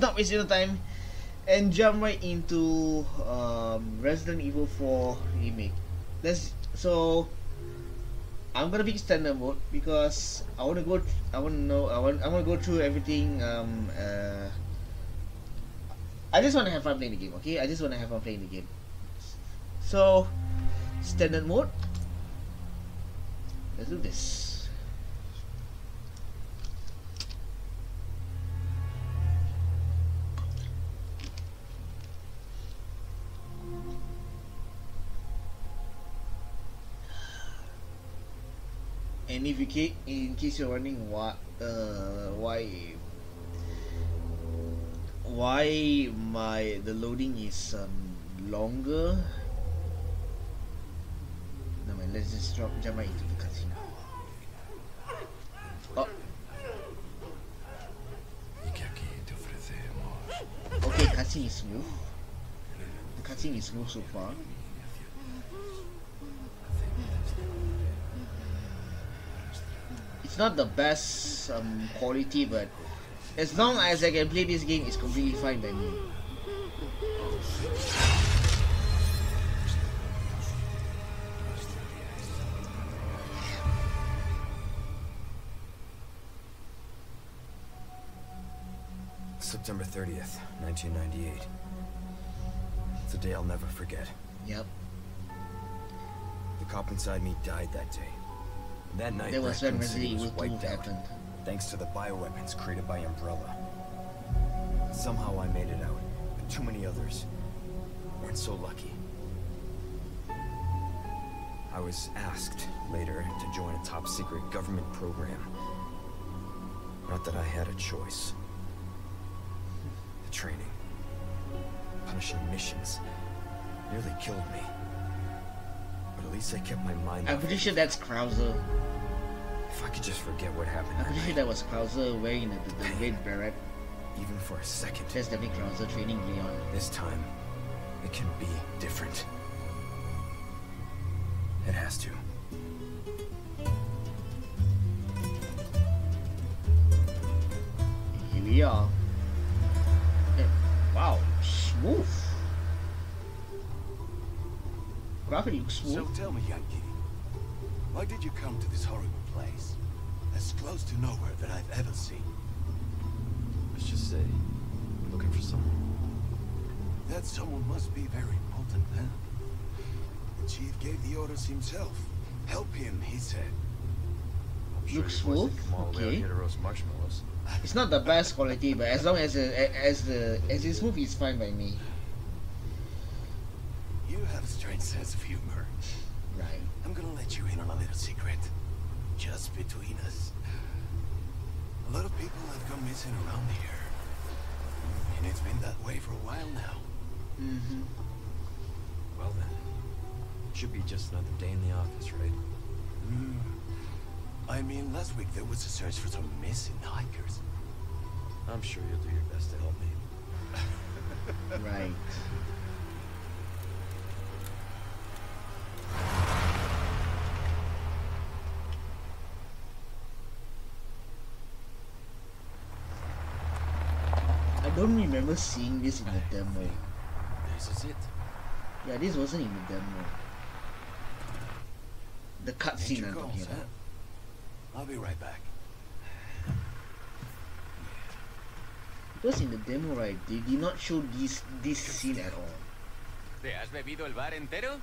not waste your time and jump right into Resident Evil 4 Remake. I'm gonna pick standard mode because I wanna go. I wanna go through everything. I just wanna have fun playing the game. Okay, I just wanna have fun playing the game. So, standard mode. Let's do this. And if you in case you're wondering why the loading is longer. No man, let's just jump right into the cutscene. Oh. Okay, cutscene is smooth. The cutscene is smooth so far. It's not the best quality, but as long as I can play this game, it's completely fine by me. September 30th, 1998. It's a day I'll never forget. Yep. The cop inside me died that day. That night, that was when Resident was Evil 2 wiped out, happened. thanks to the bioweapons created by Umbrella. Somehow I made it out, but too many others weren't so lucky. I was asked later to join a top-secret government program. Not that I had a choice. The training, punishing missions, nearly killed me. But at least I kept my mind. I'm pretty sure that's Krauser. If I could just forget what happened. I'm pretty sure that was Krauser wearing the red beret. Even for a second. That's definitely Krauser training Leon. This time, it can be different. It has to. Here we are. Wow, smooth. Graphic looks smooth. So tell me, Yankee, why did you come to this horrible place? As close to nowhere that I've ever seen. Let's just say, looking for someone. That someone must be very important, huh? The chief gave the orders himself. Help him, he said. Looks smooth. Okay. Marshmallows. It's not the best quality, but as long as it's smooth, it's fine by me. You have a strange sense of humor. Right. I'm gonna let you in on a little secret. Just between us. A lot of people have gone missing around here. And it's been that way for a while now. Mm-hmm. Well then, should be just another day in the office, right? I mean, last week there was a search for some missing hikers. I'm sure you'll do your best to help me. Right. I don't remember seeing this in the demo. This is it. Yeah, this wasn't in the demo. The cutscene I'm talking about. I'll be right back. It was in the demo, right? They did not show this scene at all. ¿Te has bebido el bar entero?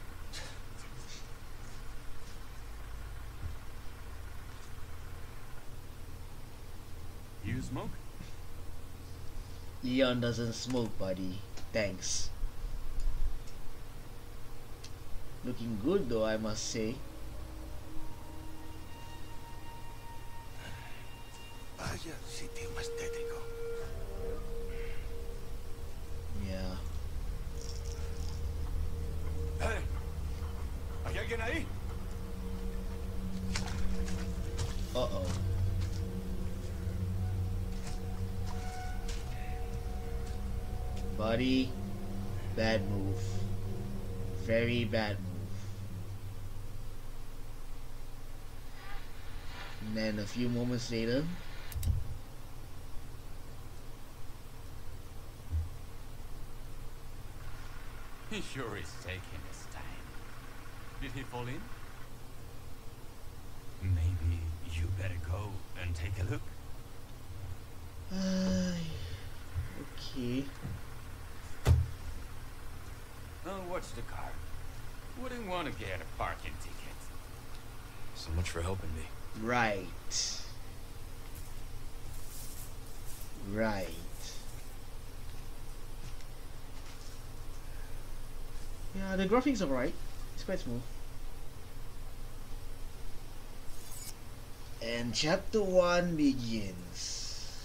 You smoke? Leon doesn't smoke, buddy. Thanks. Looking good though, I must say. Vaya sitio más tétrico. Yeah. Hey, ¿hay alguien ahí? Uh-oh. Buddy, bad move. Very bad move. And then a few moments later, He sure is taking his time. Did he fall in? Maybe you better go and take a look. Okay. Oh, watch the car. Wouldn't want to get a parking ticket. So much for helping me. Right. Right. Yeah, the graphics are right. It's quite smooth. And chapter 1 begins.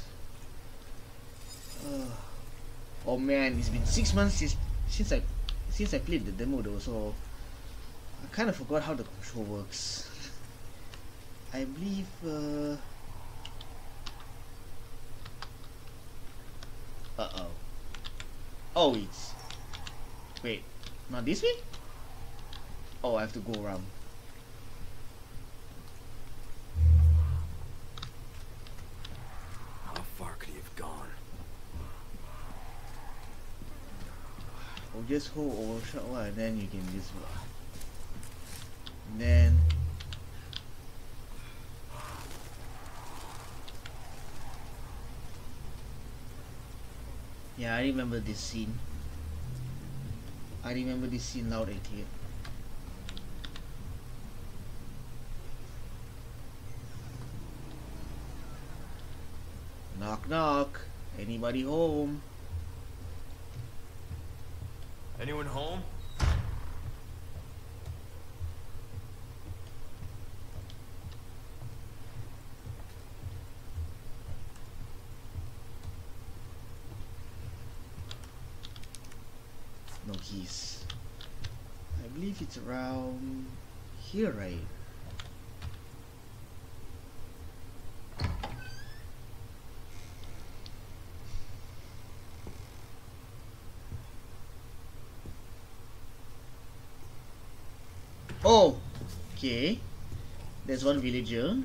Oh man, it's been 6 months since I played the demo though, so I kind of forgot how the control works. I believe uh-oh. Oh, it's... Wait, not this way? Oh, I have to go around. How far could he have gone? Oh, just hold overshot one and then you can just... And then... Yeah, I remember this scene. I remember this scene loud and clear. Knock knock. Anybody home? Anyone home? No keys. I believe it's around here, right? Oh, okay. There's one villager.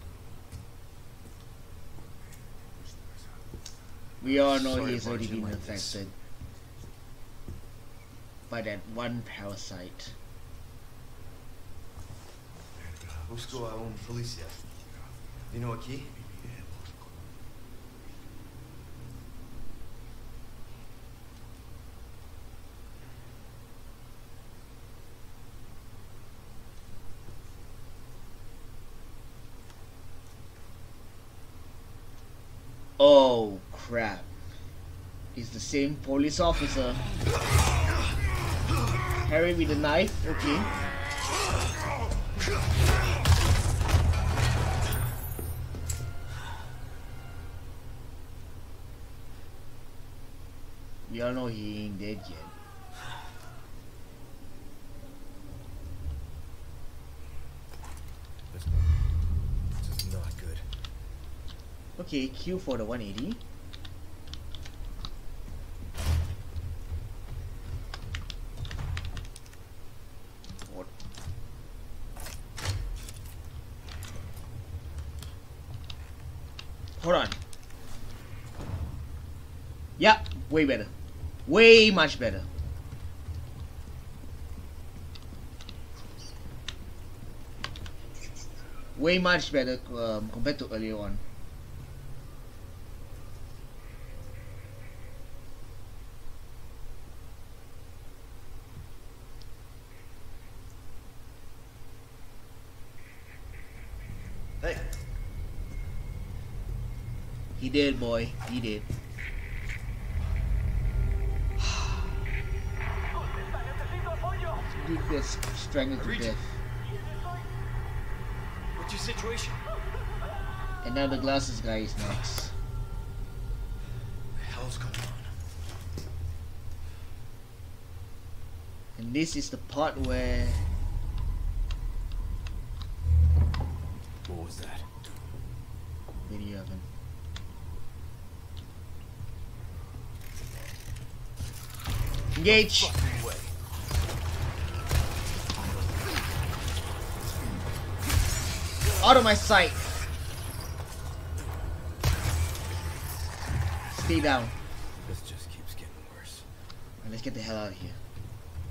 We all know Sorry he's to already barge in been like this. affected by that one parasite. Busco a un policía. Vino aquí? Oh crap. It's the same police officer. Harry with a knife, okay. We all know he ain't dead yet. This is not good. Okay, Q for the 180. What? Hold on. Yeah, way better. Way much better. Way much better compared to earlier on. Hey! He did, boy. He did. Dude gets strangled to death. What's your situation? And now the glasses guy is next. What the hell's going on? And this is the part where... What was that? Video of him. Engage! Fucking way. Out of my sight! Stay down. This just keeps getting worse. Let's get the hell out of here.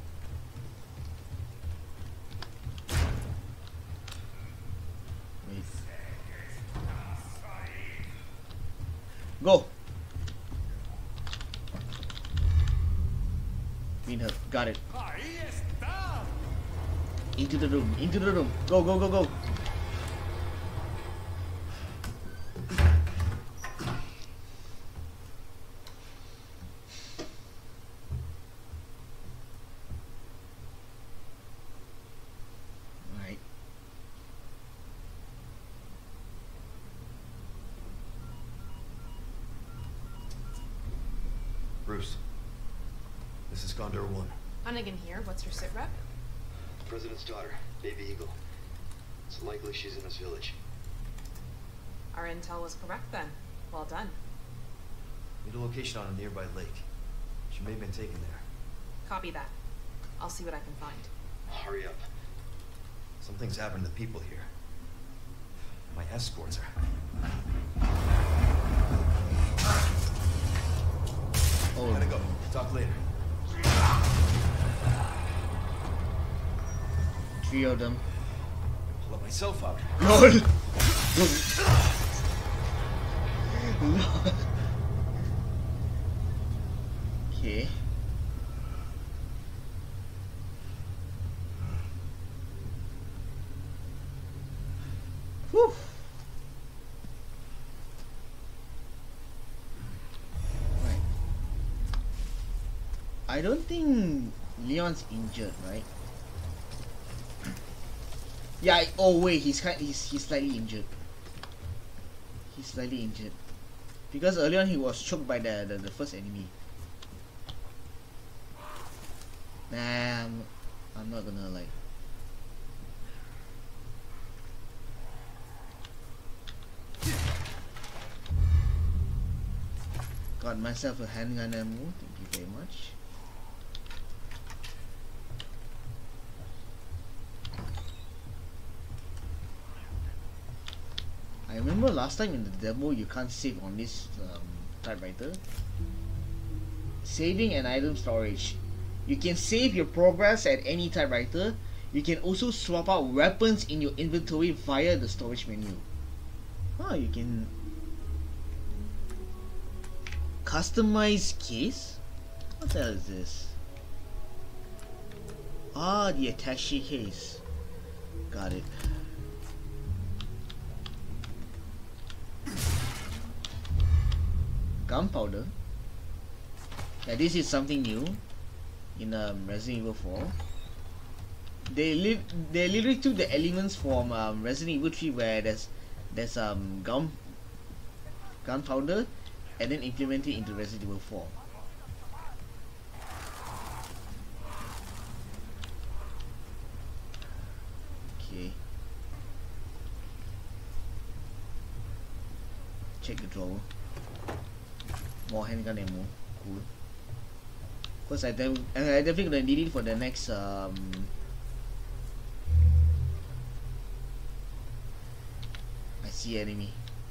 Go. Win her. Got it. Into the room. Into the room. Go, go, go, go. Alright. Bruce, this is Condor 1. Hunnigan here. What's your sit rep? President's daughter, Baby Eagle. It's likely she's in this village. Our intel was correct then. Well done. Need a location on a nearby lake. She may have been taken there. Copy that. I'll see what I can find. Hurry up. Something's happened to the people here. My escorts are... Oh, Gotta go. Talk later. 3 of them. Pull up myself out. LOL. Okay. Whew. Right. I don't think Leon's injured, right? Yeah. Oh wait, he's slightly injured. He's slightly injured because earlier on he was choked by the first enemy. Nah, I'm not gonna like. Got myself a handgun ammo. Thank you very much. I remember last time in the demo you can't save on this typewriter. Saving and item storage. You can save your progress at any typewriter. You can also swap out weapons in your inventory via the storage menu. Oh, you can customize case? What the hell is this? Ah, the attaché case. Got it. Gunpowder. Yeah, this is something new in Resident Evil 4. They literally took the elements from Resident Evil 3 where there's gunpowder and then implement it into Resident Evil 4. Okay. Check the drawer. More handgun ammo. Cool. Because I definitely gonna need it for the next I see enemy.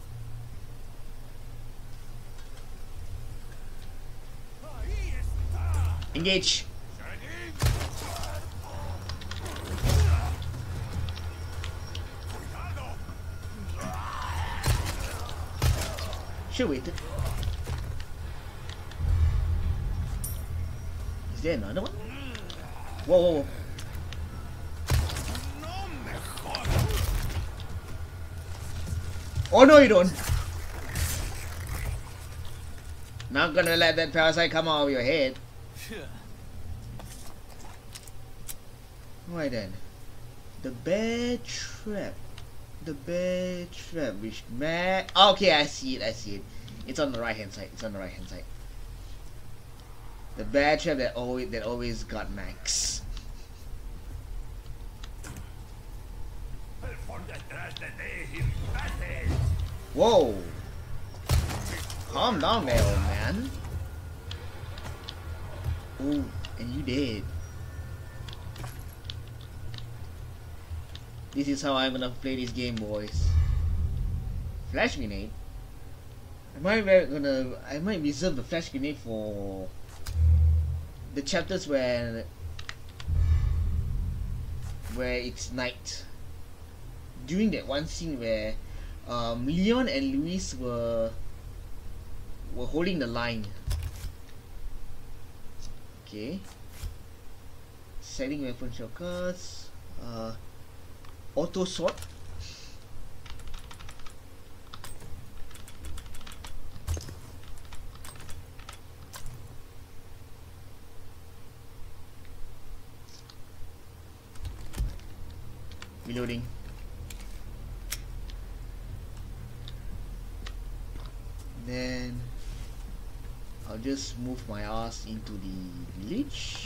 Engage. Should wait. Is there another one? Whoa, whoa, whoa. Oh no, you don't. Not gonna let that parasite come out of your head. Alright then. The bear trap. The bear trap, which man? Okay, I see it. I see it. It's on the right hand side. It's on the right hand side. The bear trap that always got Max. Whoa! Calm down there, old man. Oh, and you dead. This is how I'm gonna play this game, boys. Flash grenade. I might reserve the flash grenade for the chapters where it's night. During that one scene where Leon and Luis were we're holding the line. Okay. Setting weapon shortcuts. Auto sword. Reloading. Then I'll just move my ass into the village.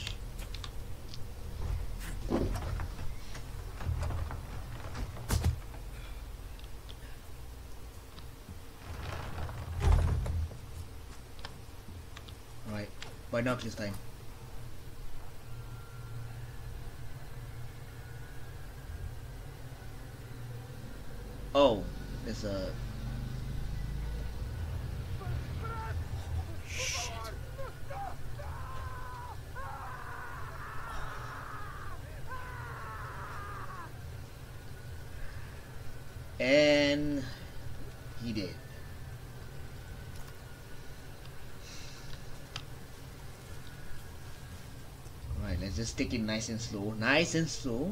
Alright, binoculars time. Oh, there's a... Shit. And he did. Alright, let's just take it nice and slow. Nice and slow.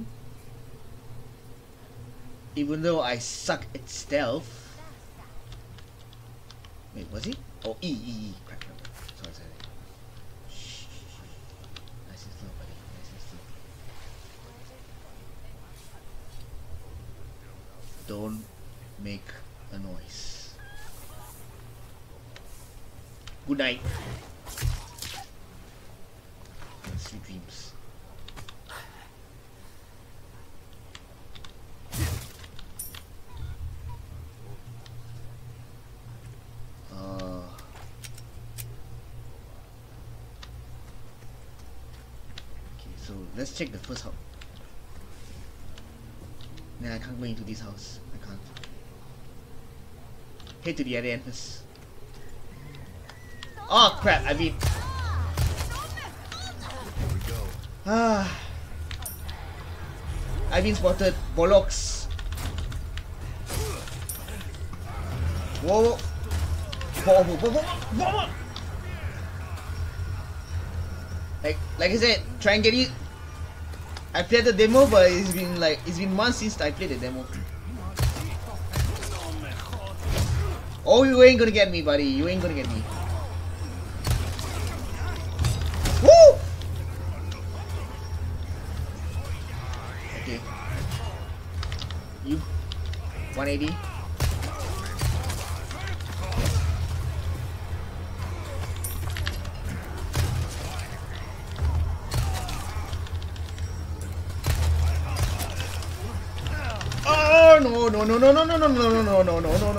Even though I suck at stealth. Wait, was it? Oh, E. Crap. Sorry. Shh. Nice and slow, buddy. Nice and slow. Don't make a noise. Good night. And sweet dreams. So let's check the first house. Nah, I can't go into this house. I can't. Head to the other end first. Oh crap! I mean. I've been spotted. Bollocks. Whoa. Whoa. Like I said, try and get it. I played the demo, but it's been months since I played the demo. Oh, you ain't gonna get me, buddy. You ain't gonna get me. Woo! Okay. You 180. No.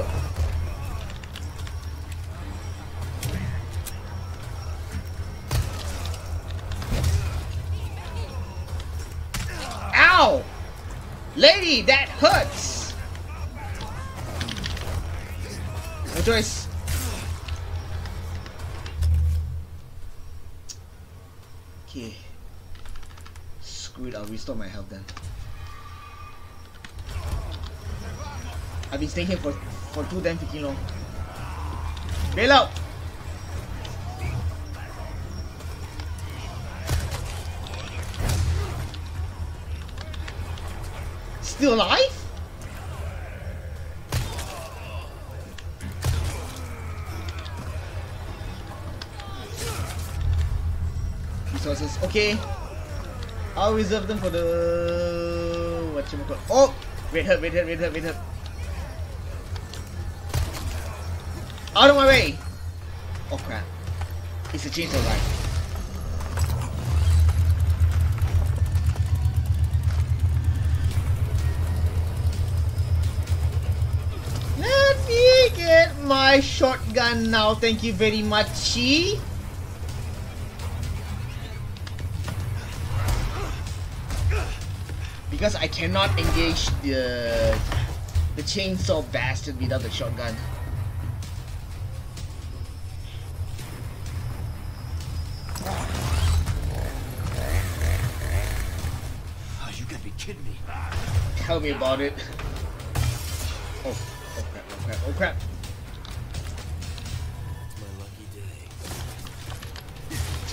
Ow! Lady, that hurts! No choice. Okay. Screw it, I'll restore my health then. I've been staying here for too damn freaking long. Bail out! Still alive? Resources, okay. I'll reserve them for the... whatchamacallit. Oh! Red herb. Out of my way! Oh crap. It's a chainsaw guy. Let me get my shotgun now, thank you very much. Because I cannot engage the chainsaw bastard without the shotgun. Kidding me. Tell me about it. Oh crap. It's my lucky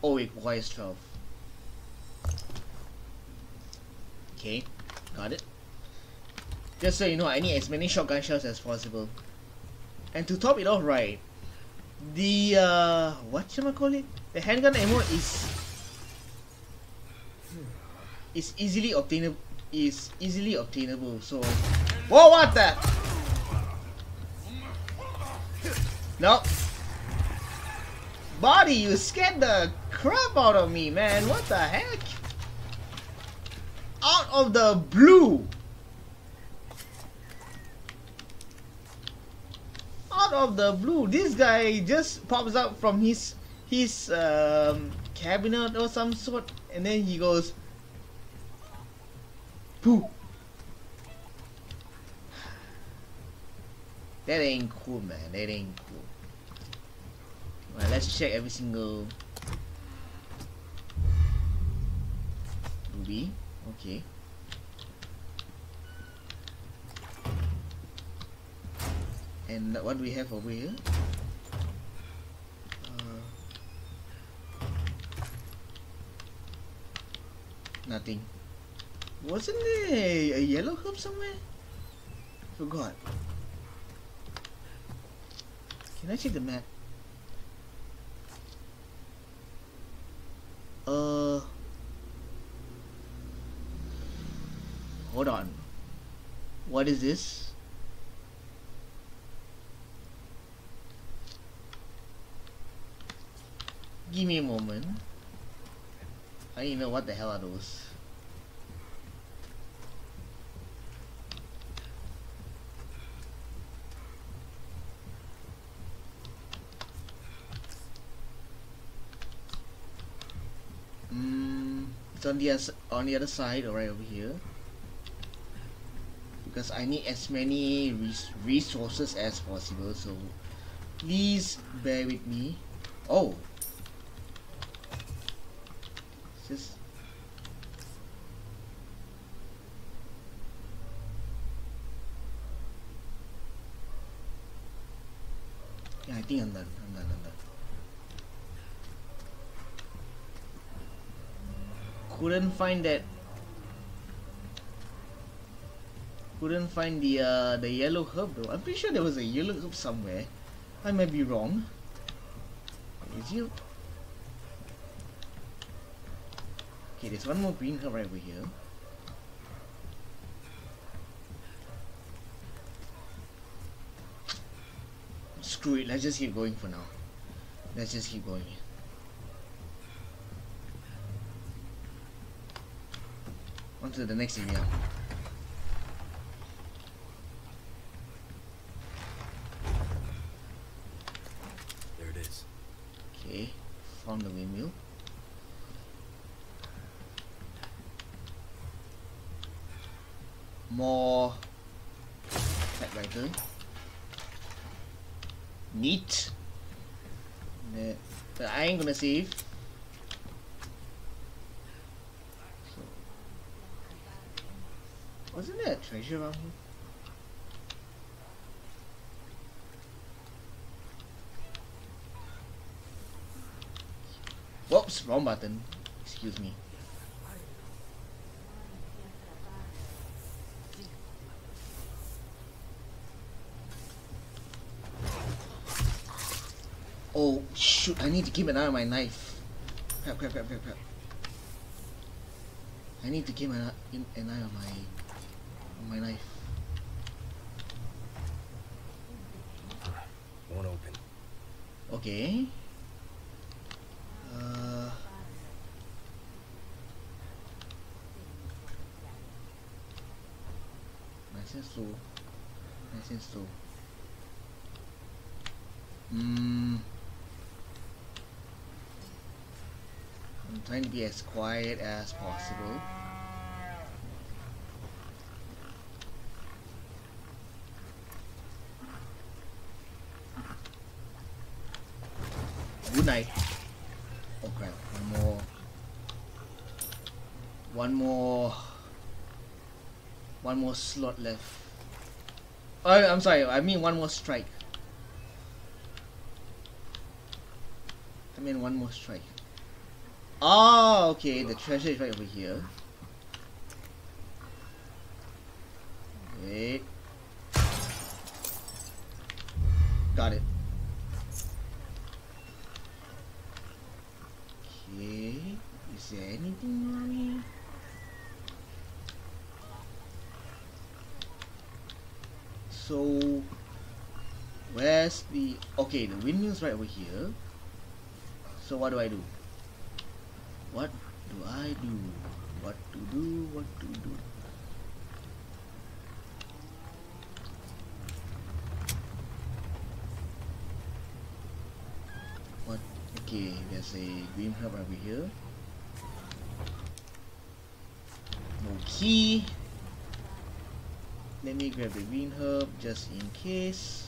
Oh, it requires 12. Okay, got it. Just so you know, I need as many shotgun shells as possible. And to top it off, right, the whatchamacallit? The handgun ammo is easily obtainable. So, whoa, what the? No, body, you scared the crap out of me, man. What the heck? Out of the blue. Out of the blue, this guy just pops up from his cabinet or some sort, and then he goes, pooh. That ain't cool, man. That ain't cool. Alright, let's check every single ruby. Okay. And what do we have over here? Nothing. Wasn't there a yellow herb somewhere? Forgot. Can I check the map? Hold on. What is this? Give me a moment. I don't know what the hell are those. It's on the other side, or right over here. Because I need as many resources as possible, so please bear with me. Oh, just yeah, I think I'm done. Couldn't find that. Couldn't find the yellow herb though. I'm pretty sure there was a yellow herb somewhere. I might be wrong. Is you? Okay, there's one more green herb right over here. Screw it. Let's just keep going for now. Let's just keep going. On to the next area. There it is. Okay, found the windmill. More typewriter. Neat. But I ain't gonna save. Wasn't there a treasure around here? Whoops, wrong button. Excuse me. Oh shoot, I need to keep an eye on my knife. Crap. I need to keep an eye on my knife. Won't open. Okay. Nice and slow. I'm trying to be as quiet as possible. Good night. Oh crap, one more slot left. Oh, I'm sorry, I mean one more strike. One more strike. Oh, okay, the treasure is right over here. Wait. Got it. Okay, is there anything around here? So, where's the... Okay, the windmill's right over here. So what do I do? What do I do? What to do? What to do? What? Okay, there's a green herb over here. No key. Let me grab the green herb just in case.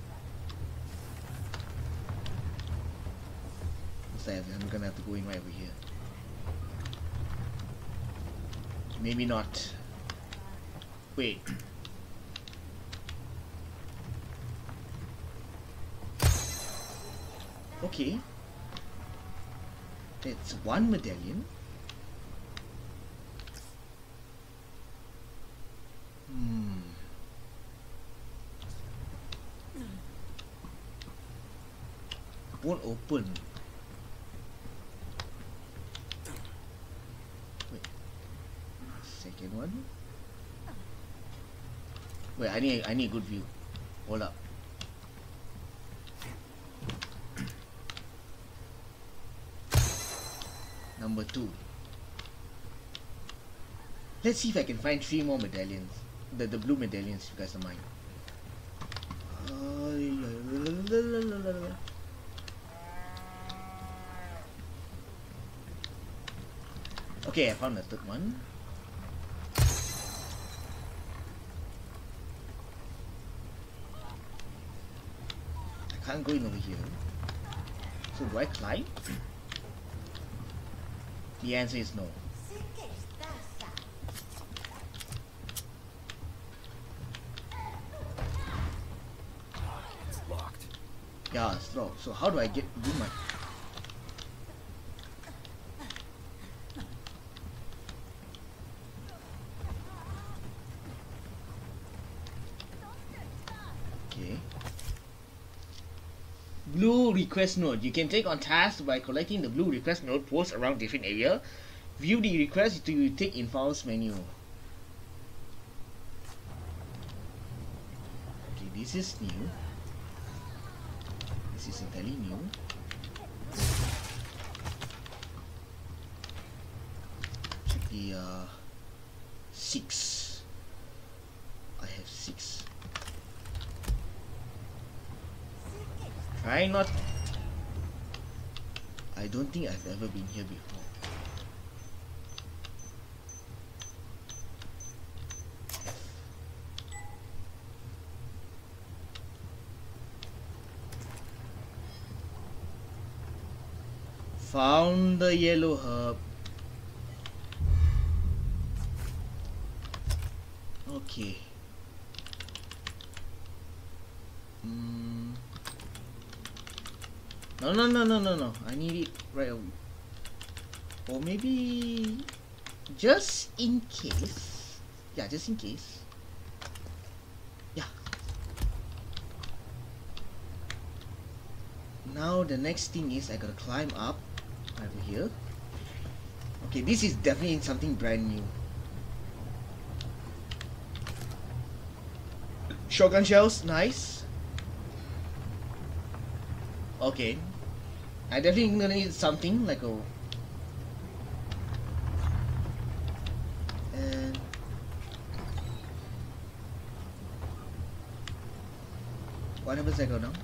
Looks like I'm gonna have to go in right over here. Maybe not. Wait. Okay. That's one medallion. Won't open. Wait. Second one. Wait, I need a good view. Hold up. Number 2. Let's see if I can find 3 more medallions. The blue medallions, you guys are mine. Okay, I found the third one. I can't go in over here. So do I climb? The answer is no. It's locked. Yeah, it's locked. So how do I do my... Okay. Blue request node. You can take on tasks by collecting the blue request node posts around different area. View the request to take in files menu. Okay, this is new. This is entirely new. Check the 6. I have 6. Try not. I don't think I've ever been here before. Found the yellow herb. Okay. No. I need it right away. Or maybe just in case. Yeah, just in case. Yeah. Now the next thing is I gotta climb up over here. Okay, this is definitely something brand new. Shotgun shells, nice. Okay, I definitely gonna need something like a... And... what happens if I go down?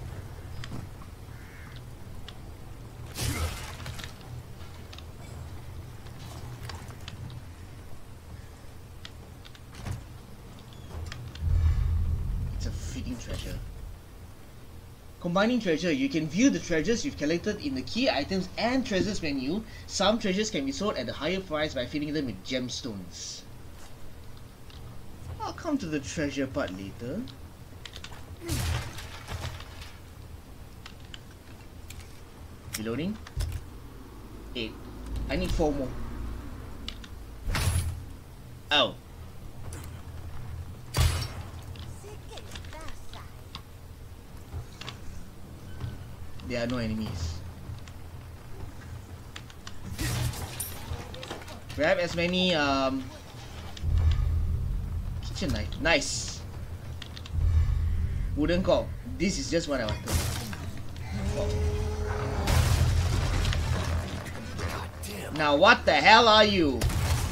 It's a freaking treasure. Combining treasure, you can view the treasures you've collected in the key items and treasures menu. Some treasures can be sold at a higher price by filling them with gemstones. I'll come to the treasure part later. Reloading. 8. I need 4 more. Oh. There are no enemies. Grab as many kitchen knife. Nice. Wooden cork. This is just what I wanted. Oh. Now what the hell are you?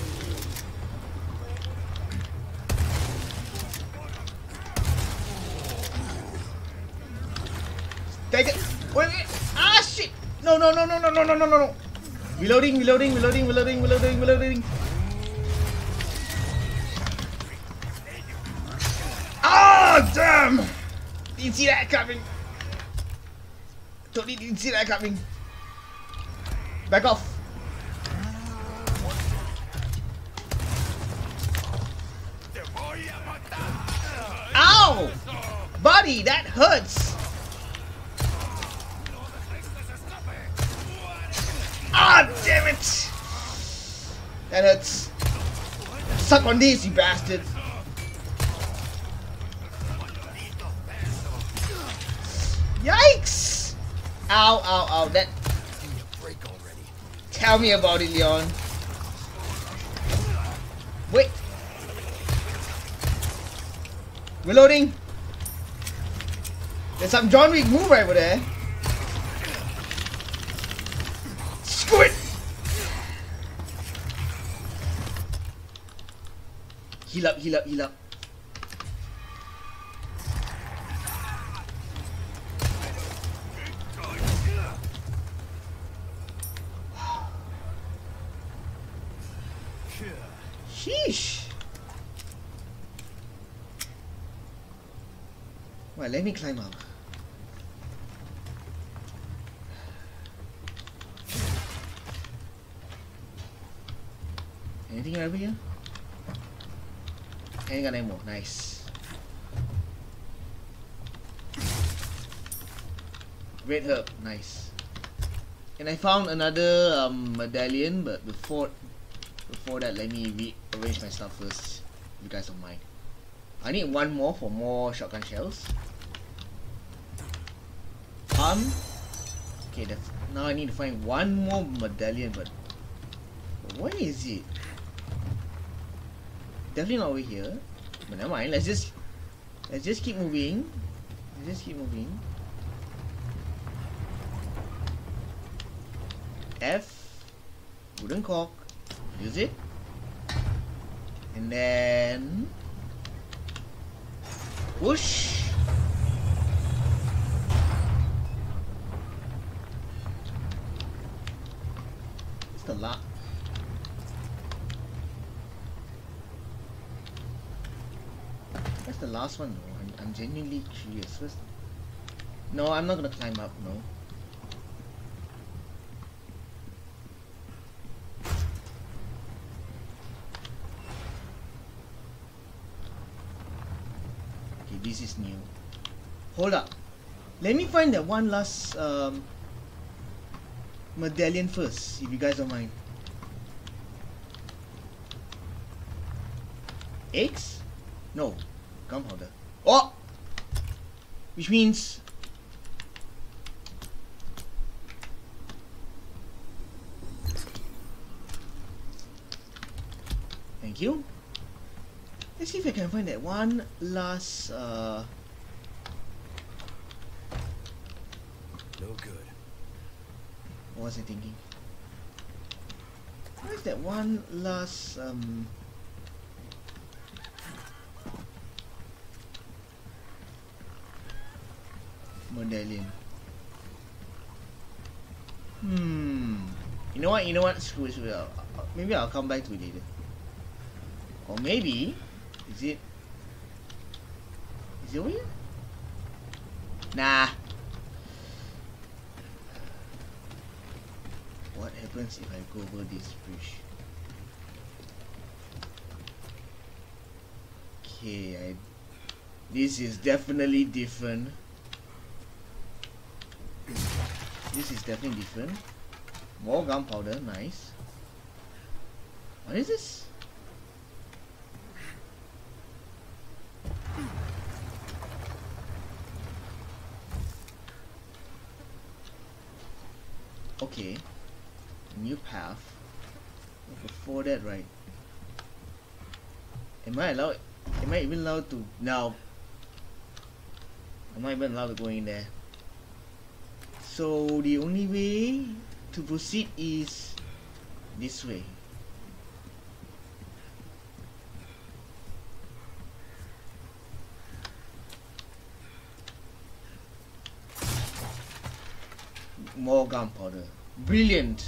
Take it. Wait. Ah shit. No. Reloading. Ah damn. Didn't see that coming. Totally didn't see that coming. Back off. Ow! Buddy, that hurts. Ah, damn it! That hurts. Suck on this, you bastard. Yikes! Ow. That. Tell me about it, Leon. Wait. Reloading. There's some John Wick move right over there. Screw it! Heal up. Sheesh. Well, let me climb up. Anything over here? Ain't got any more. Nice. Red herb. Nice. And I found another medallion, but before that, let me rearrange my stuff first. If you guys don't mind. I need 1 more for more shotgun shells. Okay, that's now I need to find 1 more medallion, but where is it? Definitely not over here. But never mind. Let's just keep moving. F, wooden cork. Use it, and then push. It's a lot. That's the last one though. I'm genuinely curious. No, I'm not gonna climb up, no. Okay, this is new. Hold up. Let me find that one last medallion first, if you guys don't mind. Eggs? No. Gunpowder. Oh! Which means... Thank you. Let's see if I can find that one last... No good. What was I thinking? Where's that one last... medallion. You know what? Screw it. Maybe I'll come back to it later. Or maybe is it over here? Nah. What happens if I go over this bridge? Okay, this is definitely different. This is definitely different. More gunpowder, nice. What is this? Okay. New path. Before that, right? Am I even allowed to? No. I'm not even allowed to go in there. So the only way to proceed is this way. More gunpowder. Brilliant.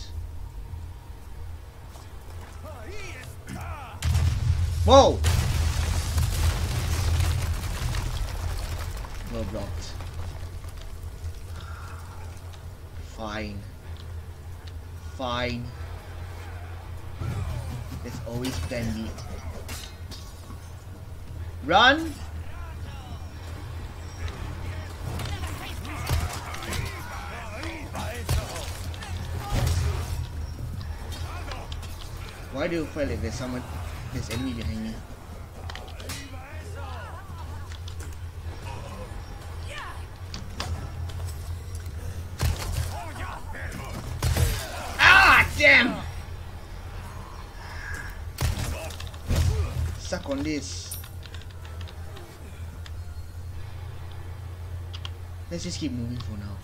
Whoa! No blocked. Fine. Fine. There's always plan B. Run! Why do you feel like there's enemy behind me? Ah, damn! Suck on this. Let's just keep moving for now.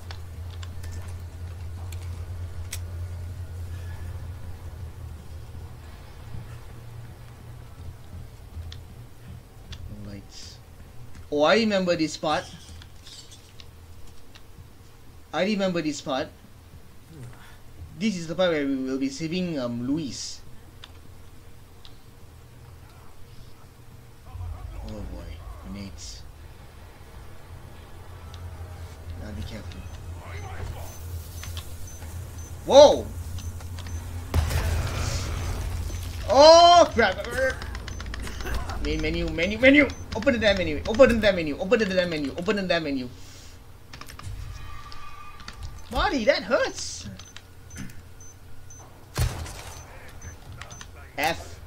Oh, I remember this part. This is the part where we will be saving Luis. Oh boy, grenades. Gotta be careful. Whoa! Oh crap! Main menu. Open the damn menu. Marty, that hurts. F.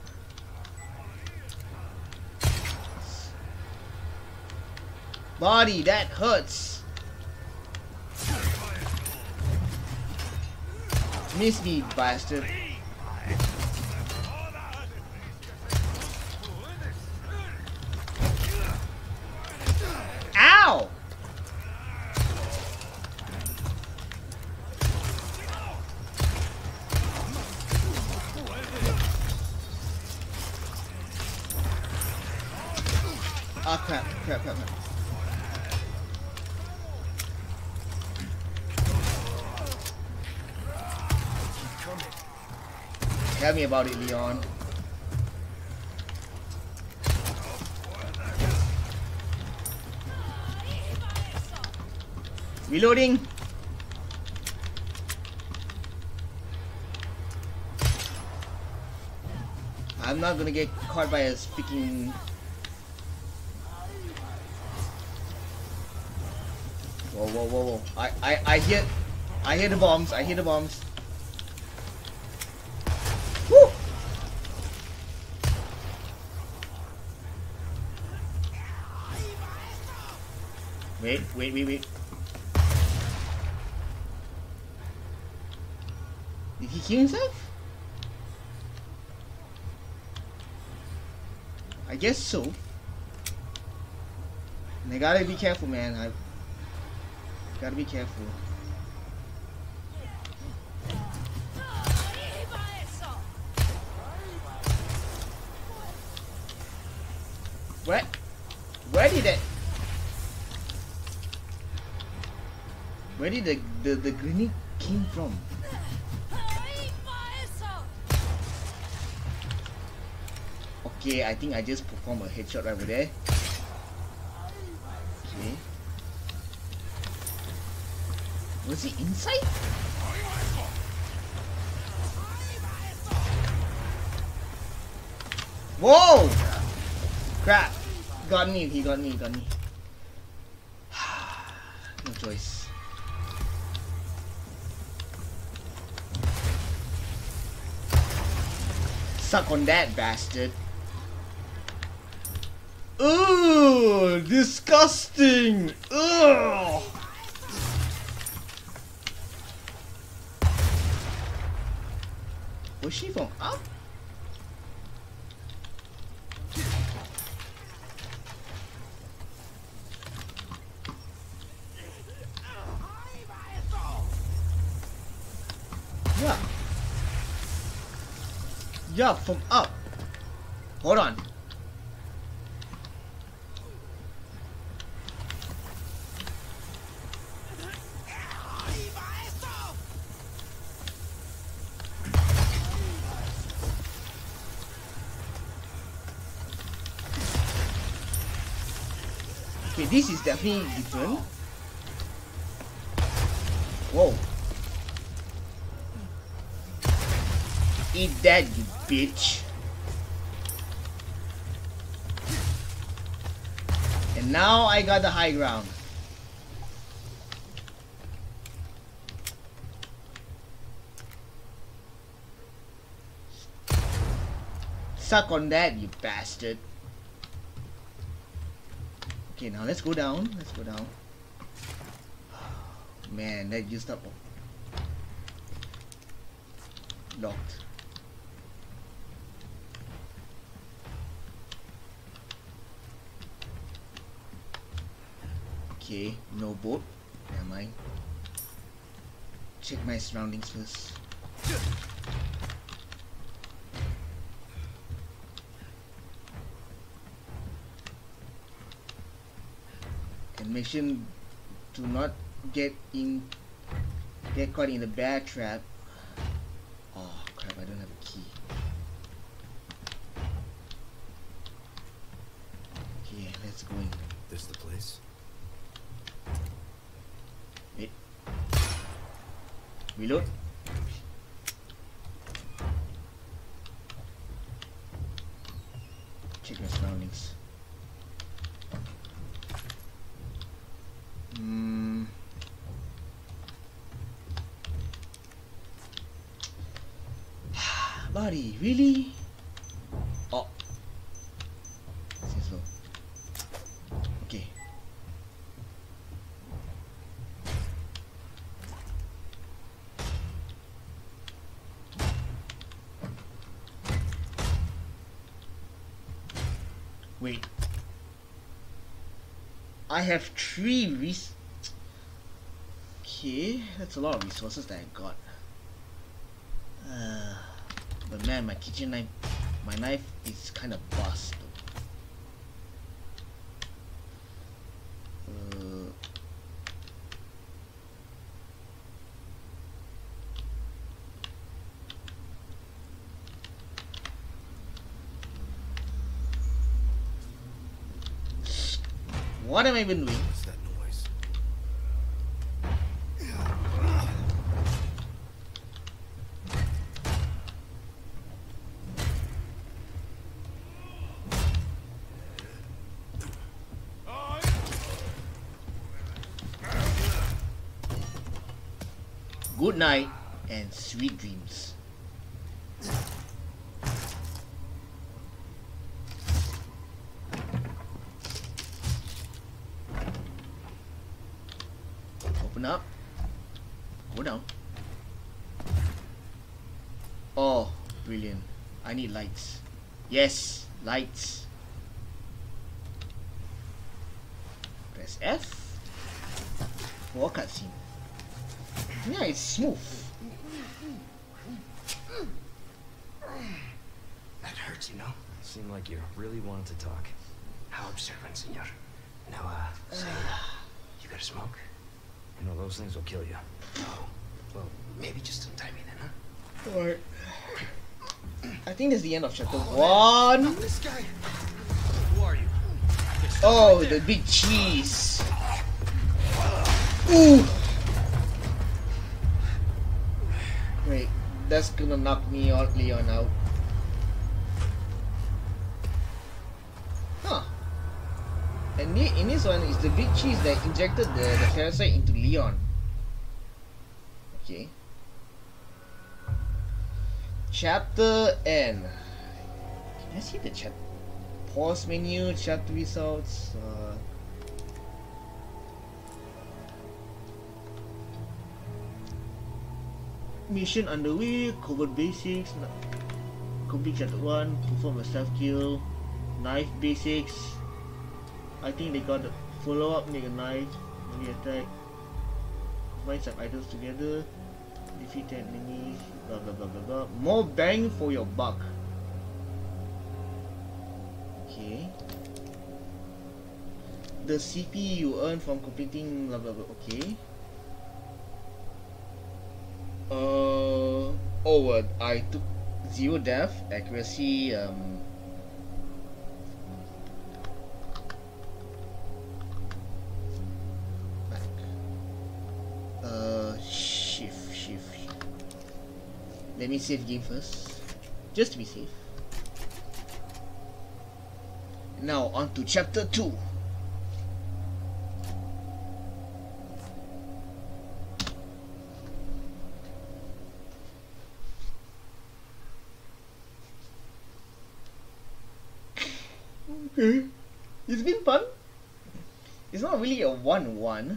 Body, that hurts. Miss me, bastard. Ow! Ah, crap. Tell me about it, Leon. Reloading. I'm not gonna get caught by a freaking. Whoa. I hear the bombs. Woo! Wait. Did he kill himself? I guess so. And I gotta be careful, man. I gotta be careful. What? Where did the grenade came from? Okay, I think I just performed a headshot right over there. Okay. Was he inside? Whoa! Crap! He got me. No choice. Suck on that, bastard. Ooh, disgusting. Ugh. Was she from up? Yeah. Yeah, from up. Hold on. Okay, this is definitely different. Whoa. Eat that, you bitch. And now I got the high ground. Suck on that, you bastard. Okay, now let's go down. Let's go down. Man, that used up. Locked. Okay, no boat. Never mind. Check my surroundings first. And make sure to not get caught in the bear trap. Oh crap, I don't have a key. Okay, let's go in. This the place? Wait. Reload. Check my surroundings. Buddy, really? Oh. Seems low. Okay. Wait. I have 3 Okay, that's a lot of resources that I got. But man, my kitchen knife, my knife is kind of bust. What am I even doing? What's that noise? Good night and sweet dreams. Open up. Go down. Oh, brilliant. I need lights. Yes, lights. Press F for cutscene. Yeah, it's smooth. That hurts, you know? Seemed like you really wanted to talk. How observant, senor. Now, say, you got a smoke? You know, those things will kill you. Oh, well, maybe just untie me then, huh? Alright. I think that's the end of chapter 1. This guy. Who are you? Oh, the big cheese. Ooh. Wait, that's gonna knock me on Leon out. Huh. And in this one, it's the big cheese that injected the parasite into Leon. Okay. Chapter end. I see the chat pause menu, chat results. Mission underway, cover basics, complete chapter 1, perform a stealth kill, knife basics. I think they got a follow up, make a knife, melee attack, combine some items together, defeat 10 enemies, blah blah blah blah blah. More bang for your buck. Okay. The CP you earn from completing blah blah blah. Okay. I took 0 death, accuracy, back. Shift. Let me save game first, just to be safe. Now on to chapter 2. It's been fun. It's not really a 1-1.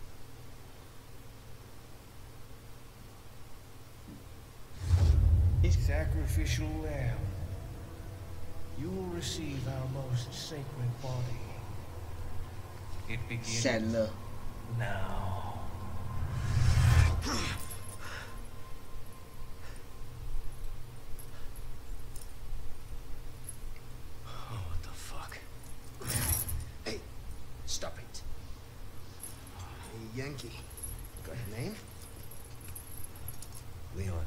It's sacrificial lamb. You will receive our most sacred body. It begins Sadler. now. What the fuck? Hey, stop it. Hey, Yankee. Got a name? Leon.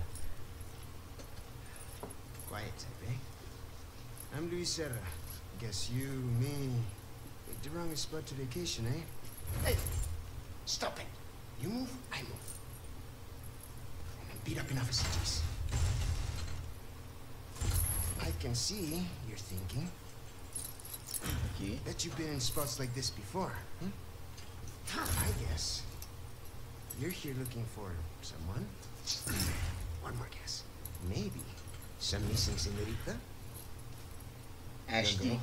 Quiet type, eh? I'm Luis Serra. Guess you, me, picked the wrong spot to vacation, eh? Hey, stop it. You move, I move. And beat up enough of cities. I can see you're thinking. Okay. Bet you've been in spots like this before, hmm? I guess you're here looking for someone. One more guess. Maybe some missing senorita? Ashley.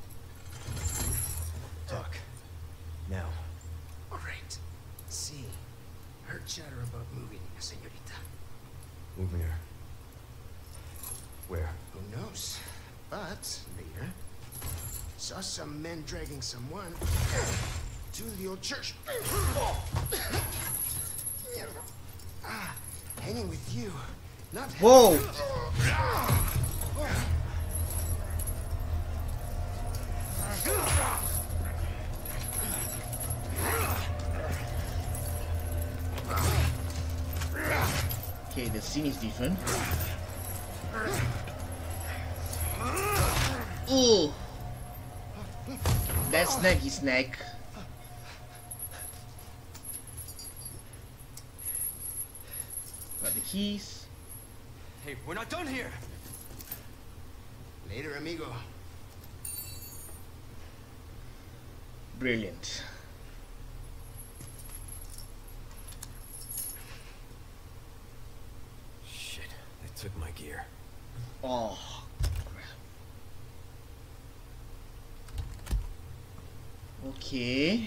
Talk. Now. All right. See, heard chatter about moving a senorita. Moving her. Where? Who knows? But later, saw some men dragging someone to the old church. Hanging with you, not. Whoa! Okay, the scene is different. Ooh! That snagged his neck. Got the keys. Hey, we're not done here! Later, amigo. Brilliant. Shit, they took my gear. Oh, crap. Okay.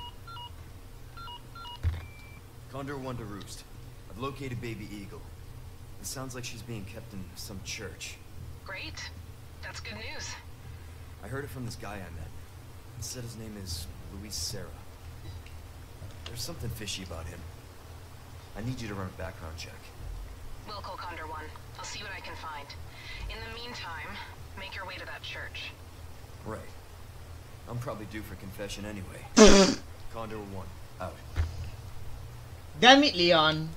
Condor 1 to Roost. I've located Baby Eagle. It sounds like she's being kept in some church. Great. That's good news. I heard it from this guy I met. He said his name is Luis Serra. There's something fishy about him. I need you to run a background check. We'll call Condor 1. I'll see what I can find. In the meantime, make your way to that church. Right. I'm probably due for confession anyway. Condor 1, out. Damn it, Leon.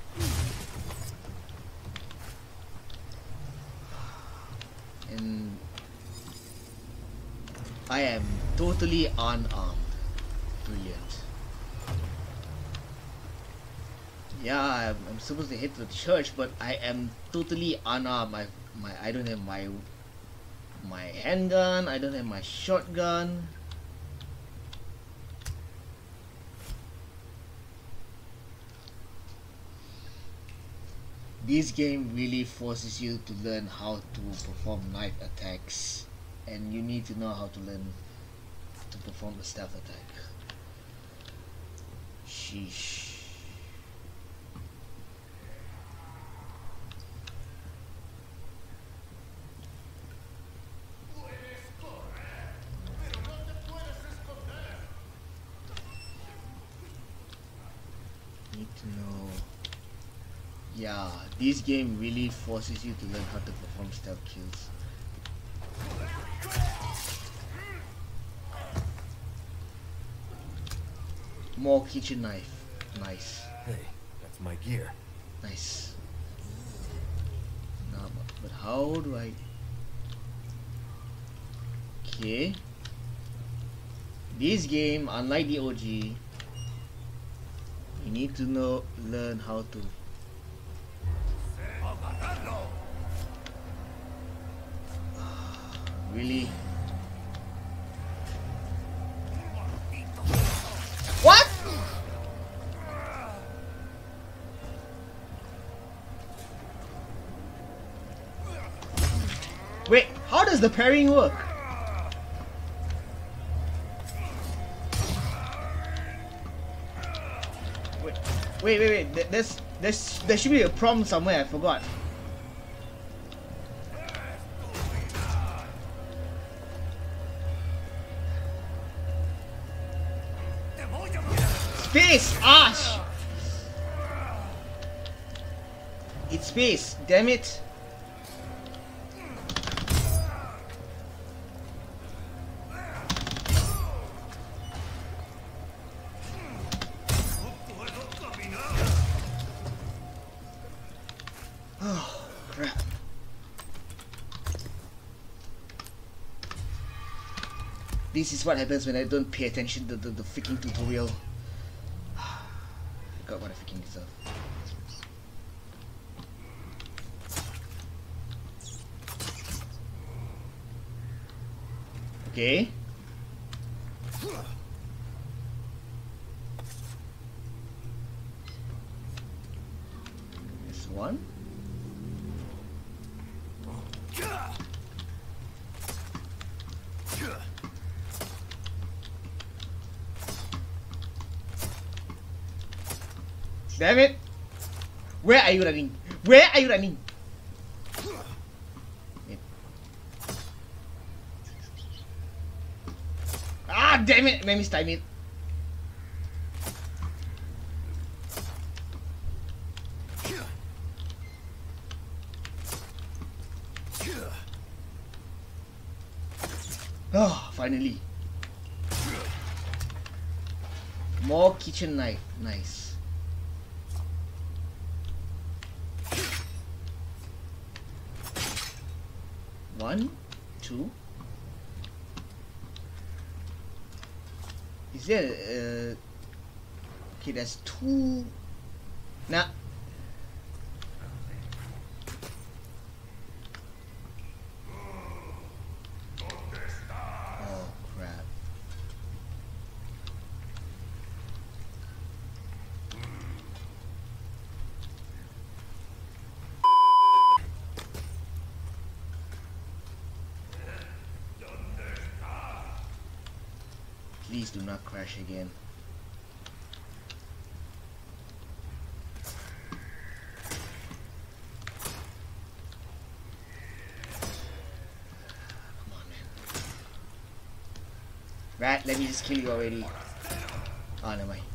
And I am totally unarmed. Brilliant. Yeah, I'm supposed to head to the church, but I am totally unarmed. I don't have my handgun. I don't have my shotgun. This game really forces you to learn how to perform knife attacks. and you need to know how to learn to perform a stealth attack. Sheesh. Need to know. Yeah, this game really forces you to learn how to perform stealth kills. More kitchen knife. Nice. Hey, that's my gear. Nice. Now, but how do I... Okay. This game, unlike the OG, you need to learn how to... Really? What? Wait, how does the parrying work? Wait. There should be a prompt somewhere. I forgot. Space! Ash! It's space. Damn it! Oh, crap. This is what happens when I don't pay attention to the freaking tutorial. I got what I freaking deserve. Okay. This one. Damn it! Where are you running? Where are you running? Ah, damn it! Made me style it. Oh, finally. More kitchen knife. Nice. One, two. Is there okay, there's two. Nah. Oh crap. Please do not crash again. Come on, man. Rat, let me just kill you already. Oh, never mind.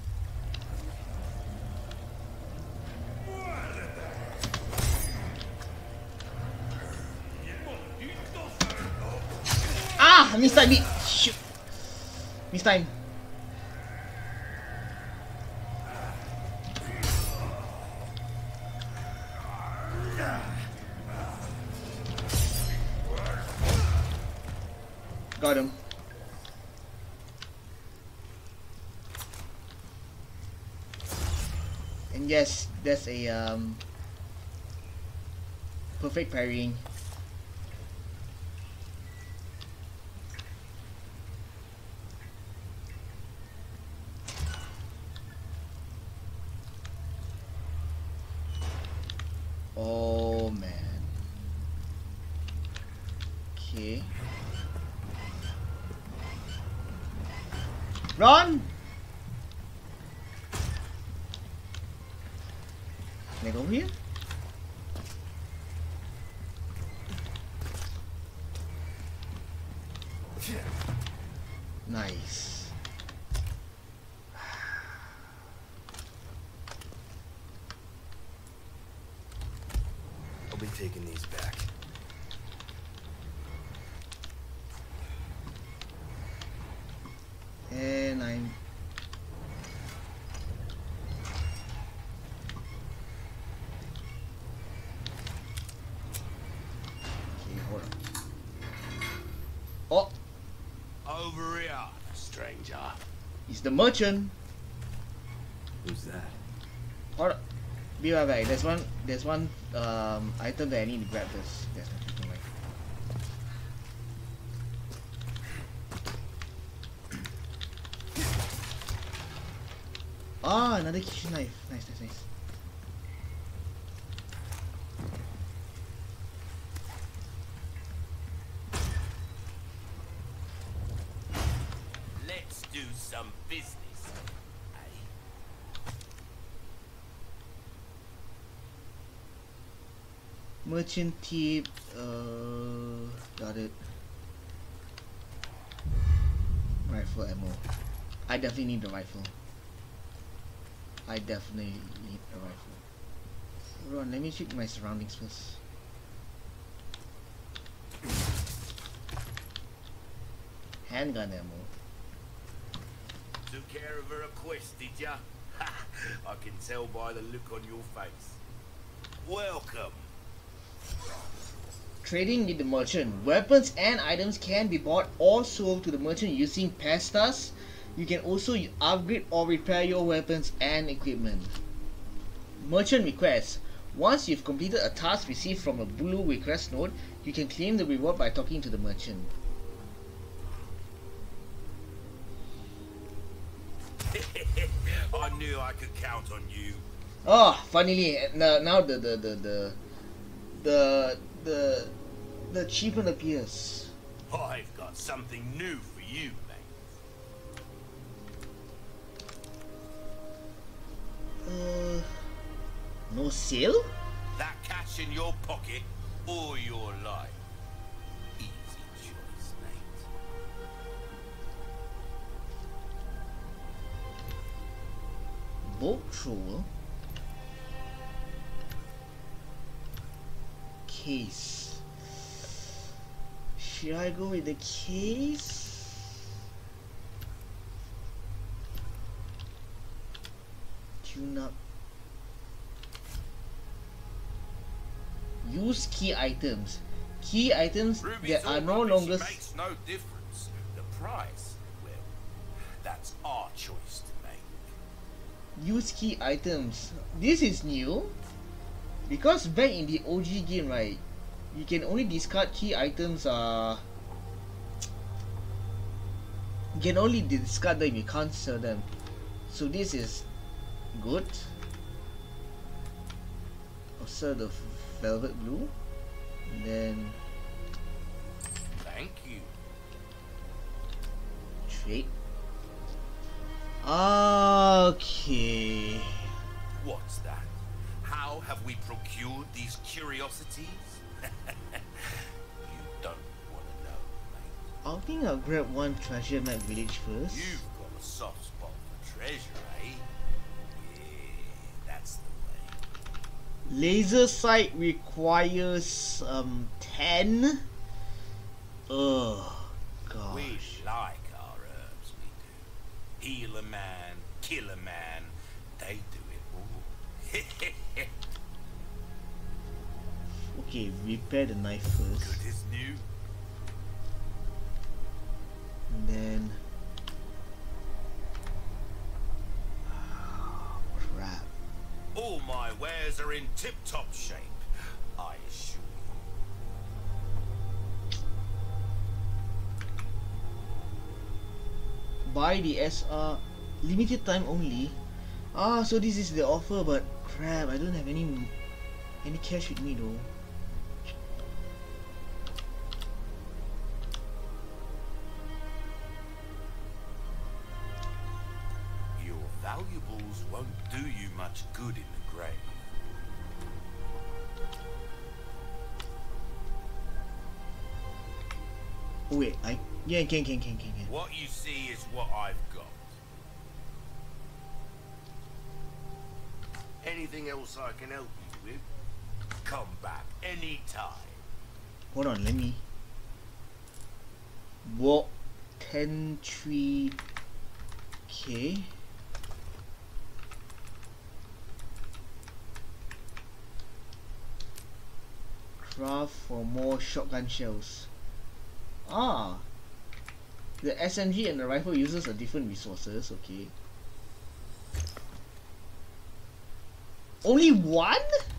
Ah! I missed time. Shoot. Miss time. Got him. And yes, that's a perfect parrying. Oh man. Okay. Run! Can I go over here? Nice. I'll be taking these back. And I'm... Okay, hold on. Oh! Over here, stranger. He's the merchant! Who's that? Hold on. Be right back. There's one item that I need to grab this. There's no freaking way. Ah, another kitchen knife. Nice, nice, nice. Let's do some business. Merchant tip. Got it. Rifle ammo. I definitely need the rifle. I definitely need a rifle. Hold on, let me check my surroundings first. Handgun ammo. Took care of her request, did ya? I can tell by the look on your face. Welcome. Trading with the merchant. Weapons and items can be bought or sold to the merchant using pastas. You can also upgrade or repair your weapons and equipment. Merchant requests. Once you've completed a task received from a blue request node, you can claim the reward by talking to the merchant. I knew I could count on you. Oh, funnily, now the achievement appears. I've got something new for you, mate. No sale? That cash in your pocket or your life. Easy choice, mate. Bolt thrower. Case. Should I go with the case? Tune up. Use key items. Key items Ruby's that are all no rubbish, longer. it makes no difference. The price, well, that's our choice to make. Use key items. This is new. Because back in the OG game, right, you can only discard key items. You can only discard them. You can't sell them. So this is good. I'll sell the velvet blue, and then Thank you. trade. Okay. What's that? How have we procured these curiosities? You don't want to know, mate. I think I'll grab one treasure map village first. You've got a soft spot for treasure, eh? Yeah, that's the way. Laser sight requires 10. Oh gosh. We like our herbs, we do. Heal a man, kill a man, they do it all. Okay, repair the knife first, Good as new. and then crap. All my wares are in tip-top shape, I assure you. Buy the SR, limited time only. Ah, so this is the offer, but crap, I don't have any cash with me though. Valuables won't do you much good in the grave. Wait, yeah, can. What you see is what I've got. Anything else I can help you with? Come back anytime. Hold on, let me walk 10-3. Okay. Craft for more shotgun shells. Ah, the SMG and the rifle uses a different resources. Okay. Only one?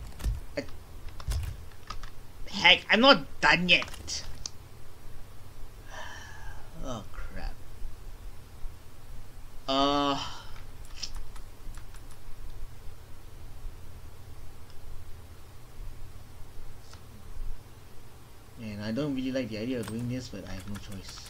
Heck, I'm not done yet. Oh crap. Man, I don't really like the idea of doing this, but I have no choice.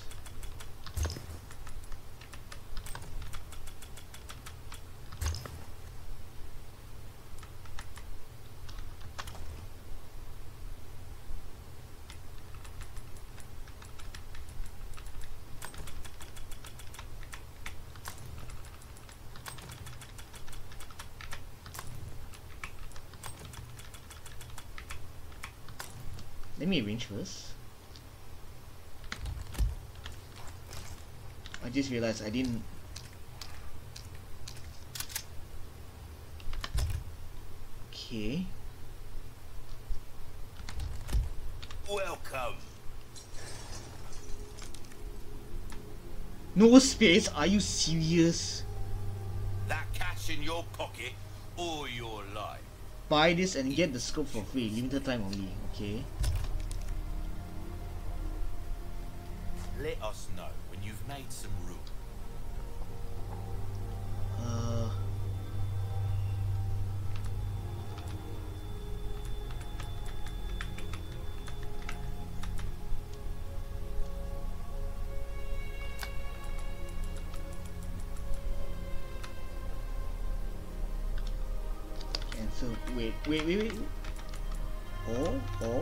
Let me arrange first. I just realized I didn't. Okay. Welcome. No space? Are you serious? That cash in your pocket or your life. Buy this and get the scope for free. Limited time only. Okay. Let us know when you've made some room. Cancel. Wait. Oh.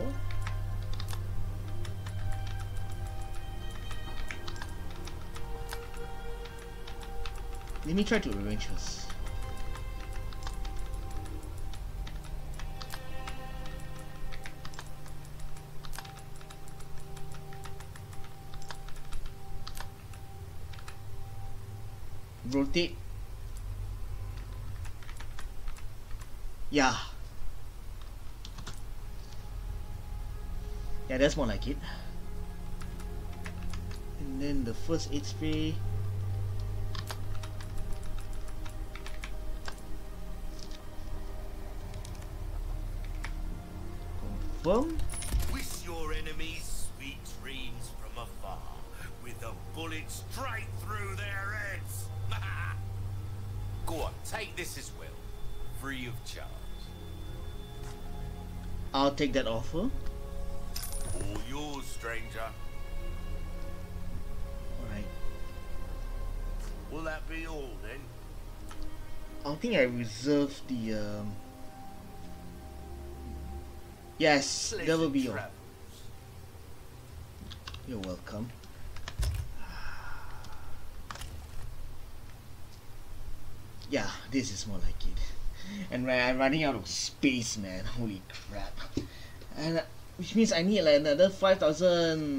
Let me try to arrange this. Rotate. Yeah. Yeah, that's more like it. And then the first aid spray. Confirm. Wish your enemies sweet dreams from afar, with a bullet straight through their heads. Go on, take this as well, free of charge. I'll take that offer. All yours, stranger. Alright. Will that be all then? I think I reserved the yes, that will be all. You're welcome. Yeah, this is more like it. And I'm running out of space, man. Holy crap. And which means I need like another 5,000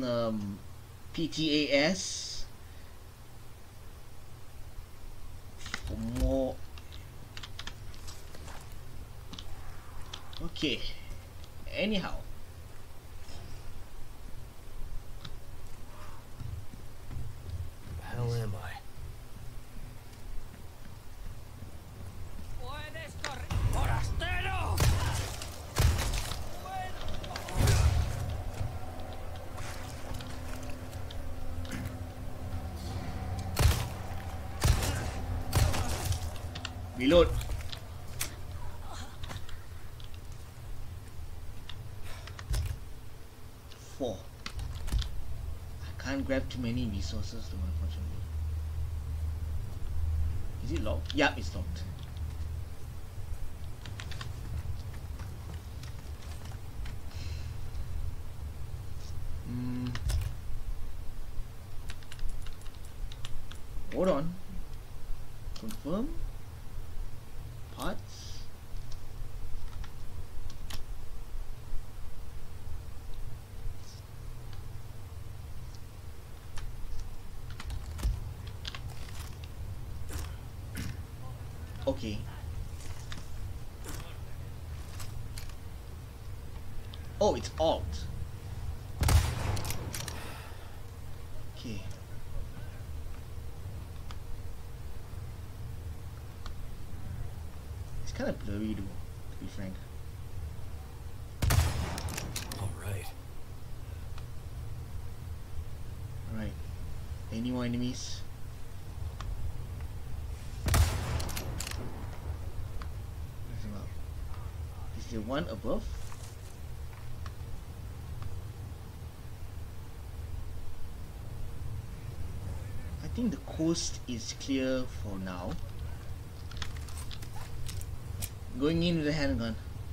PTAS for more. Okay. Anyhow. Hell am I? Reload. Four. I can't grab too many resources though, unfortunately. Is it locked? Yeah, it's locked. Hold on. Confirm. Parts. Okay. Oh, it's Alt. Okay. It's kind of blurry though, to be frank. Alright. Alright. Any more enemies? Is there one above? I think the coast is clear for now. Going in with a handgun.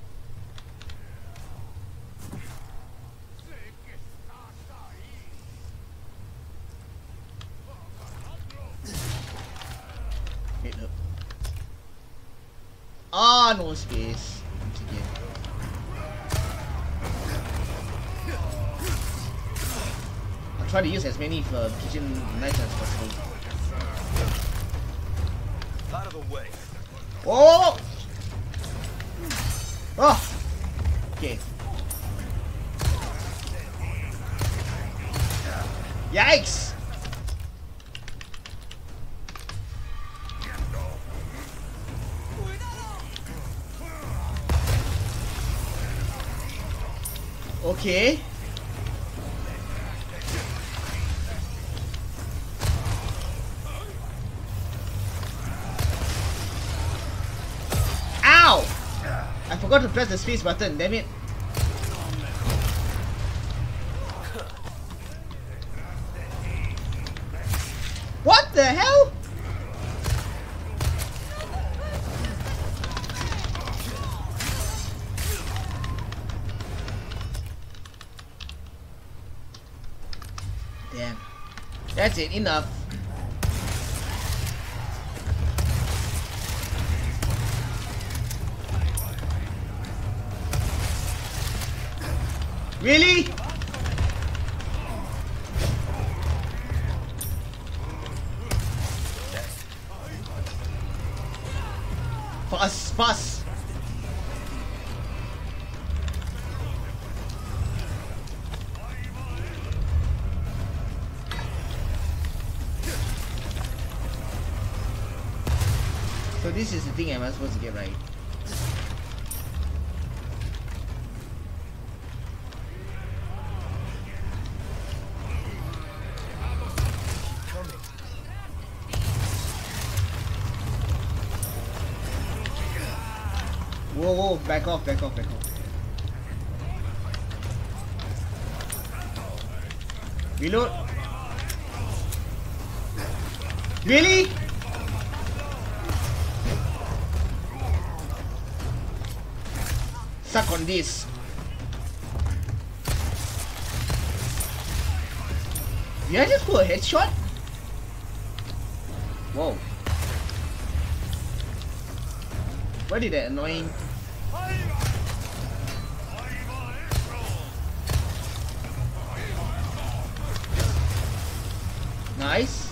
Wait up. Ah, no space. Once again. I'll try to use as many kitchen knives as possible. Out of the way. Whoa! Oh! Okay. Yikes! Okay. Ow! I forgot to press the space button, damn it. What the hell? Damn. That's it, enough. Really? Fast, fast. So this is the thing I'm supposed to get right. Whoa, whoa, back off, back off, back off. Reload. Really? Suck on this. Did I just pull a headshot? Whoa. Why did that annoying? Nice.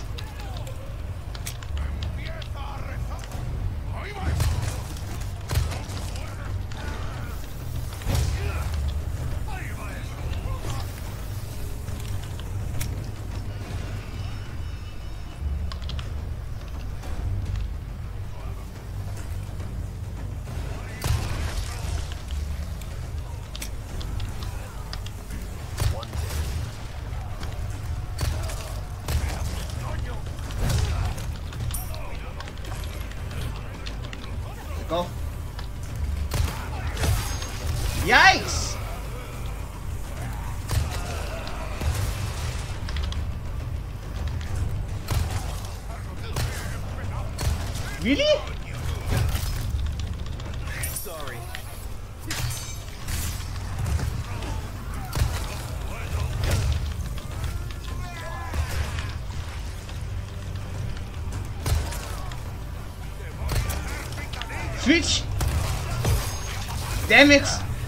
Go. Yikes! Really? Sorry. Switch! Damn it!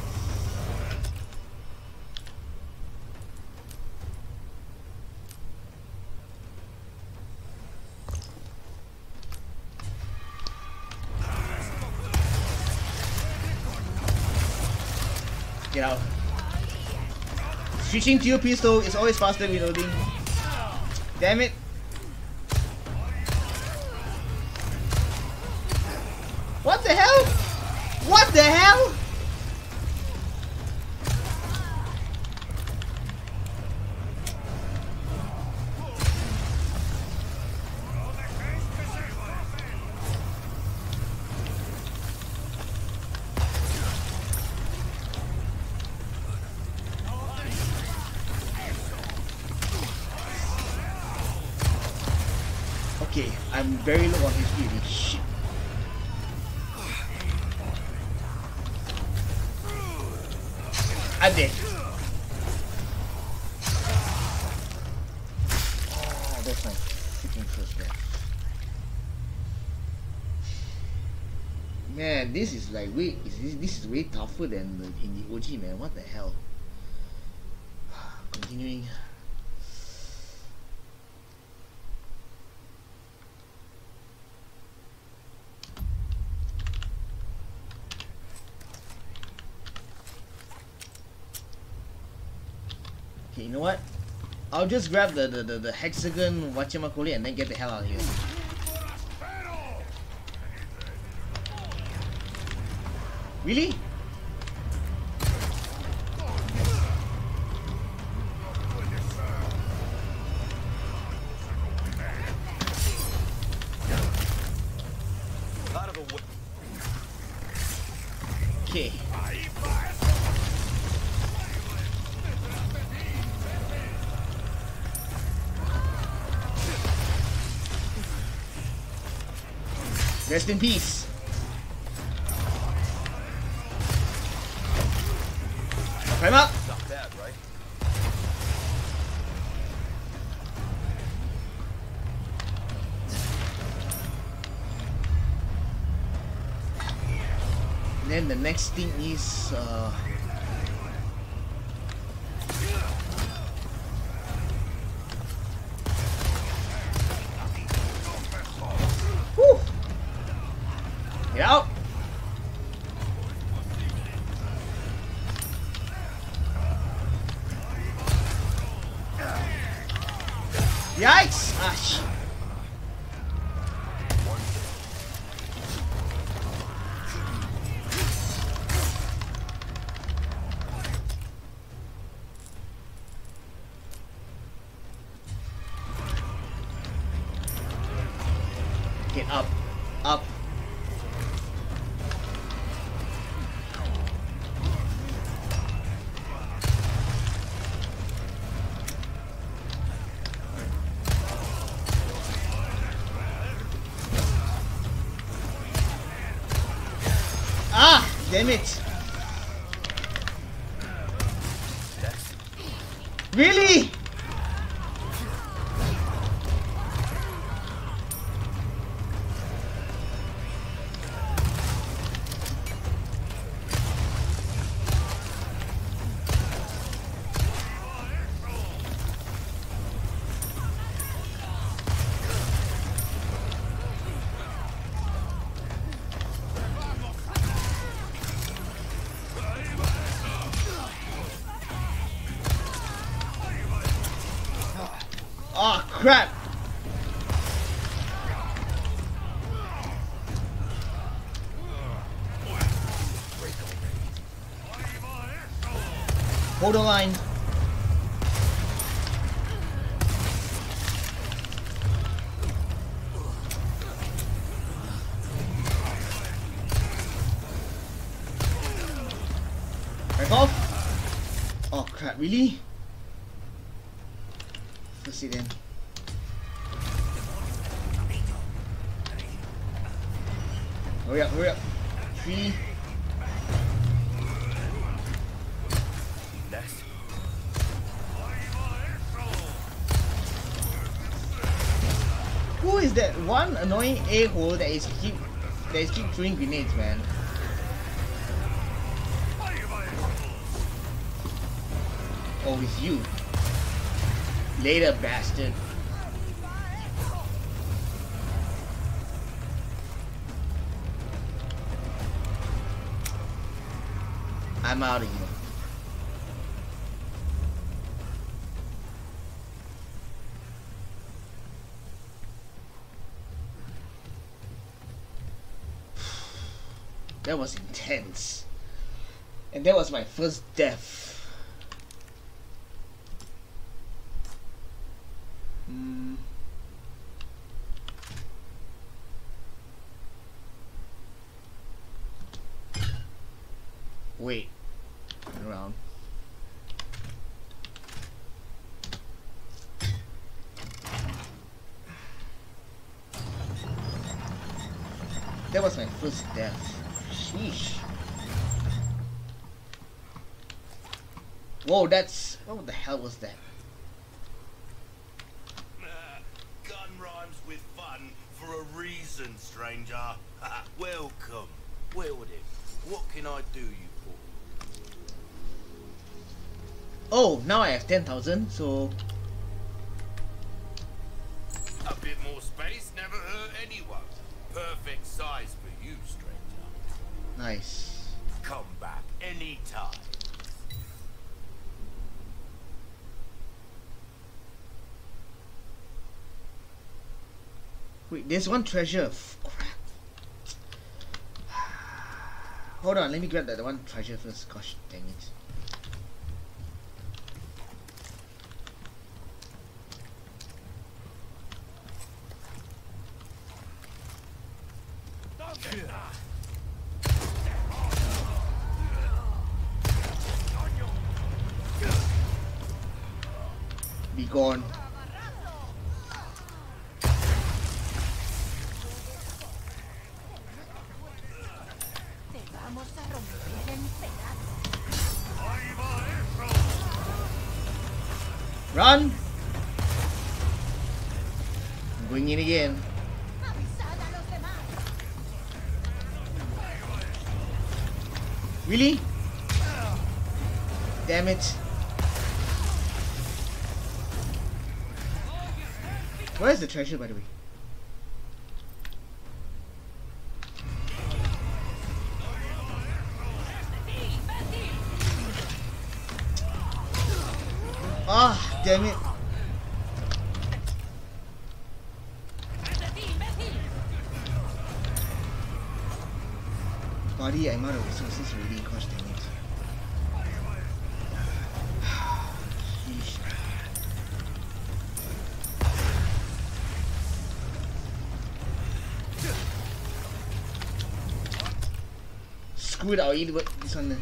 Get out. Switching to your pistol is always faster reloading. Damn it. What the hell? What the hell? Okay, I'm very low on HP. Really. Shit. I'm dead. Oh, that's my freaking first death. Man, this is like way. This is way tougher than in the OG, man. What the hell? Continuing. Okay, you know what? I'll just grab the hexagon whatchamacallit and then get the hell out of here. Really? Out of the way. Okay. Rest in peace. I'll climb up. Not bad, right? And then the next thing is whew. Get out. Yikes! Ah, shit. Get up. Up. Ah! Damn it! Really? Oh crap! Hold the line. Back off. Oh crap, really? Let's see then. Hurry up, hurry up. 3. Less. Who is that one annoying a-hole that is keep throwing grenades, man? Oh, it's you. Later, bastard. I'm out of here. That was intense. And that was my first death. Wait. Turn around. That was my first death. Sheesh. Whoa, that's... What the hell was that? Gun rhymes with fun for a reason, stranger. Welcome. Well then, what can I do you for? Oh, now I have 10,000, so... A bit more space never hurt anyone. Perfect size for you, stranger. Nice. Come back anytime. Wait, there's one treasure. Crap. Hold on, let me grab that one treasure first. Gosh, dang it. Be gone. Run! I'm going in again. Really? Damn it. Where's the treasure, by the way? Ah, damn it. Buddy, I'm out of resources already. Gosh dang it. Sheesh. Screw it, I'll eat this one then.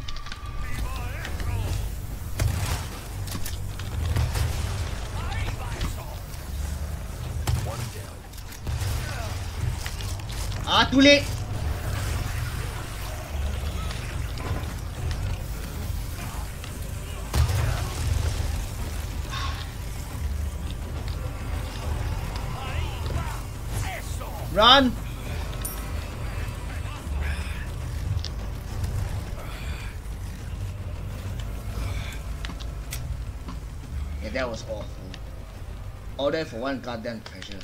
Ah, too late! Run! Yeah, that was awful. All that for one goddamn treasure.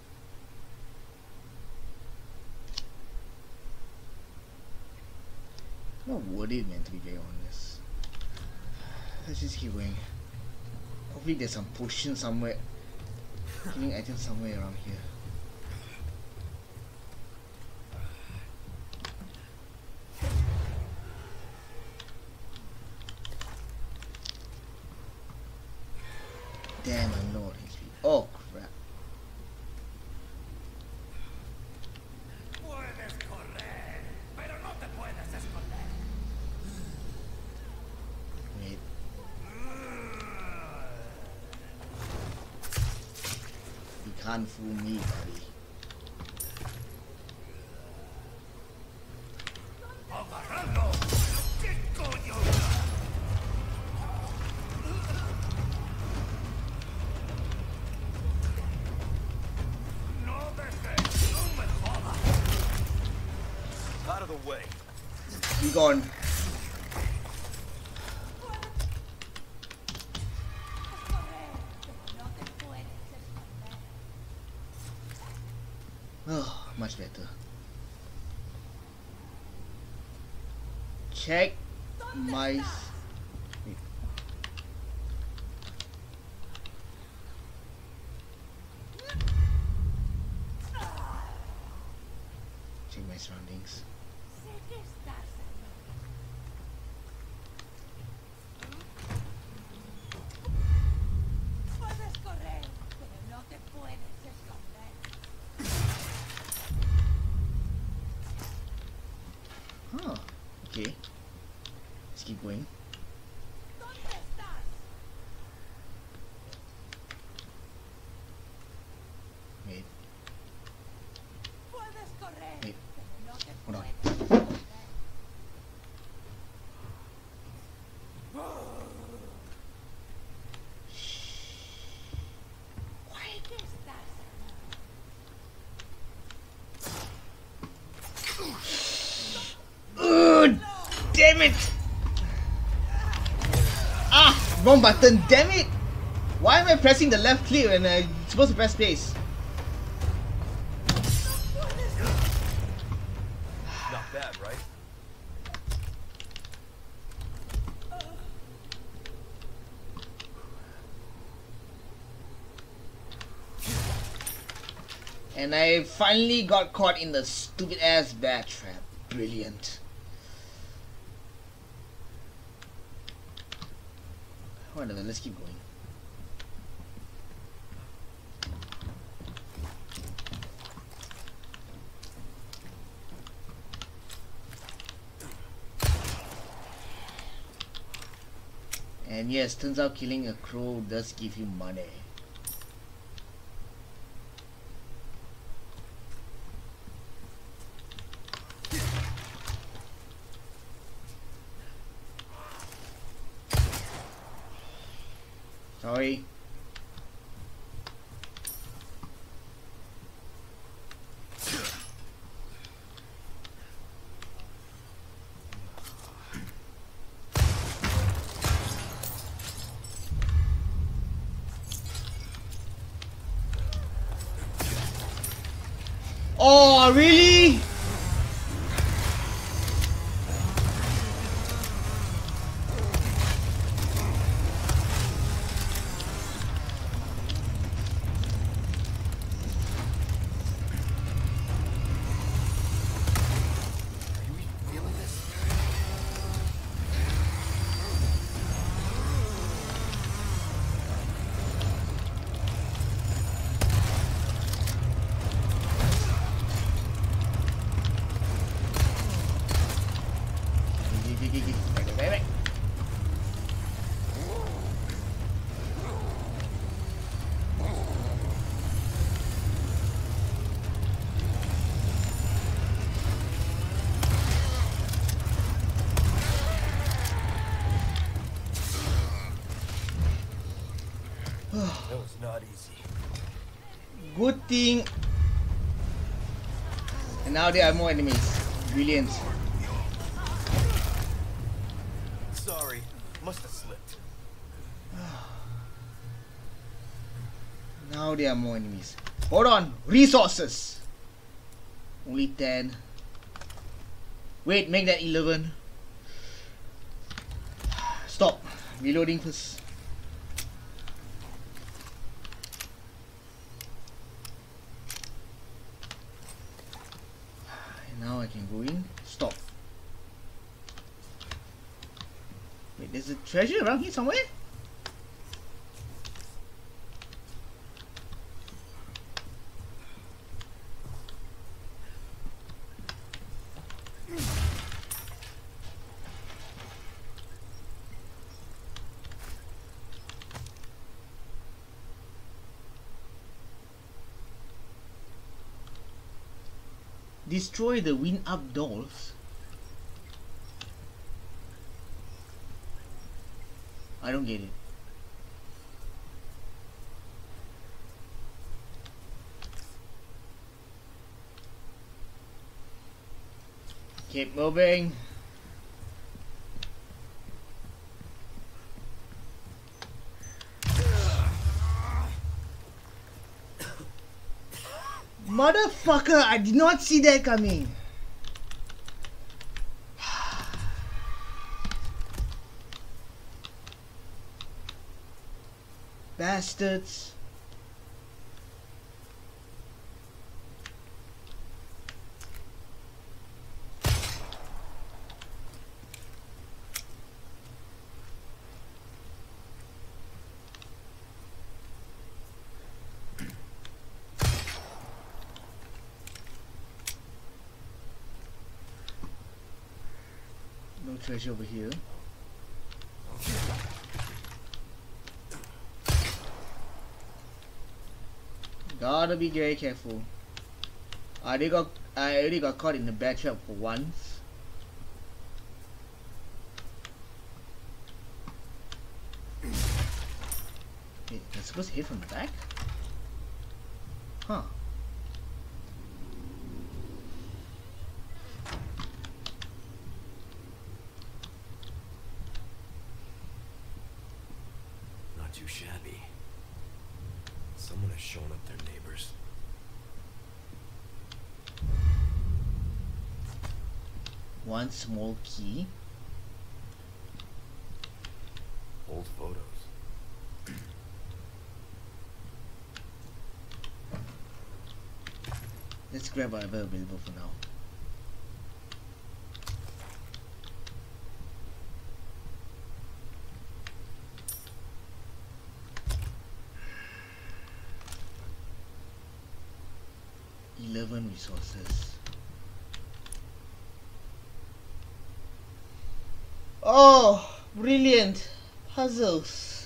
Not worth it, man, to be very honest. Let's just keep going. Hopefully there's some potion somewhere. Healing item somewhere around here. Damn, I'm low on HP. Oh crap. Wait. You can't fool me, buddy. the way. Be gone. Oh, much better. Check my... Wait. Check my surroundings. Huh, okay. Let's keep going. Wait. Wait. Hold on. Damn it! Ah! Wrong button, damn it! Why am I pressing the left click when I'm supposed to press space? Not bad, right? And I finally got caught in the stupid ass bat trap. Brilliant. Whatever, let's keep going. And yes, turns out killing a crow does give you money. Sorry. Oh, really? That was not easy. Good thing. And now there are more enemies. Brilliant. Sorry, must have slipped. Now there are more enemies. Hold on. Resources. Only 10. Wait, make that 11. Stop. Reloading first. Now I can go in. Stop. Wait, there's a treasure around here somewhere? Destroy the wind-up dolls. I don't get it. Keep moving. Motherfucker, I did not see that coming. Bastards. No treasure over here. Gotta be very careful. I already got caught in the bad trap for once. Wait, I'm supposed to hit from the back? Huh. Not too shabby. Someone has shown up their neighbors. One small key. Old photos. Let's grab whatever available for now. Resources. Oh, brilliant puzzles.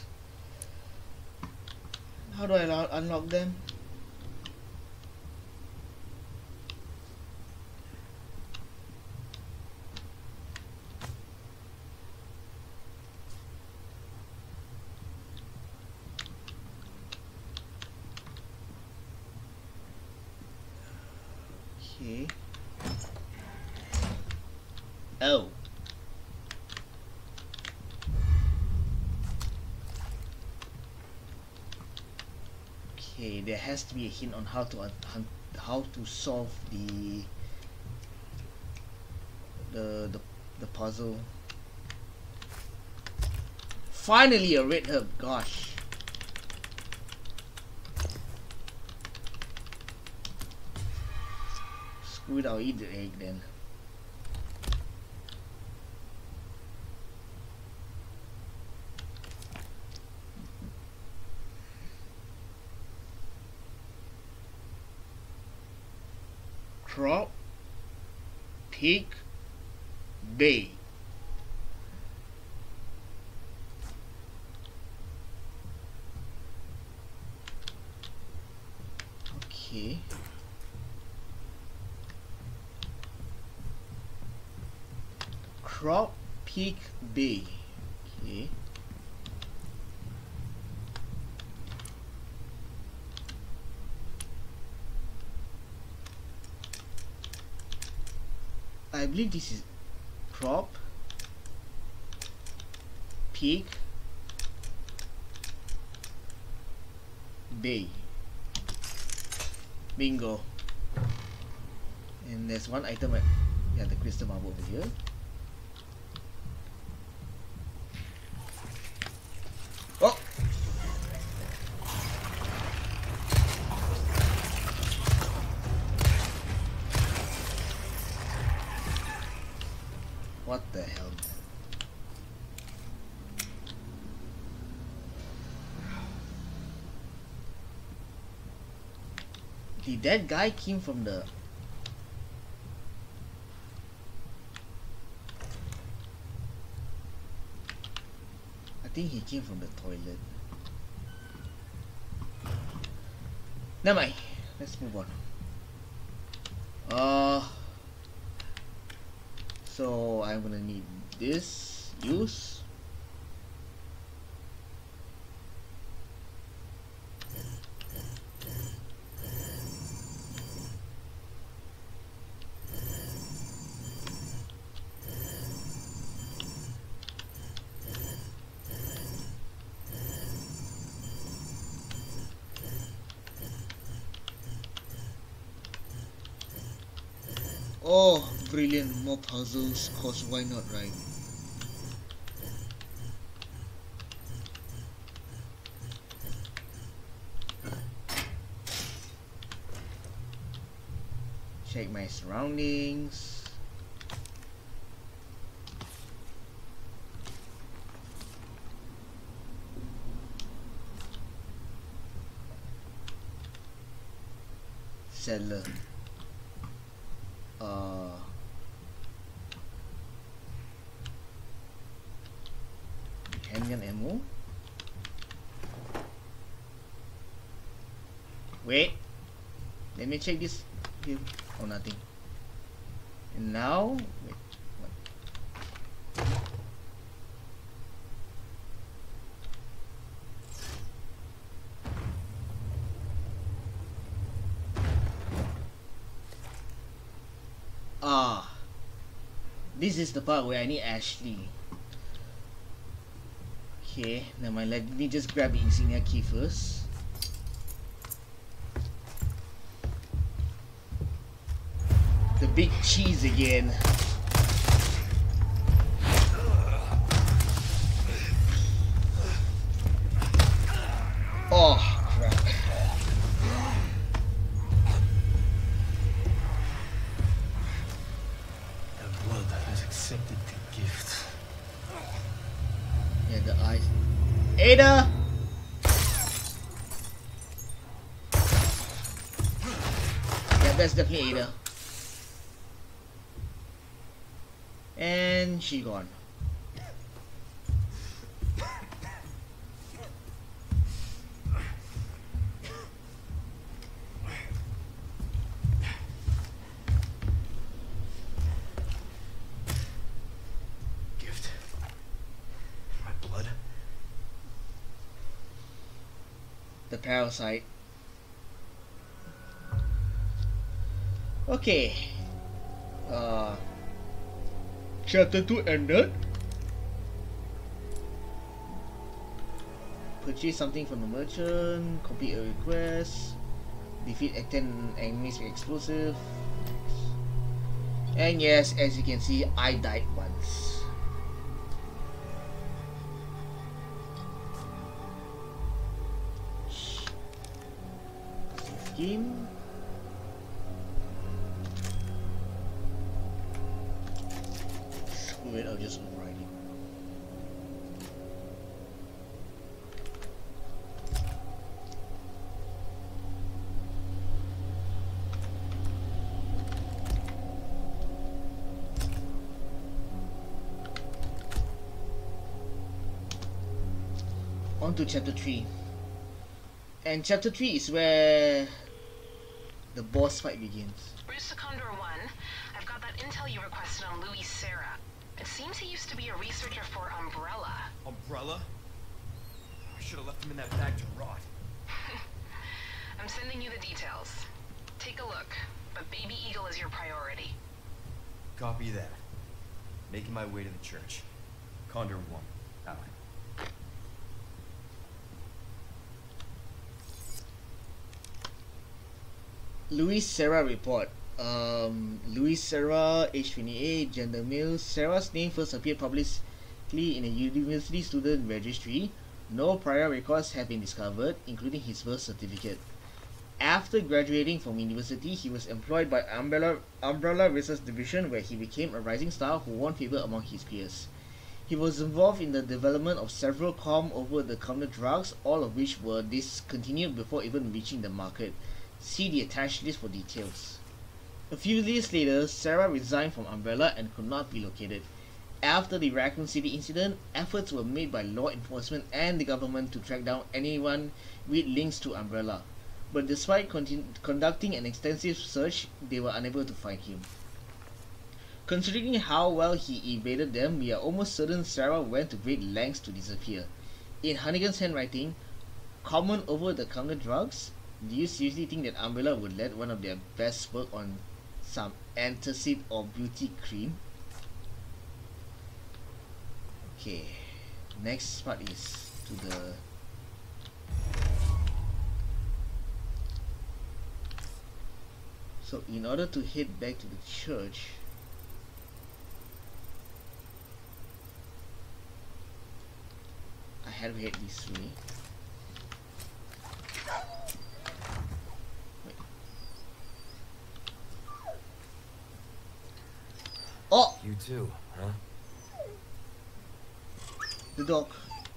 How do I unlock them? Okay. Oh. Okay, there has to be a hint on how to solve the puzzle. Finally, a red herb. Gosh. Screw it, I'll eat the egg then. Crop Peak Bay. Okay. Crop Peak Bay. Okay. I believe this is Crop Peak Bay. Bingo. And there's one item at the crystal marble over here. Oh! What the hell, man? Did that guy came from the... I think he came from the toilet. Never mind. Let's move on. So I'm gonna need this. Use. Oh, brilliant. More puzzles, cause why not, right? Check my surroundings. Cellar. Handgun ammo. Wait. Let me check this here. Oh, nothing. And now, wait. What? Ah, this is the part where I need Ashley. Okay, never mind. Let me just grab the insignia key first. The big cheese again. Oh, crap. The blood has accepted the gift. Yeah, the eyes. Ada! Yeah, that's definitely Ada. And she gone. Gift. My blood. The parasite. Okay. Chapter 2 ended. Purchase something from the merchant. Complete a request. Defeat 10 enemies with explosive. And yes, as you can see, I died once. Save game. Screw it, I'll just override it. On to chapter 3. And chapter 3 is where the boss fight begins. Bruce to Condor 1, I've got that intel you requested on Louis Serra. It seems he used to be a researcher for Umbrella. Umbrella? I should have left him in that bag to rot. I'm sending you the details. Take a look, but Baby Eagle is your priority. Copy that. Making my way to the church. Condor 1. Out. Louis Serra report. Louis Serra, age 28, gender male. Serra's name first appeared publicly in a university student registry. No prior records have been discovered, including his birth certificate. After graduating from university, he was employed by Umbrella Research Division, where he became a rising star who won favor among his peers. He was involved in the development of several over-the-counter drugs, all of which were discontinued before even reaching the market. See the attached list for details. A few years later, Sarah resigned from Umbrella and could not be located. After the Raccoon City incident, efforts were made by law enforcement and the government to track down anyone with links to Umbrella. But despite conducting an extensive search, they were unable to find him. Considering how well he evaded them, we are almost certain Sarah went to great lengths to disappear. In Hannigan's handwriting, common over-the-counter drugs? Do you seriously think that Umbrella would let one of their best work on some antacid or beauty cream? Okay, next part is to the So in order to head back to the church, I had to head this way. Wait. Oh! You too, huh? The dog.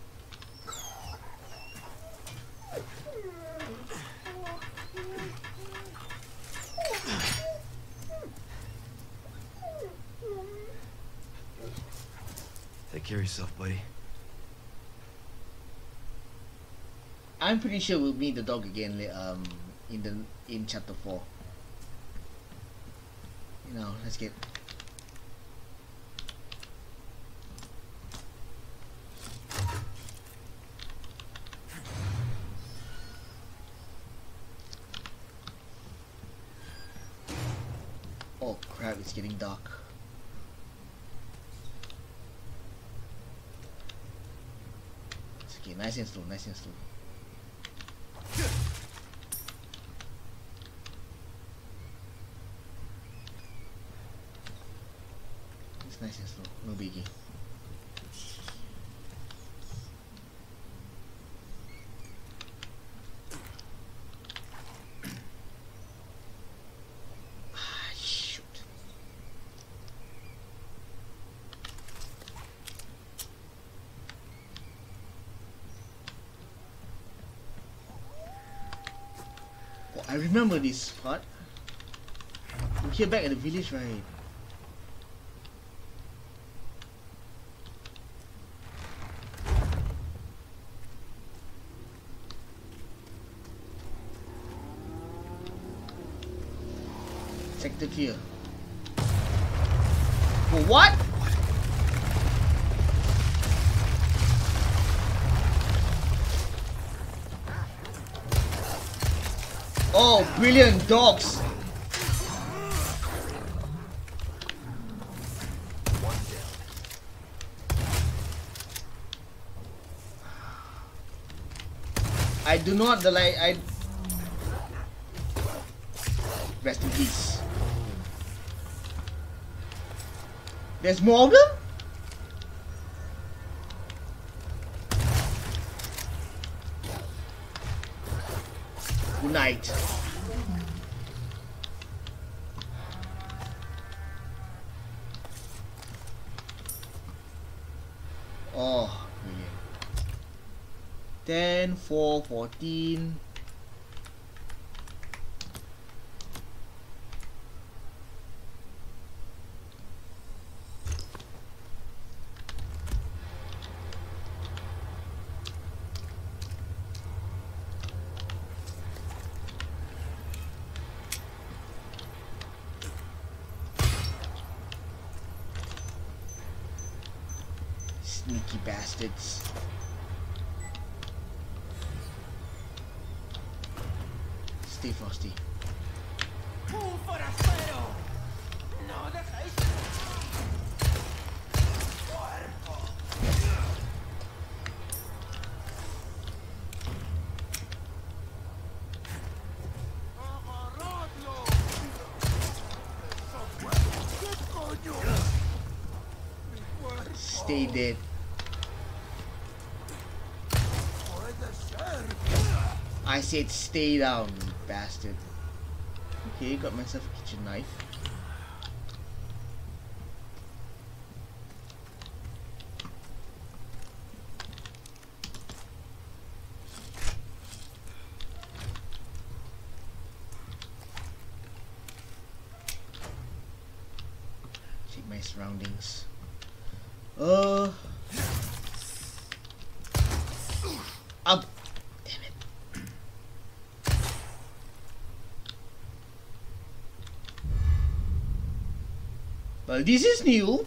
Take care of yourself, buddy. I'm pretty sure we'll meet the dog again in chapter 4. You know, let's get oh crap, it's getting dark. It's okay, nice and slow, nice and slow. It's nice and slow, no biggie. Ah, shoot. Oh, I remember this part. We're here back at the village, right? Sector clear. For what? Oh, brilliant dogs! I do not like rest in peace. There's more of them? Good night. Oh, brilliant. 10, 4, 14. Sneaky bastards. Stay frosty. Stay dead. I said stay down, you bastard. Okay, got myself a kitchen knife. Check my surroundings. Up. Damn it. Well, this is new.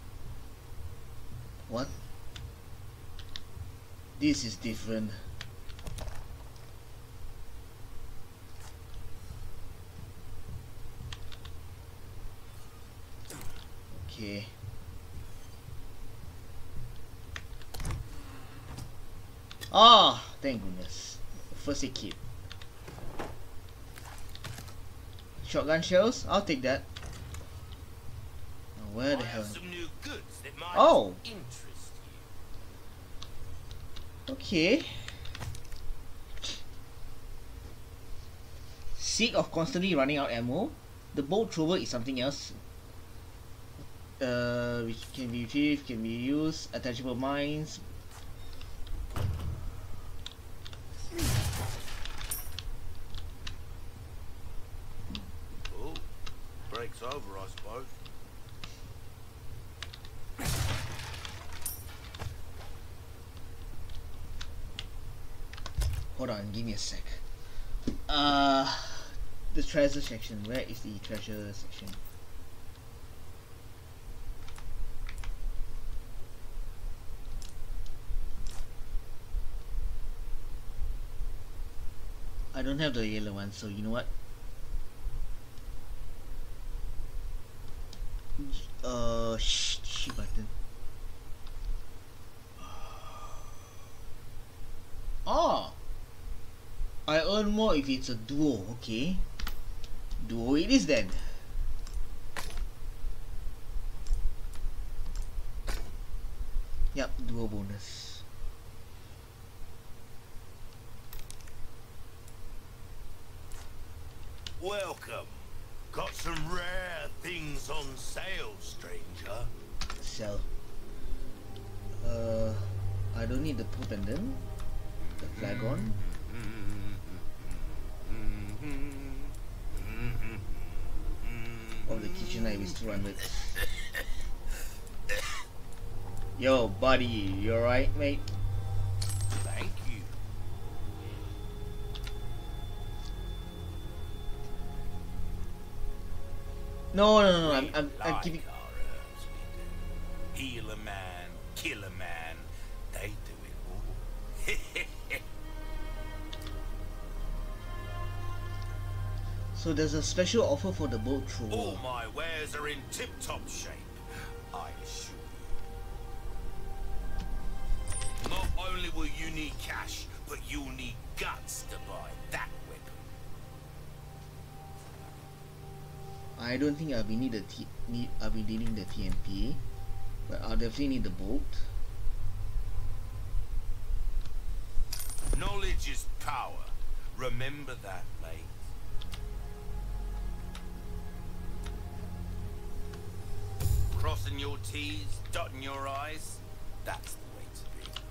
What? This is different. Okay. Ah, thank goodness. First aid kit. Shotgun shells? I'll take that. Now, where the I hell? have some new goods that might Oh! interest you. Okay. Sick of constantly running out ammo. The bolt thrower is something else. Which can be retrieved, can be used. Attachable mines. Oh, breaks over, I suppose. Hold on, give me a sec. The treasure section. Where is the treasure section? I don't have the yellow one, so you know what? Shit button. Oh! I earn more if it's a duo, okay. Duo it is then. Yep, duo bonus. Welcome. Got some rare things on sale, stranger. Sell. I don't need the poo pendant. The flagon. Oh, the kitchen knife is 200. Yo, buddy, you alright, mate? Thank you. No, We I'm like giving. our herbs, we do. Heal a man, kill a man. They do it all. So there's a special offer for the bolt thrower. All my wares are in tip-top shape, I assure you. Not only will you need cash, but you'll need guts to buy that weapon. I don't think I'll be I'll be needing the TMP, but I'll definitely need the bolt. Knowledge is power. Remember that, mate. Crossing your T's, dotting your I's, that's the way to be.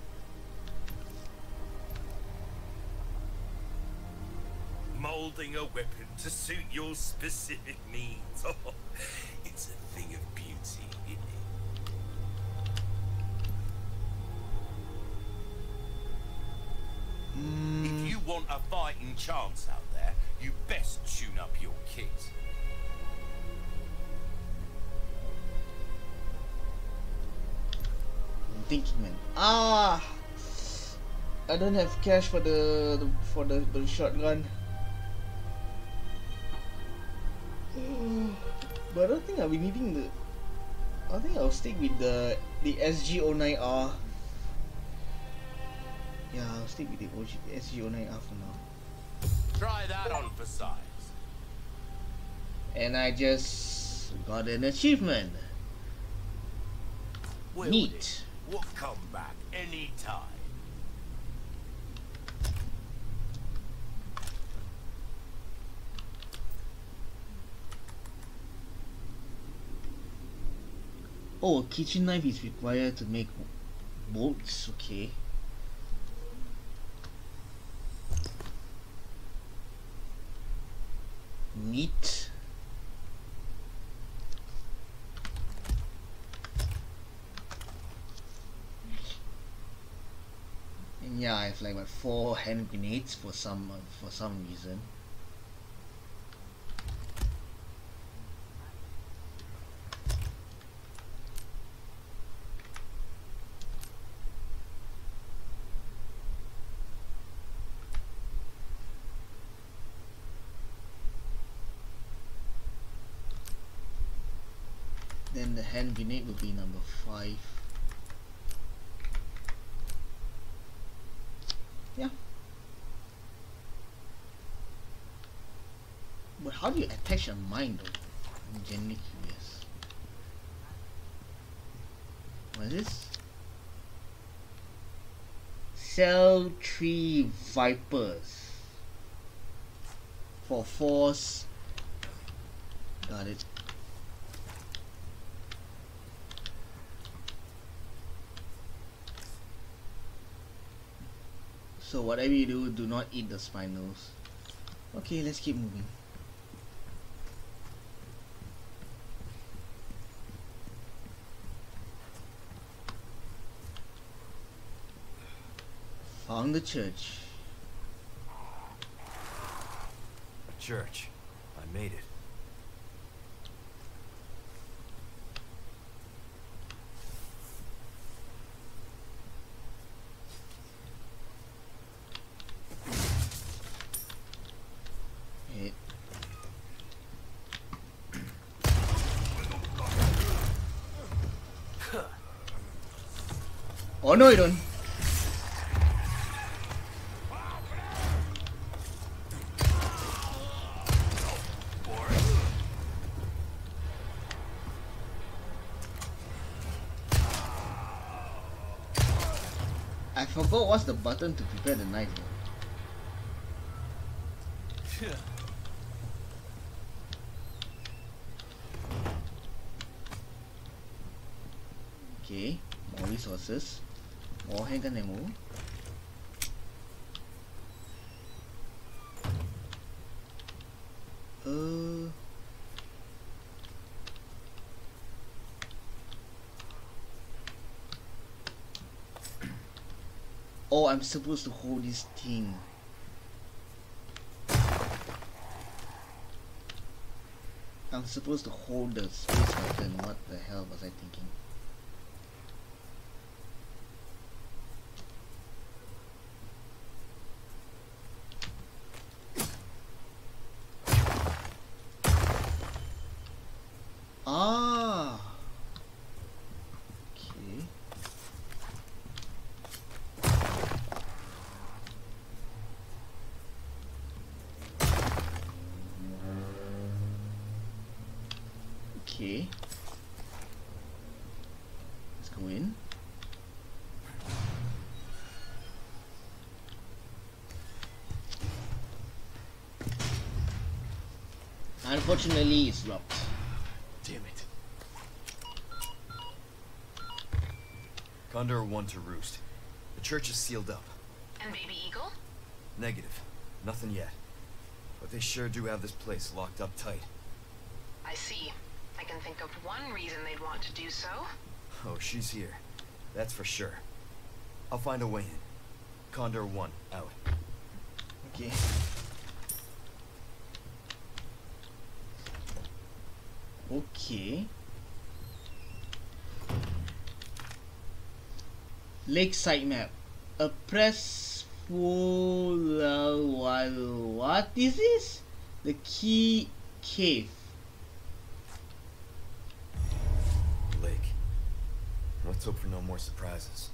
Molding a weapon to suit your specific needs. Oh, it's a thing of beauty, isn't it? If you want a fighting chance out there, you best tune up your kit. I'm thinking, man. I don't have cash for the shotgun. But I don't think I'll be needing the. I think I'll stick with the SG09R. Yeah, I'll stick with the SG09R for now. Try that on for size. And I just got an achievement. Will Neat. We'll come back anytime. Oh, a kitchen knife is required to make bolts. Okay. Neat. And yeah, I have like what 4 hand grenades for some reason. Then the hand grenade will be number 5. Yeah. But how do you attach a mine though? I'm genuinely curious. What is this? Cell 3 Vipers. For force. Got it. So whatever you do, do not eat the spinals. Okay, let's keep moving. Found the church. A church. I made it. Hey. Oh no, you don't. I forgot what's the button to prepare the knife though. Okay, more resources, more handgun ammo. Oh, I'm supposed to hold this thing. I'm supposed to hold the space button. What the hell was I thinking? Ah. Okay. Okay. Let's go in. Unfortunately, it's locked. Damn it. Condor 1 to roost. The church is sealed up. And Baby Eagle? Negative. Nothing yet. But they sure do have this place locked up tight. I see. I can think of one reason they'd want to do so. Oh, she's here. That's for sure. I'll find a way in. Condor 1, out. Okay. Okay. Lakeside map. A press full while what is this? The key cave. Lake. Let's hope for no more surprises.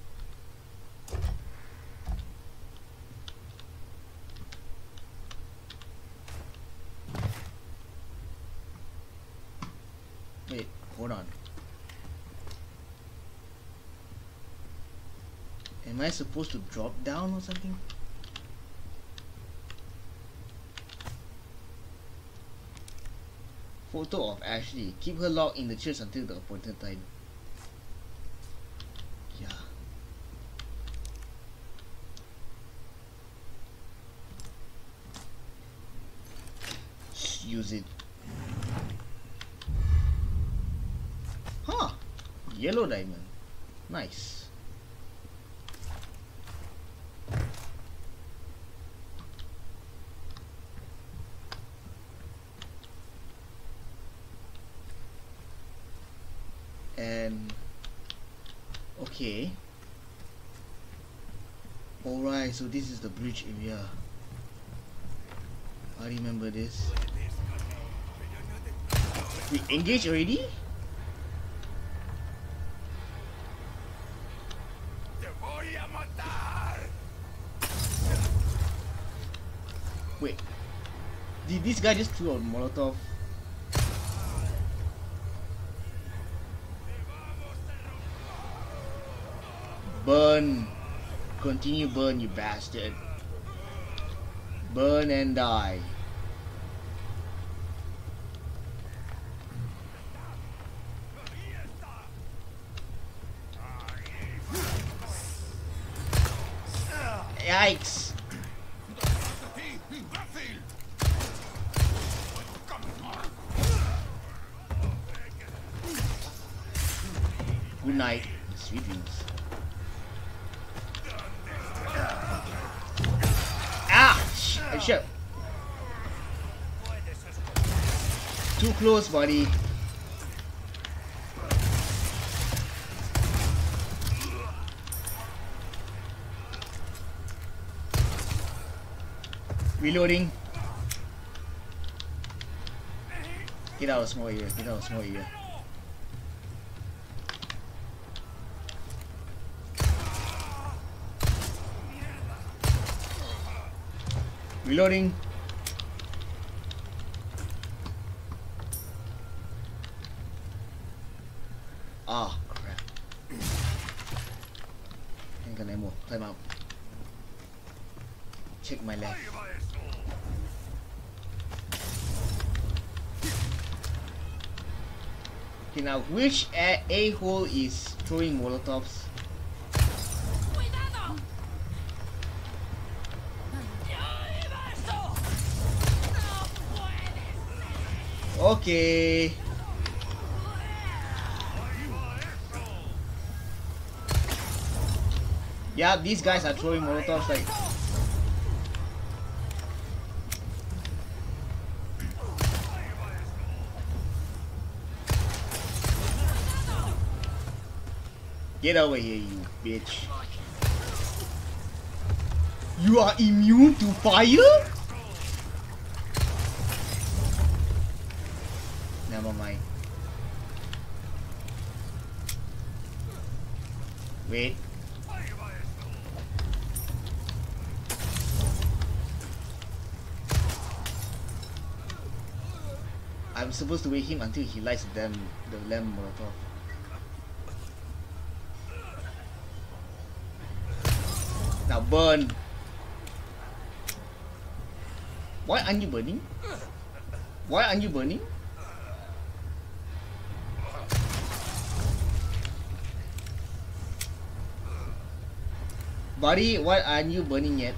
Wait, hold on. Am I supposed to drop down or something? Photo of Ashley. Keep her locked in the church until the appointed time. Yeah. Use it. Huh. Yellow diamond. Nice. And okay. Alright, so this is the bridge area. I remember this. We engaged already? Wait. Did this guy just throw a Molotov? Burn. Continue burn, you bastard. Burn and die. Yikes. Good night. Sweet dreams. Ah! Shit. Too close, buddy. Reloading. Get out of small area. Get out of small area. Reloading. Ah, crap. Ain't got ammo. Time out. Check my left. Okay, now which a-hole is throwing molotovs? Okay. Yeah, these guys are throwing molotovs like. Get over here, you bitch. You are immune to fire? Never mind. Wait. I'm supposed to wait him until he lights the lamp molotov. Now burn. Why aren't you burning? Why aren't you burning? Buddy, why aren't you burning yet?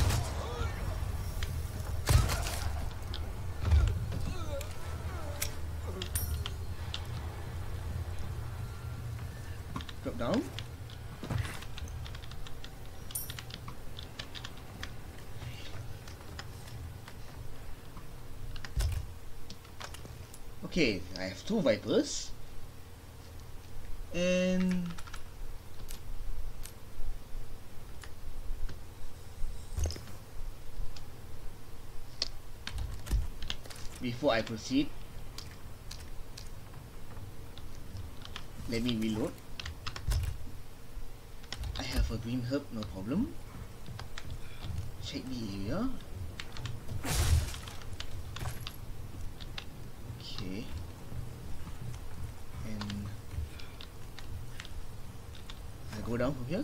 Drop down. Okay, I have 2 Vipers. And before I proceed, let me reload. I have a green herb, no problem. Check the area. Okay. And I go down from here.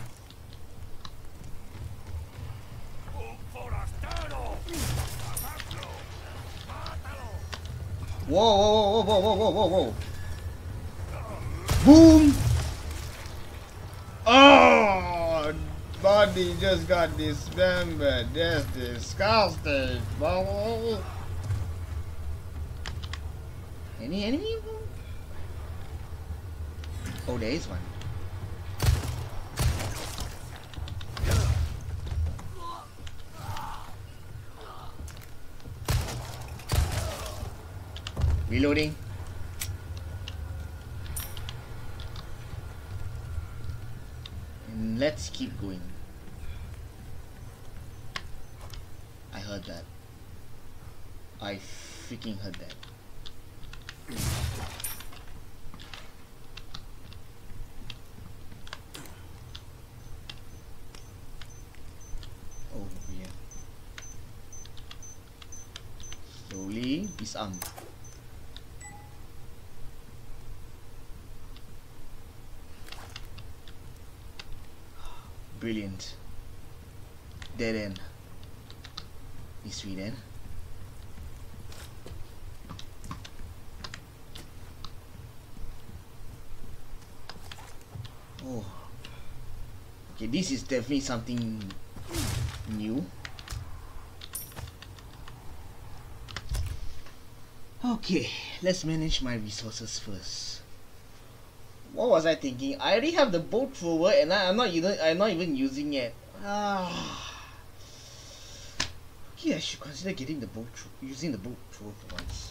Whoa, whoa, whoa, whoa, whoa, whoa, whoa, whoa. Boom! Oh, body just got dismembered. That's disgusting, bro. Any enemy? Oh, there is one. Reloading. And let's keep going. I heard that. I freaking heard that. Oh yeah. His arm. Brilliant. Dead end. These three then. Oh. Okay, this is definitely something new. Okay, let's manage my resources first. What was I thinking? I already have the bolt thrower and I'm not even using it. Okay, I should consider getting the using the bolt thrower for once.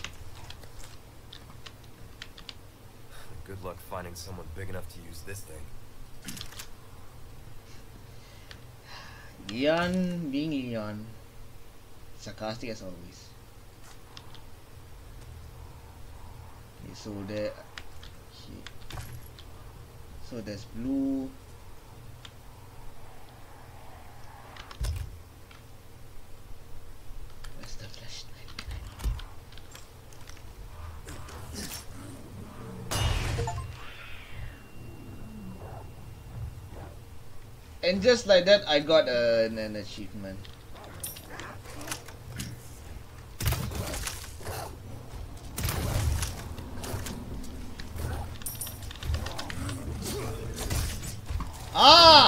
Good luck finding someone big enough to use this thing. Leon being Leon. Sarcastic as always. Okay, so there. Okay. So there's blue. Where's the flashlight? And just like that, I got an achievement. Ah!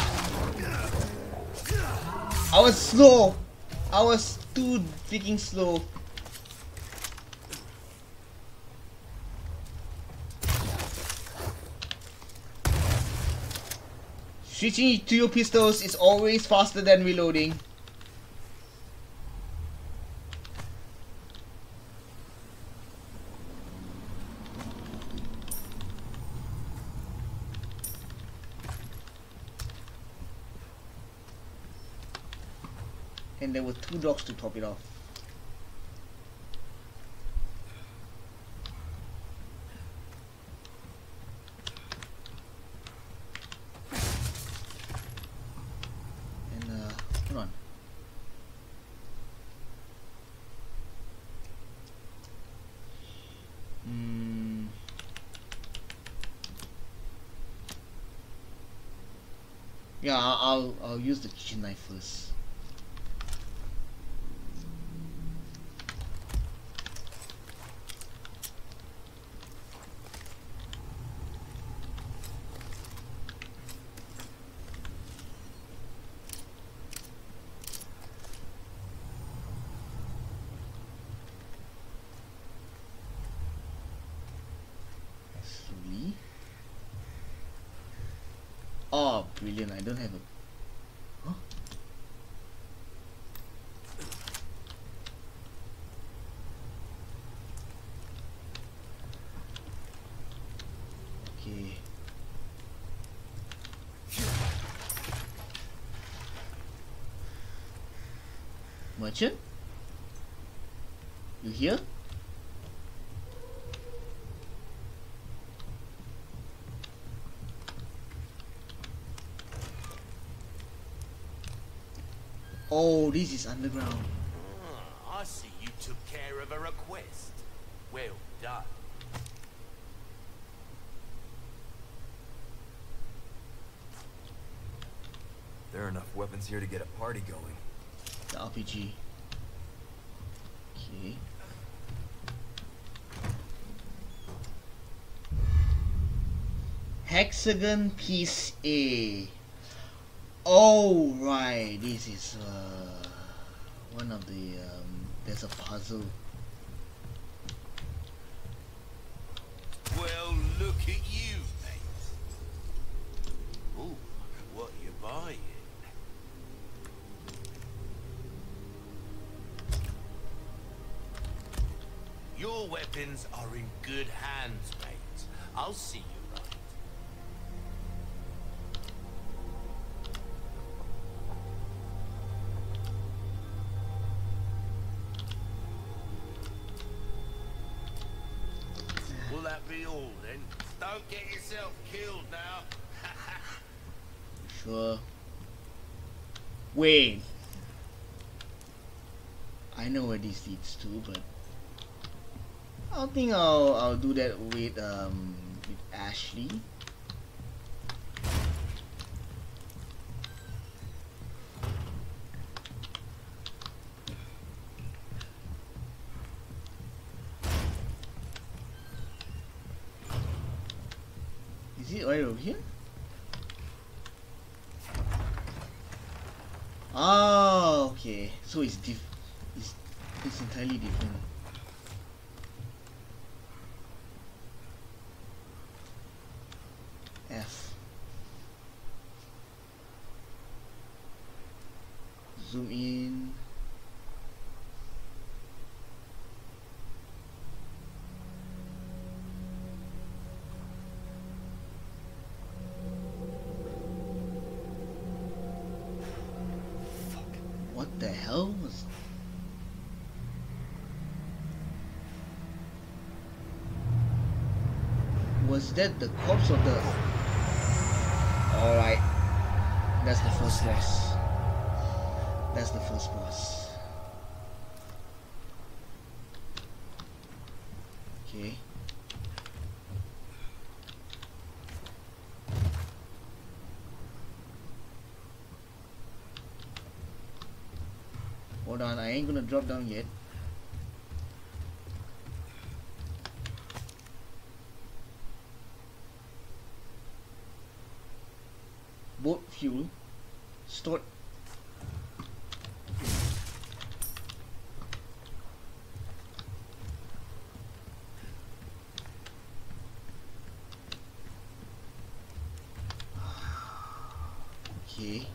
I was slow. I was too freaking slow. Switching to your pistols is always faster than reloading. And there were 2 dogs to top it off. Hold on. Yeah, I'll use the kitchen knife first. Oh, brilliant. I don't have a... Huh? Okay. Merchant? You here? Oh, this is underground. I see you took care of a request. Well done. There are enough weapons here to get a party going. The RPG. Okay. Hexagon piece A. Oh right, this is one of the there's a puzzle. Well, look at you, mate. Ooh, what you buying? Your weapons are in good hands, mate. I'll see you right. Will that be all then? Don't get yourself killed now. Sure. Wait. I know where this leads to, but I think I'll do that with Ashley. Is it right over here? Oh, okay. So it's it's entirely different. F. Zoom in. What the hell was that the corpse of the... Alright, that's the first boss. That's the first boss. Okay. Hold on, I ain't gonna drop down yet. Boat fuel stored. Okay.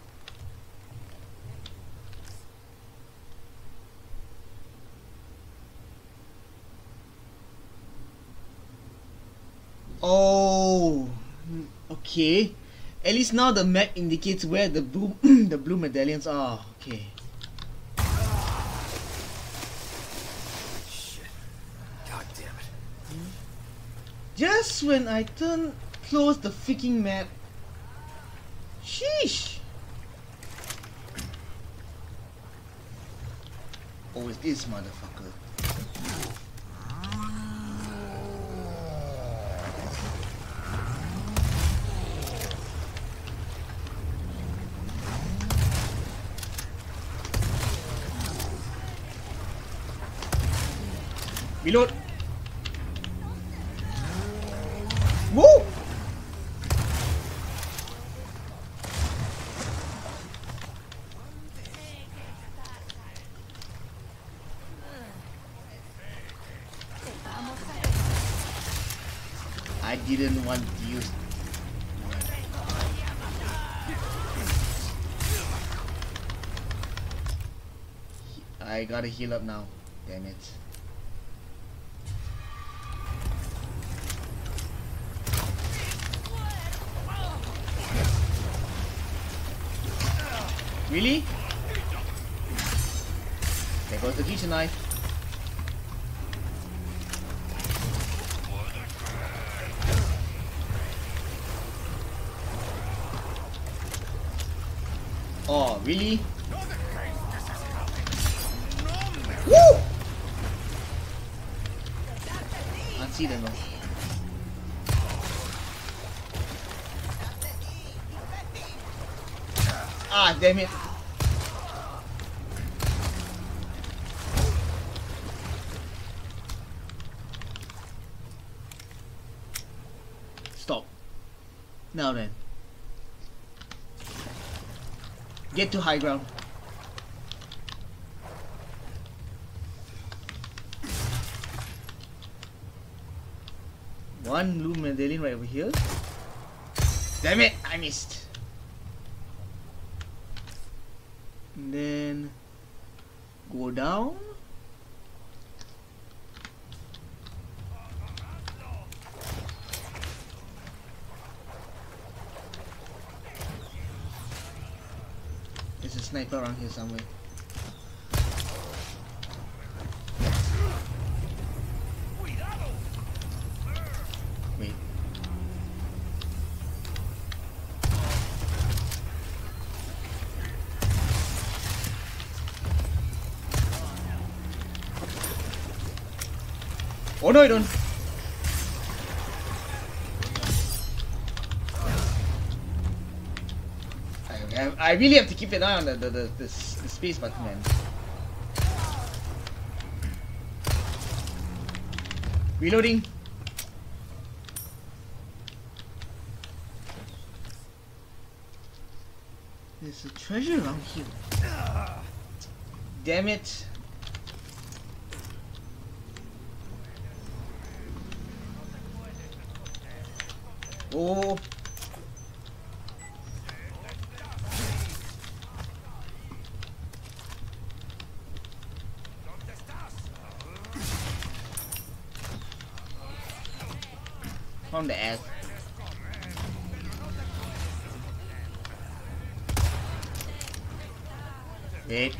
Oh, okay. At least now the map indicates where the blue the blue medallions are. Okay. Shit. God damn it. Just when I close the freaking map. Sheesh. Oh, it's this motherfucker. Reload. Woo! I didn't want to use. I gotta heal up now. Damn it. Really? There goes the kitchen knife. Oh, really? Woo! Can't see them though. Ah, damn it. Stop. Now then. Get to high ground. One blue medallion right over here. Damn it, I missed. And then go down. There's a sniper around here somewhere. Wait. Oh no, you don't. I really have to keep an eye on the space button, man. Reloading. There's a treasure around here. Damn it. Oh. From the ass. Wait.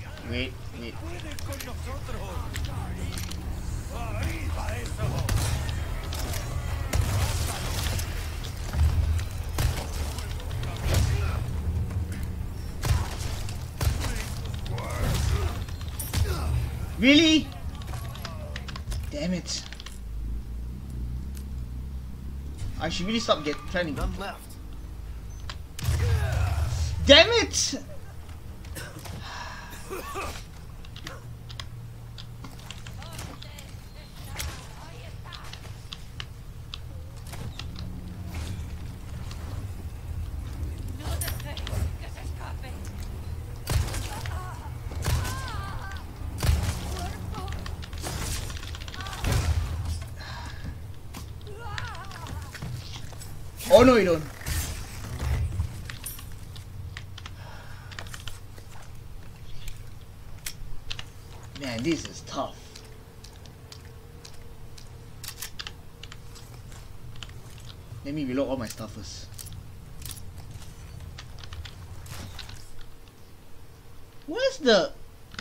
Really? Damn it. I should really stop trying to. None left. Damn it! Oh no, you don't. Man, this is tough. Let me reload all my stuff first. Where's the...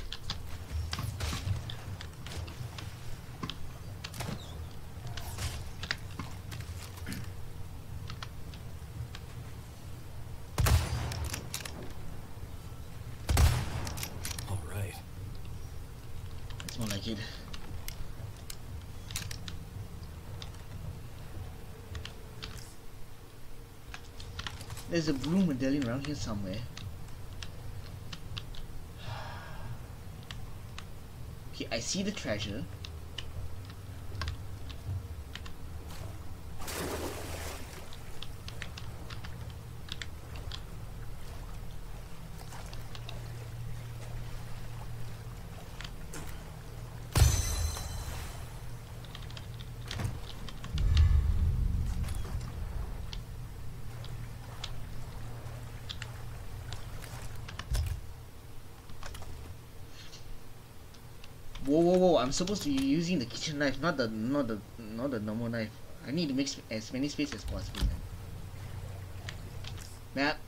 It. There's a blue medallion around here somewhere. Okay, I see the treasure. Whoa! I'm supposed to be using the kitchen knife, not the normal knife. I need to make as many space as possible, man. Map.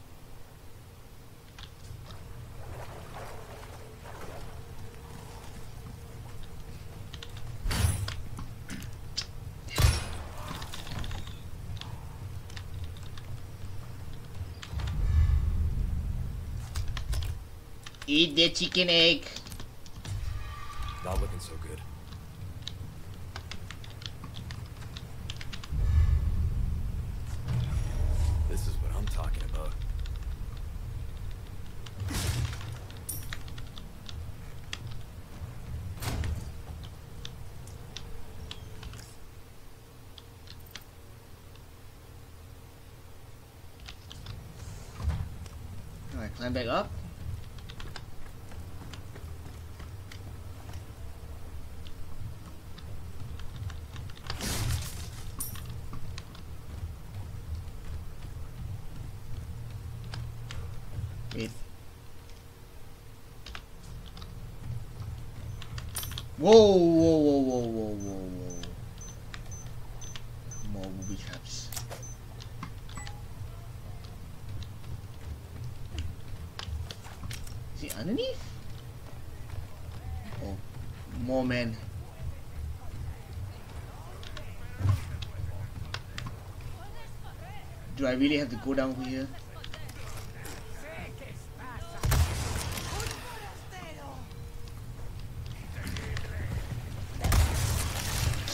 Eat the chicken egg. Not looking so good. This is what I'm talking about. Alright, climb back up. Wait. Whoa. More booby traps. Is he underneath? Oh, more men. Do I really have to go down here?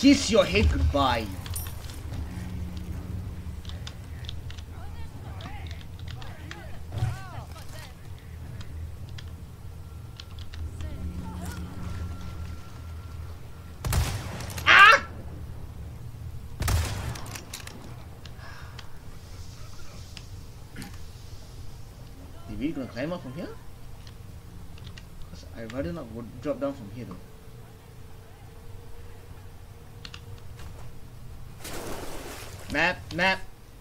Kiss your head goodbye. Ah! Did we gonna climb up from here? Cause I'd rather not go drop down from here though. Map.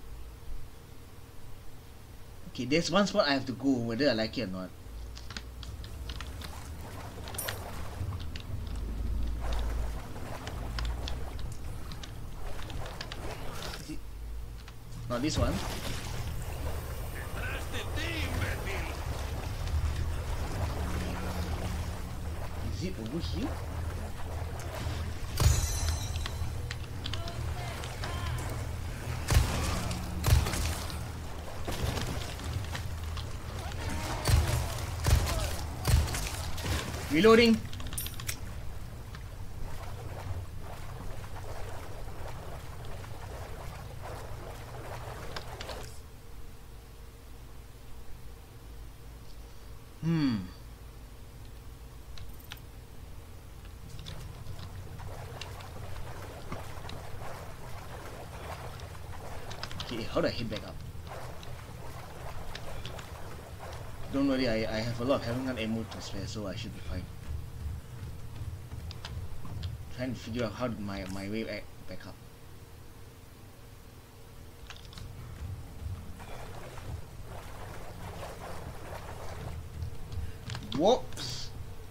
Okay, there's one spot I have to go, whether I like it or not. Is it? Not this one. Is it over here? Reloading. Okay, how do I hit back up? Don't worry, I have a lot of heaven gun ammo to spare, so I should be fine. Trying to figure out how to my way back up. Whoops!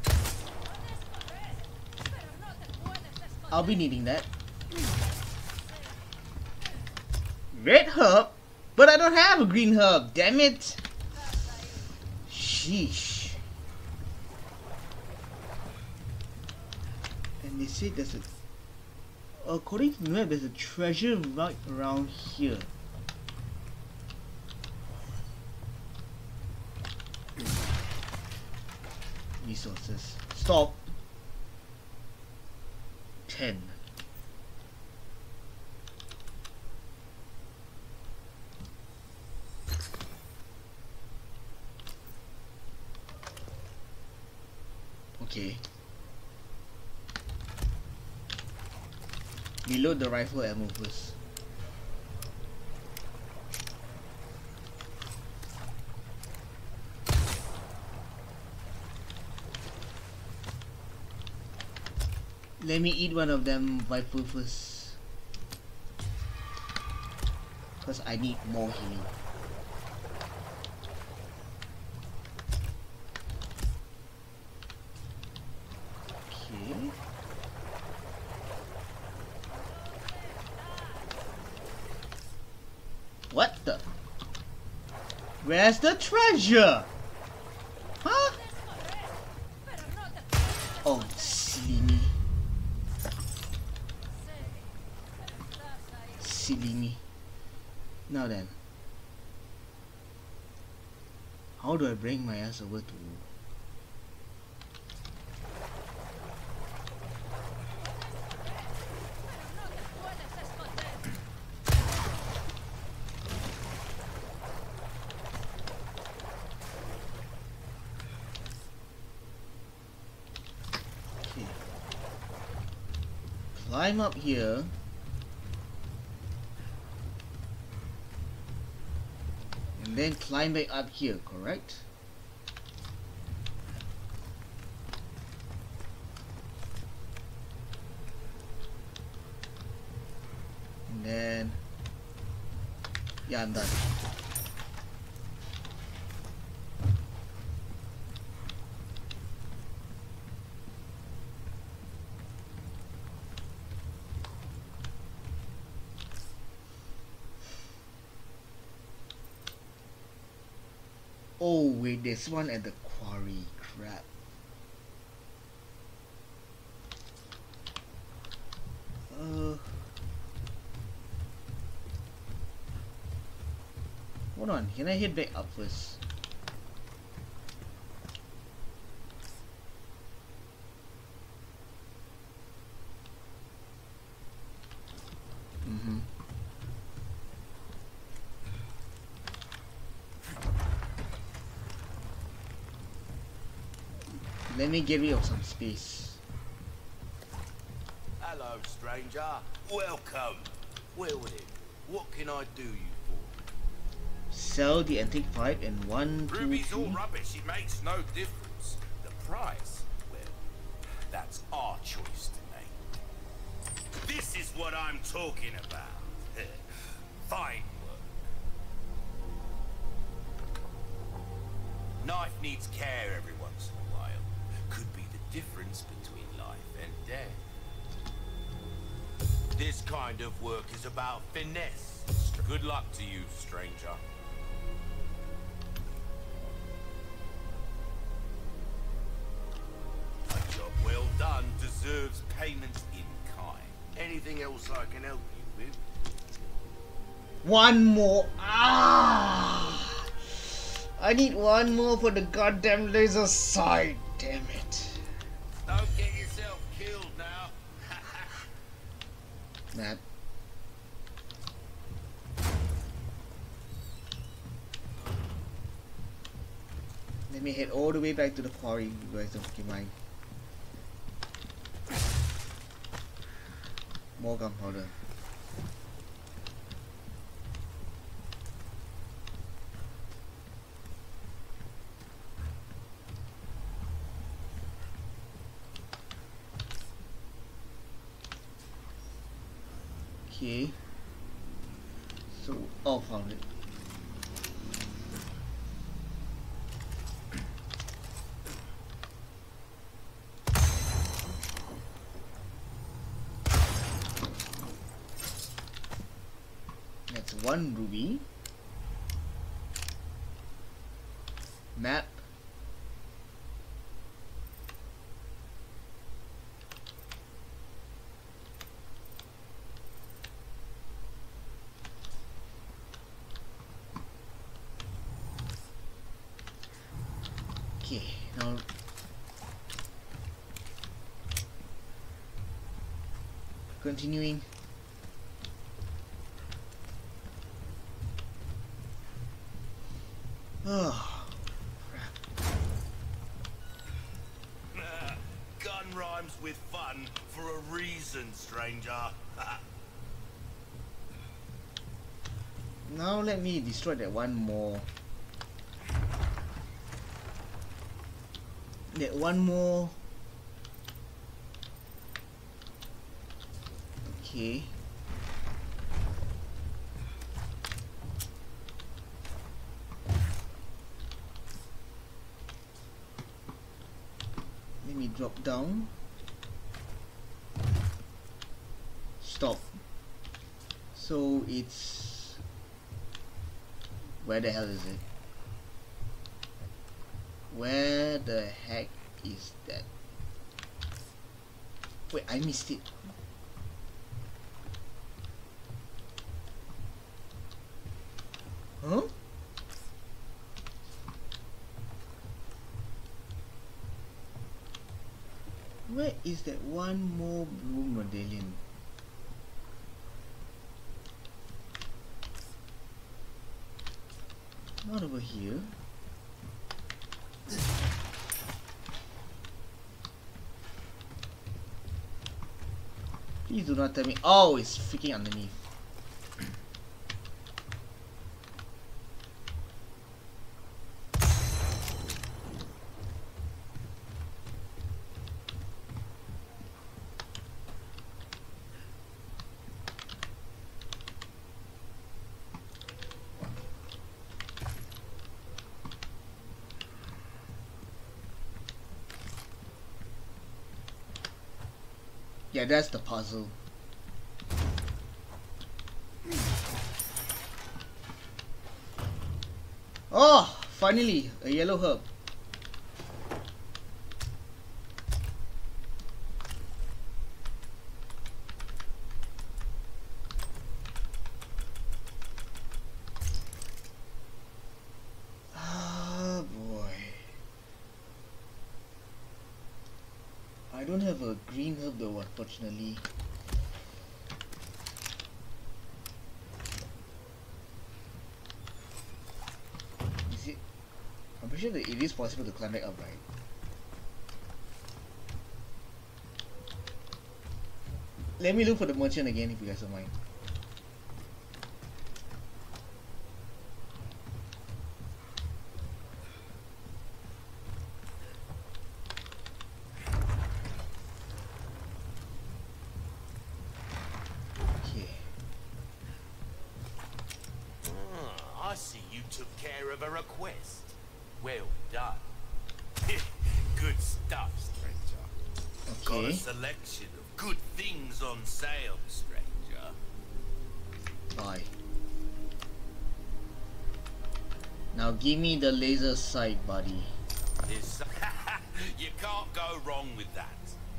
I'll be needing that. Red herb? But I don't have a green herb, damn it! Sheesh. And they say there's a... According to the map, there's a treasure right around here. Resources. Stop. 10. Okay. Reload the rifle ammo first. Let me eat one of them rifle first. Because I need more healing. What the? Where's the treasure? Huh? Oh, silly me. Silly me. Now then. How do I bring my ass over to... Climb up here. And then climb back up here, correct? And then... yeah, I'm done. Oh wait, there's one at the quarry. Crap. Hold on, can I head back up first? Let me get rid of some space. Hello, stranger. Welcome. Well then, what can I do you for? Sell the antique pipe and 1, 2, Ruby's all 3. rubbish. It makes no difference. The price, well, that's our choice to make. This is what I'm talking about. Fine work. Knife needs care every once in a while. Could be the difference between life and death. This kind of work is about finesse. Good luck to you, stranger. A job well done deserves payment in kind. Anything else I can help you with? One more. Ah! I need one more for the goddamn laser sight. Damn it. Don't get yourself killed now. Map. Let me head all the way back to the quarry. You guys don't keep mind. More gunpowder. Okay. So, oh, found it. That's 1 ruby. Map. Okay, now continuing. Oh, crap. Gun rhymes with fun for a reason, stranger. Now let me destroy that one more. That one more. Okay. Let me drop down. Stop. So it's... Where the hell is it? Where the heck is that? Wait, I missed it. Huh? Where is that one more blue medallion? Not over here. Please do not tell me. Oh, it's freaking underneath. Yeah, that's the puzzle. Oh, finally, a yellow herb. Ah, boy. I don't have a green herb though, unfortunately. Is it? I'm pretty sure that it is possible to climb back up, right? let me look for the merchant again if you guys don't mind. I see you took care of a request. Well done. Good stuff, stranger. Got a selection of good things on sale, stranger. Bye. Now give me the laser sight, buddy. You can't go wrong with that.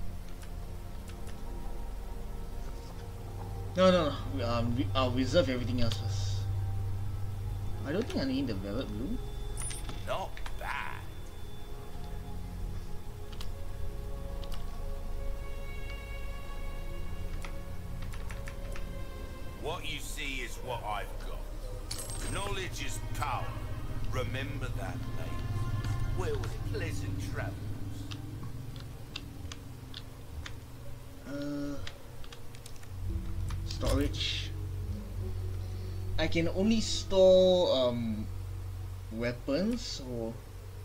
No. I'll reserve everything else first. I don't think I need the velvet blue. Not bad. What you see is what I've got. Knowledge is power. Remember that, mate. Well, pleasant travels. Storage. I can only store weapons, or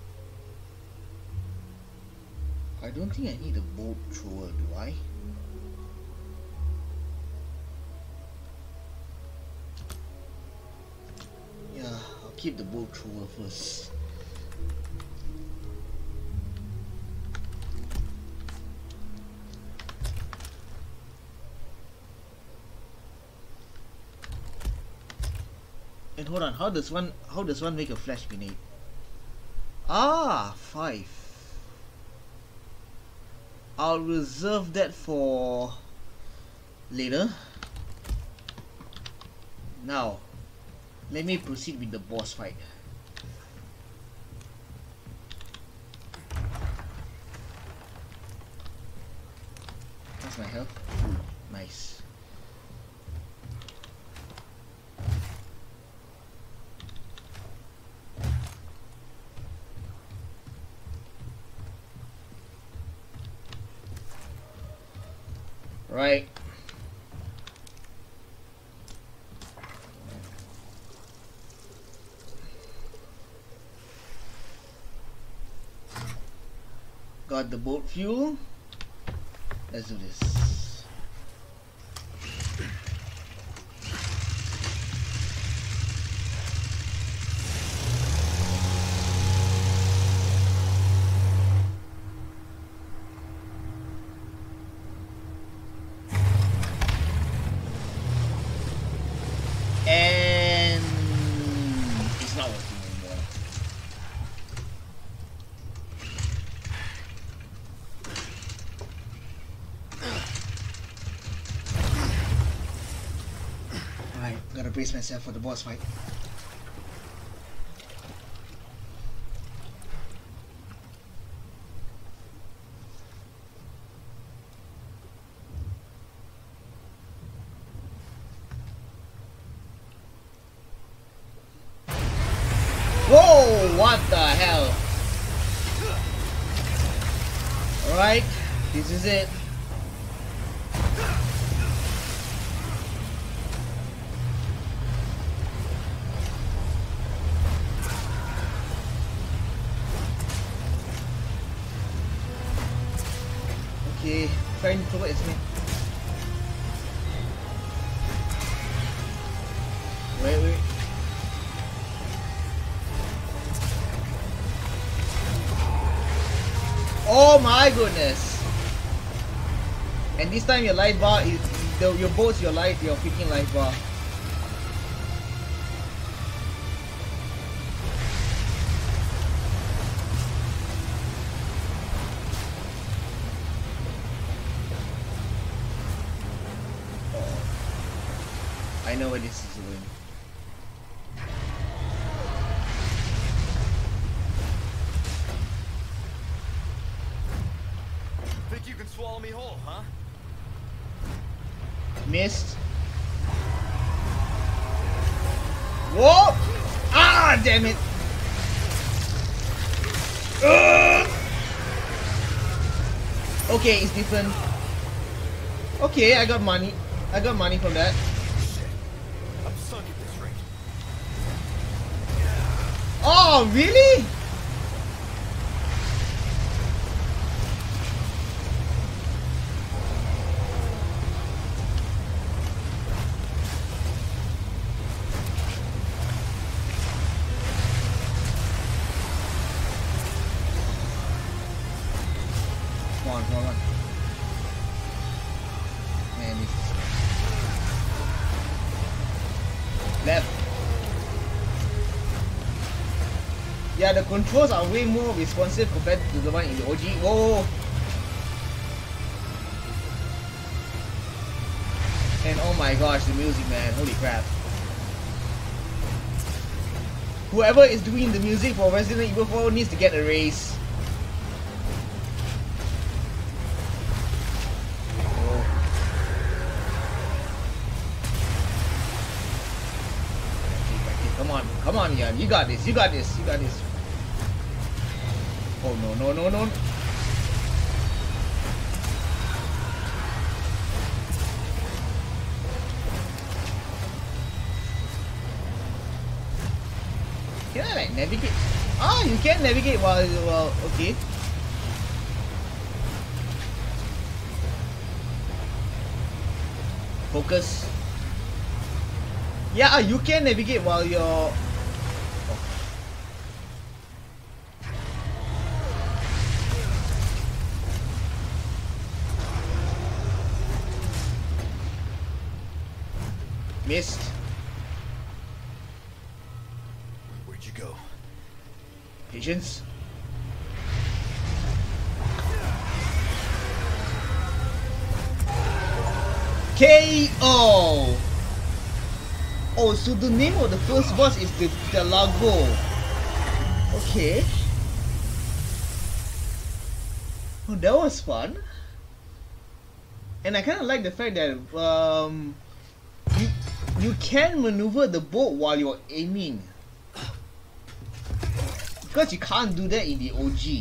I don't think I need a bolt thrower, do I? Yeah, I'll keep the bolt thrower first. And hold on, how does one make a flash grenade? Ah, 5. I'll reserve that for later. Now, let me proceed with the boss fight. That's my health. Ooh, nice. Right. Got the boat fuel. Let's do this. And it's not working anymore. Alright, gotta brace myself for the boss fight. Whoa, what the hell? Alright, this is it. Okay, trying to what is me. Wait. Oh my goodness! And this time your life bar is your boat's your freaking life bar. Oh. I know where this is going. Think you can swallow me whole, huh? Missed. Whoa! Ah, damn it! Okay, it's different. Okay, I got money. I got money from that. Shit. I'm sunk at this rate. Oh, really? Come on, come on. Man, this is left. Yeah, the controls are way more responsive compared to the one in the OG. Whoa! And oh my gosh, the music, man. Holy crap. Whoever is doing the music for Resident Evil 4 needs to get a raise. Come on, Ian. You got this. You got this. You got this. Oh no, no, no, no. Can I like navigate? Ah, you can navigate while okay. Focus. Yeah, you can navigate while you're. Missed. Where'd you go? Patience. KO. Oh, so the name of the first boss is the Lago. Okay. Oh, that was fun. And I kind of like the fact that you can maneuver the boat while you're aiming, because you can't do that in the OG.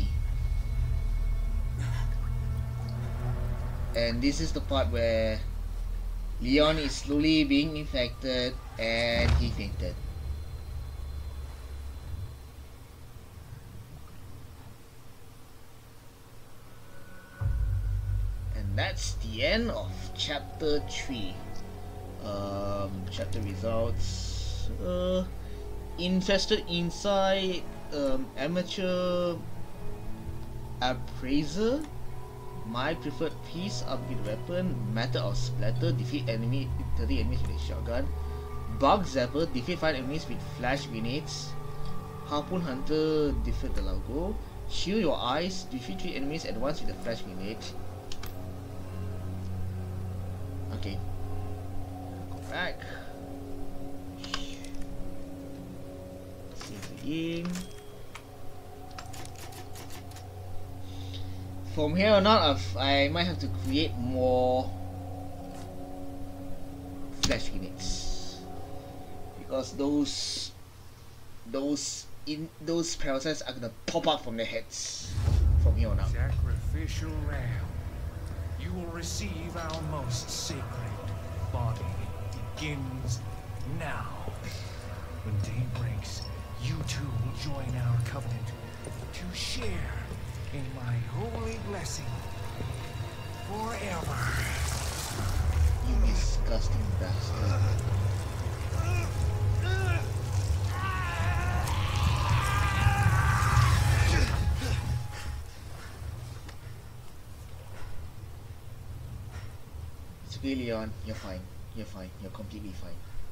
And this is the part where Leon is slowly being infected and he fainted. And that's the end of chapter 3. Chapter results. Infested inside. Amateur appraiser. My preferred piece, upgrade weapon. Method of splatter, defeat 30 enemies with a shotgun. Bug zapper, defeat 5 enemies with flash grenades. Harpoon hunter, defeat the Lago. Shield your eyes, defeat 3 enemies at once with a flash grenade. Okay. Go back. Save the game. From here on out, I might have to create more flash grenades, because those parasites are gonna pop out from their heads from here on out. Sacrificial lamb, you will receive our most sacred body. It begins now. When day breaks, you two will join our covenant to share in my holy blessing forever. You disgusting bastard. It's okay, Leon. You're fine. You're fine. You're completely fine.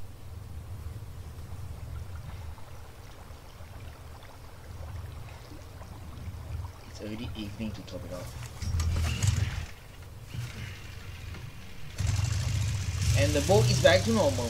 It's already evening to top it off. And the boat is back to normal.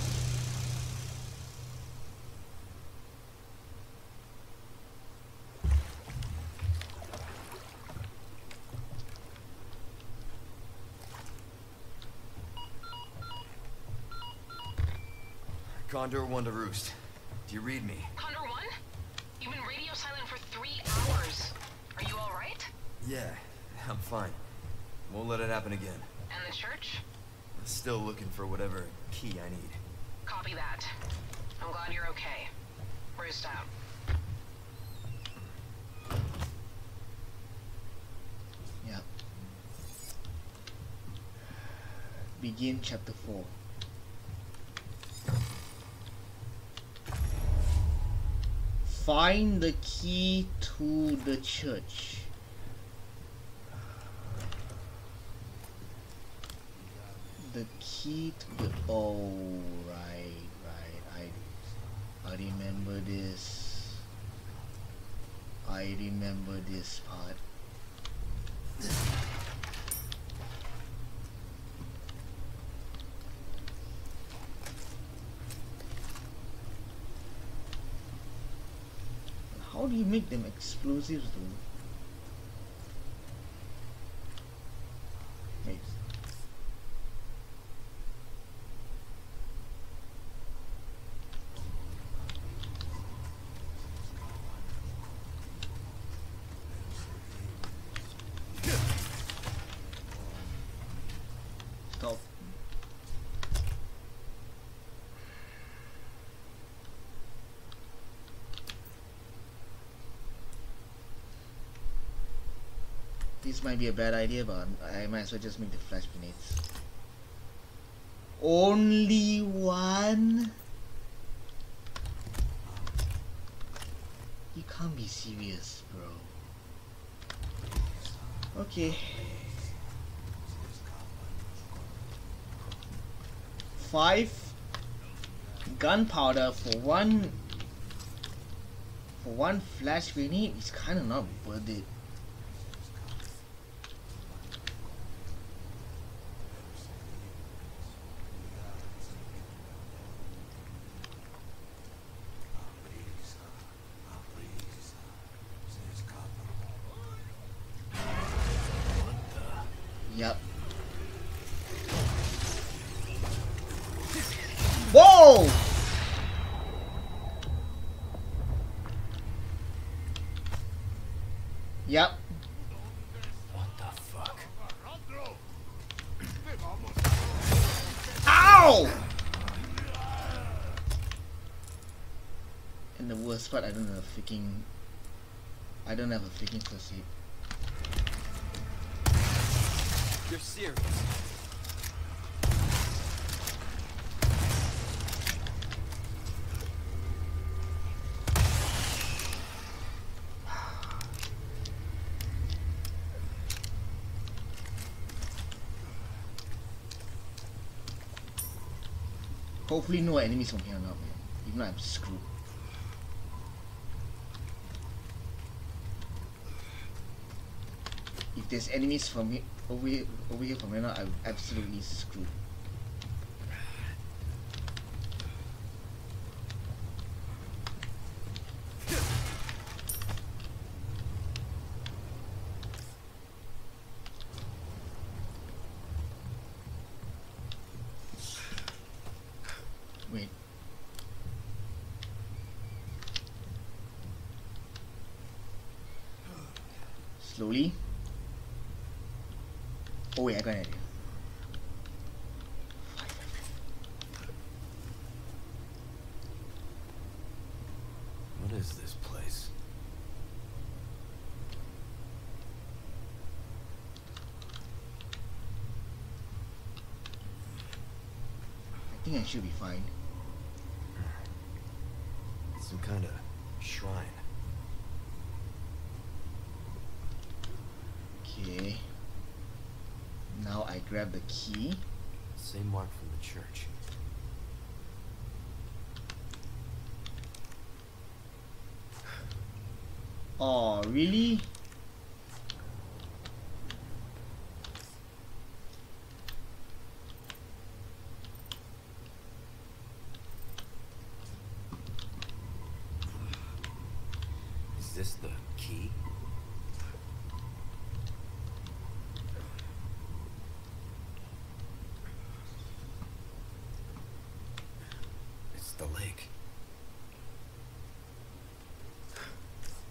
Condor 1 to Roost. Do you read me? Condor 1? You've been radio silent for 3 hours. Are you alright? Yeah, I'm fine. Won't let it happen again. And the church? Still looking for whatever key I need. Copy that. I'm glad you're okay. Roost out. Yep. Begin chapter 4. Find the key to the church. The key to the... Oh, right. I remember this. I remember this part. How do you make them explosives though? Wait. Stop. This might be a bad idea, but I might as well just make the flash grenades. Only one? You can't be serious, bro. Okay. 5 gunpowder for one flash grenade is kind of not worth it. Yep. Whoa! Yep. What the fuck? Ow! And the worst part, I don't have a freaking first aid. You're serious? Hopefully no enemies from here on out, man. If not, I'm screwed. If there's enemies from here, over here from here on out, I'm absolutely screwed. Wait. Slowly. Oh wait, I got an idea. What is this place? I think I should be fine. Some kind of shrine. Okay. Now I grab the key. Same mark from the church. Oh, really? Is this the key? It's the lake.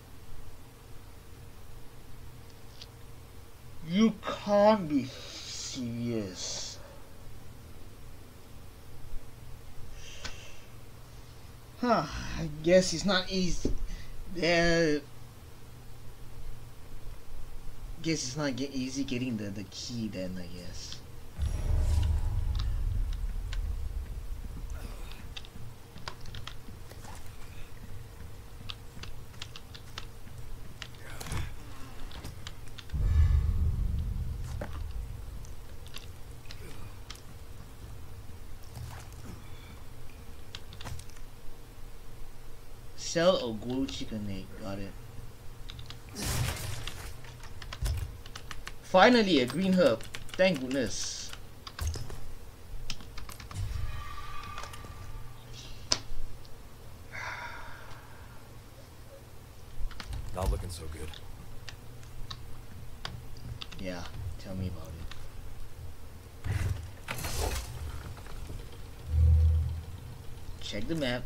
You can't be Mysterious. Huh, I guess it's not easy. Guess it's not easy getting the key then, I guess. Sell a glue chicken egg, got it. Finally, a green herb. Thank goodness. Not looking so good. Yeah, tell me about it. Check the map.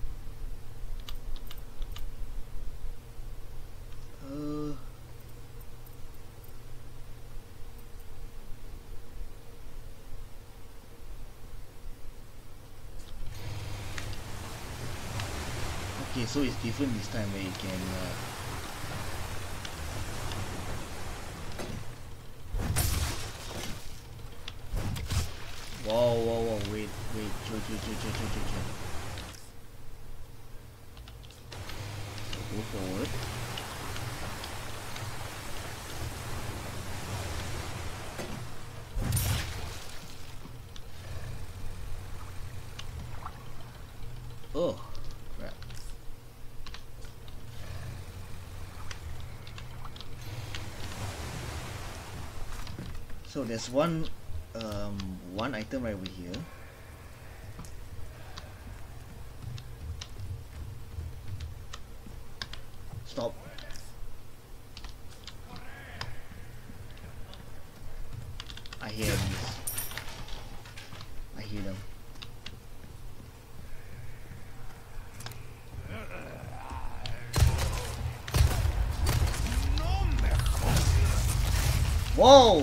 Okay, so it's different this time where you can whoa, wait, chill. Go forward. Oh, crap. So there's one item right over here. Stop. I hear enemies. I hear them. Whoa!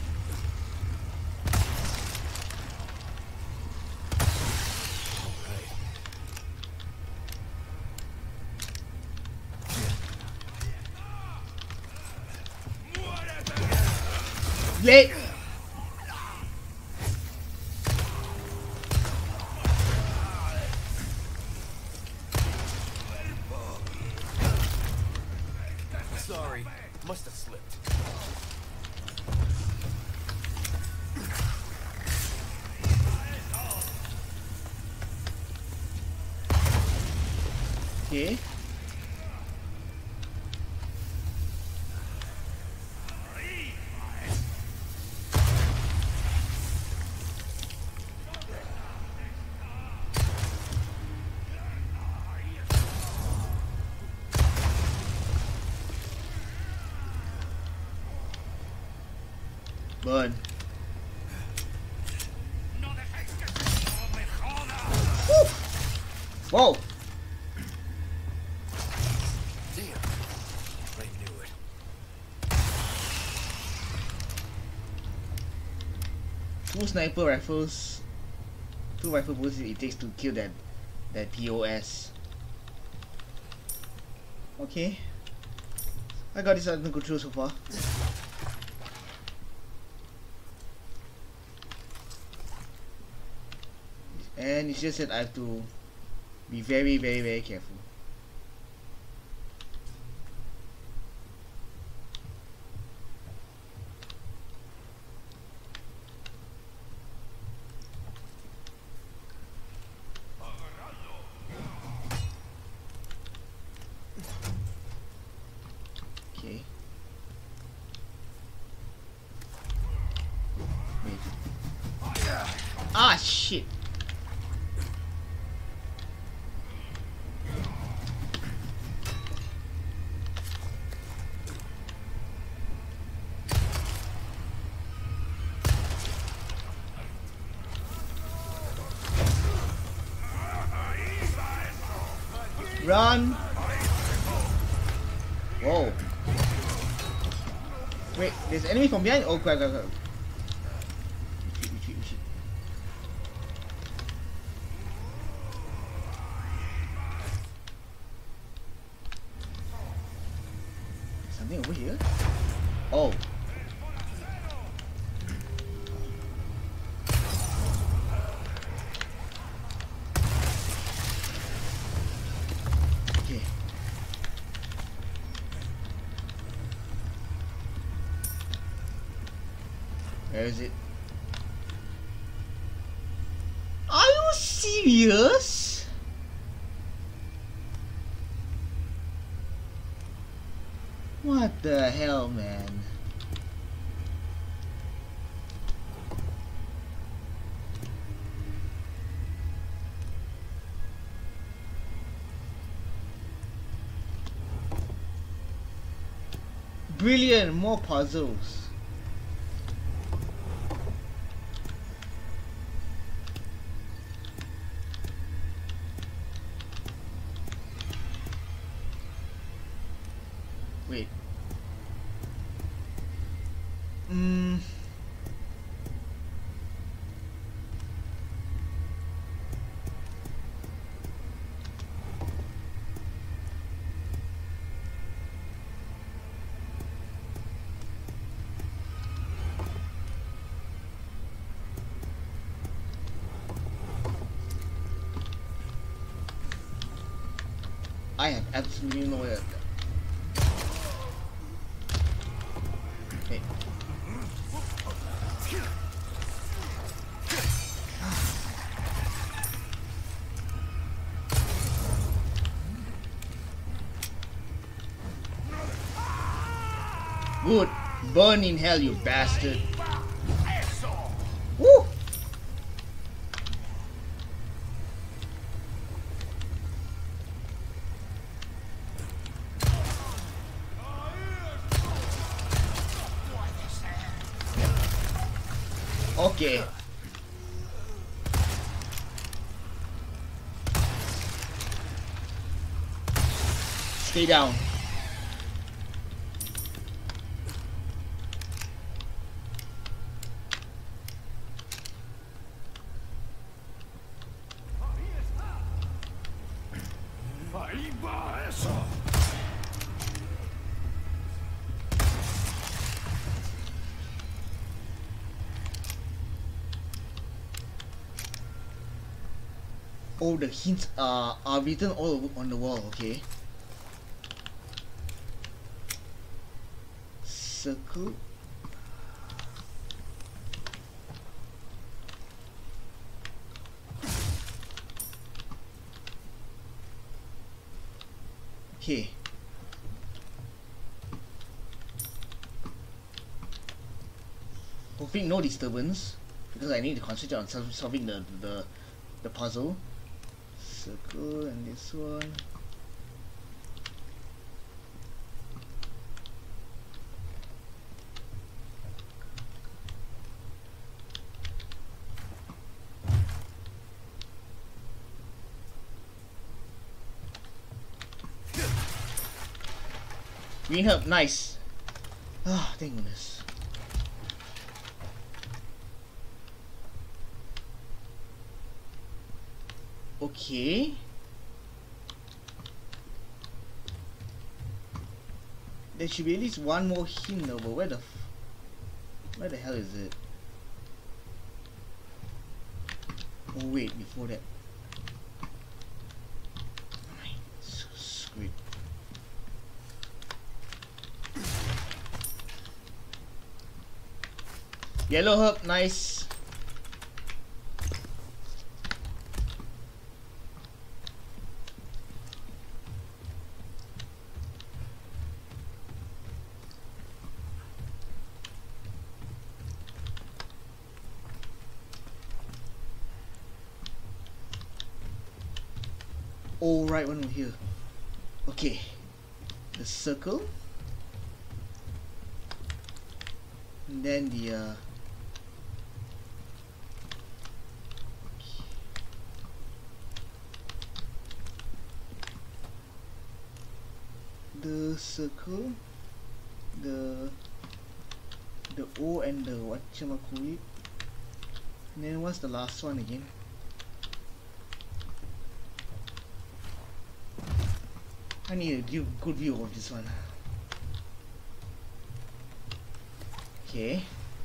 Late. Sorry, must have slipped. Okay. Burn. Whoa! Damn, I knew it. Two sniper rifles. Two rifle bullets it takes to kill that POS. Okay. I got this under control so far. And it's just that I have to be very careful. Okay. Wait. Ah, shit. Run! Whoa. Wait, there's enemy from behind? Oh crap. here? Oh. Okay. Where is it? Are you serious? What the hell, man? Brilliant, more puzzles. Wait. I have absolutely no idea. Hey. Good. Burn in hell, you bastard. Woo! Okay. Stay down. Oh, the hints are written all over on the wall, okay. Circle. Okay. Hopefully no disturbance, because I need to concentrate on solving the puzzle. Circle and this one. Green herb, nice. Ah, thank goodness. Okay. There should be at least one more hint over where the hell is it? Oh wait, before that. Screw it. Yellow herb, nice. Oh, right one over here. Okay. The circle. And then the circle, the O and the whatchamacallit. And then what's the last one again? I need a good view of this one. Okay.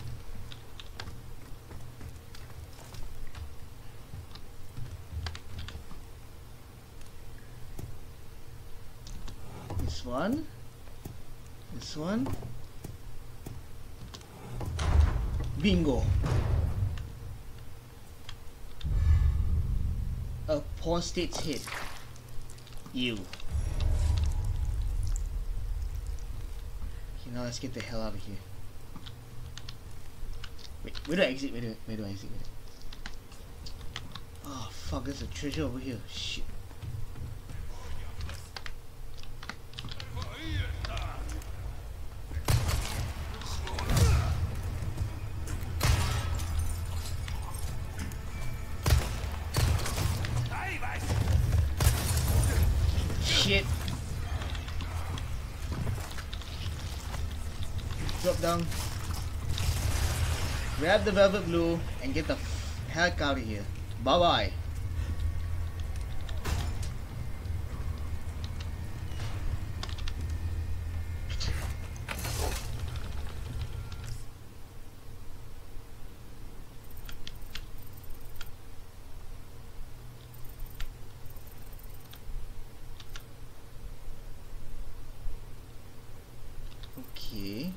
This one. This one. Bingo. A pawn state's hit. You. Okay, now let's get the hell out of here. Wait, where do I exit? Where do I exit? Oh fuck, there's a treasure over here. Shit. Shit. Drop down. Grab the velvet blue and get the heck out of here. Bye bye. Okay.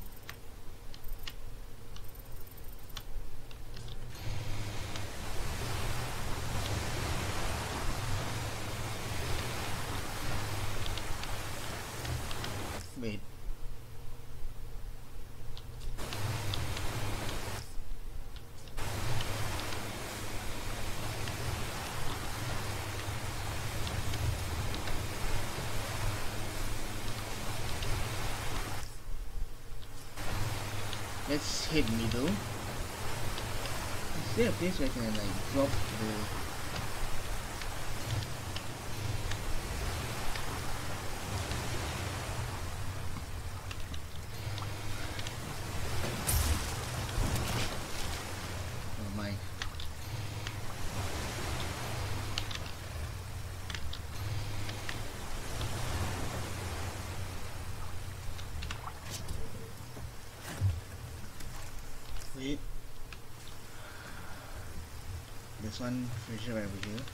Wait. Let's hit middle. Is there a place where I can like drop the... Oh my. Wait. This one treasure right over here.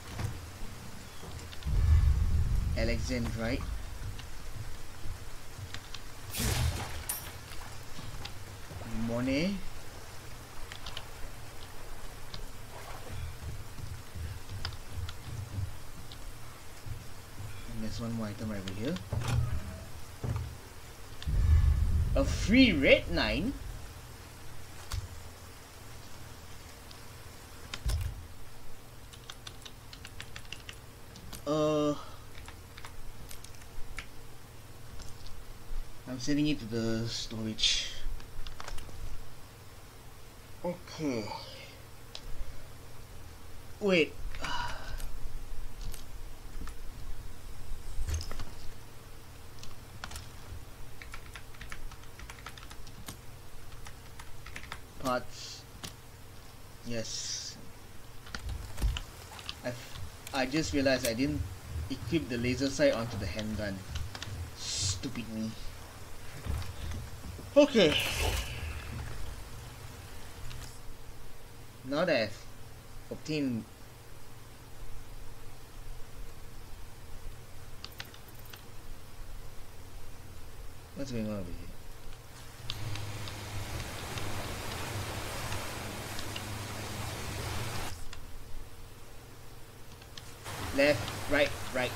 Alexandrite. Monet. And there's one more item right over here. A free red 9. I'm sending it to the storage. Okay. Wait. Parts. Yes. I just realized I didn't equip the laser sight onto the handgun. Stupid me. Okay. Now that I've obtained... What's going on over here? Left, right, right.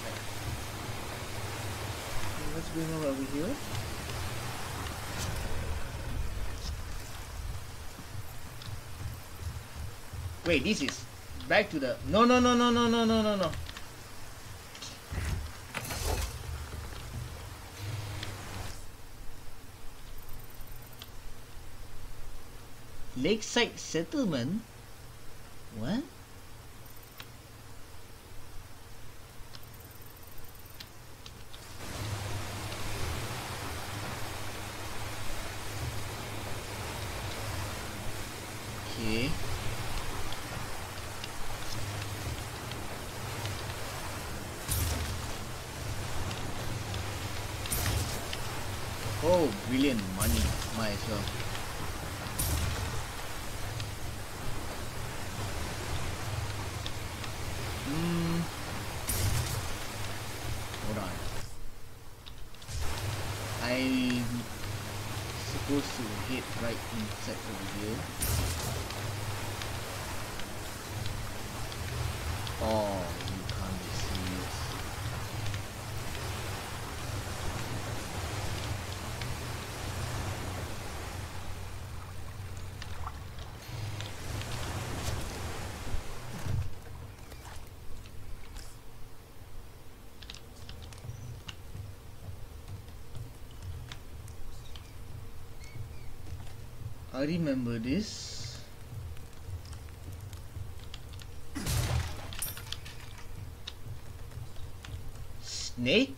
What's going on over here? Wait, this is back to the... No. Lakeside Settlement? What? Okay. Oh, brilliant money. Might as well. right inside over here. Oh, you can't be serious. I remember this. Snake?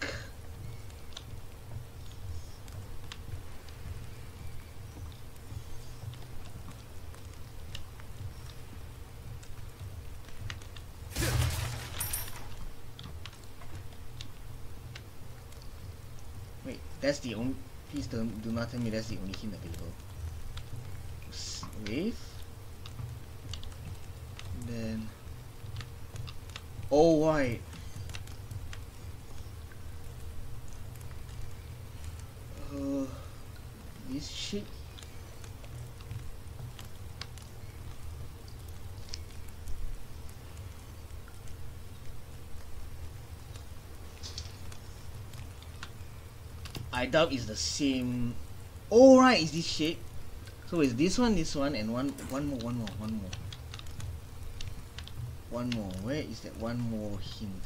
Wait, that's the only... Please do not tell me that's the only hint available. Wave. Then... Oh, right. This shit. I doubt it's the same. Oh, right, it's this shape. So it's this one, and one more. Where is that one more hint?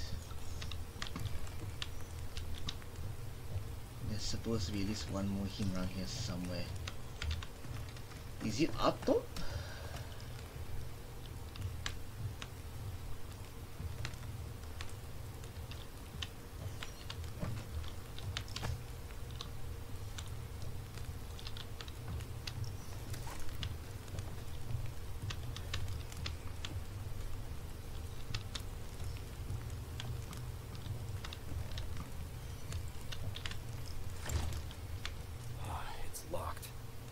There's supposed to be at least one more hint around here somewhere. Is it up top? It's locked.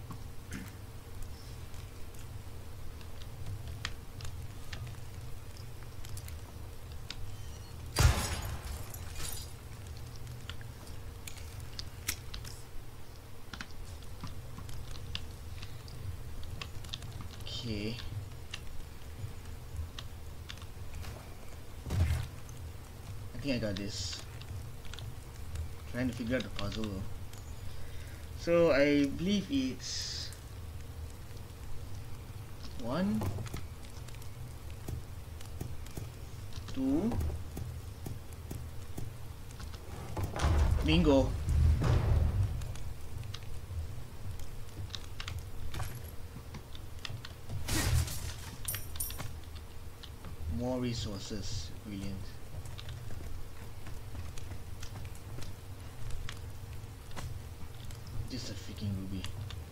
Okay. I think I got this. Trying to figure out the puzzle. So I believe it's 1, 2, bingo. More resources, brilliant. Just a freaking ruby.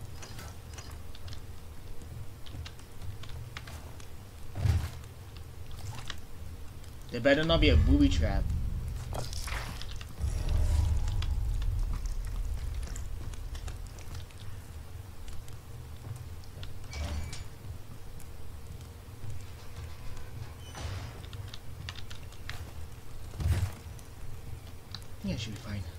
There better not be a booby trap. I think I should be fine.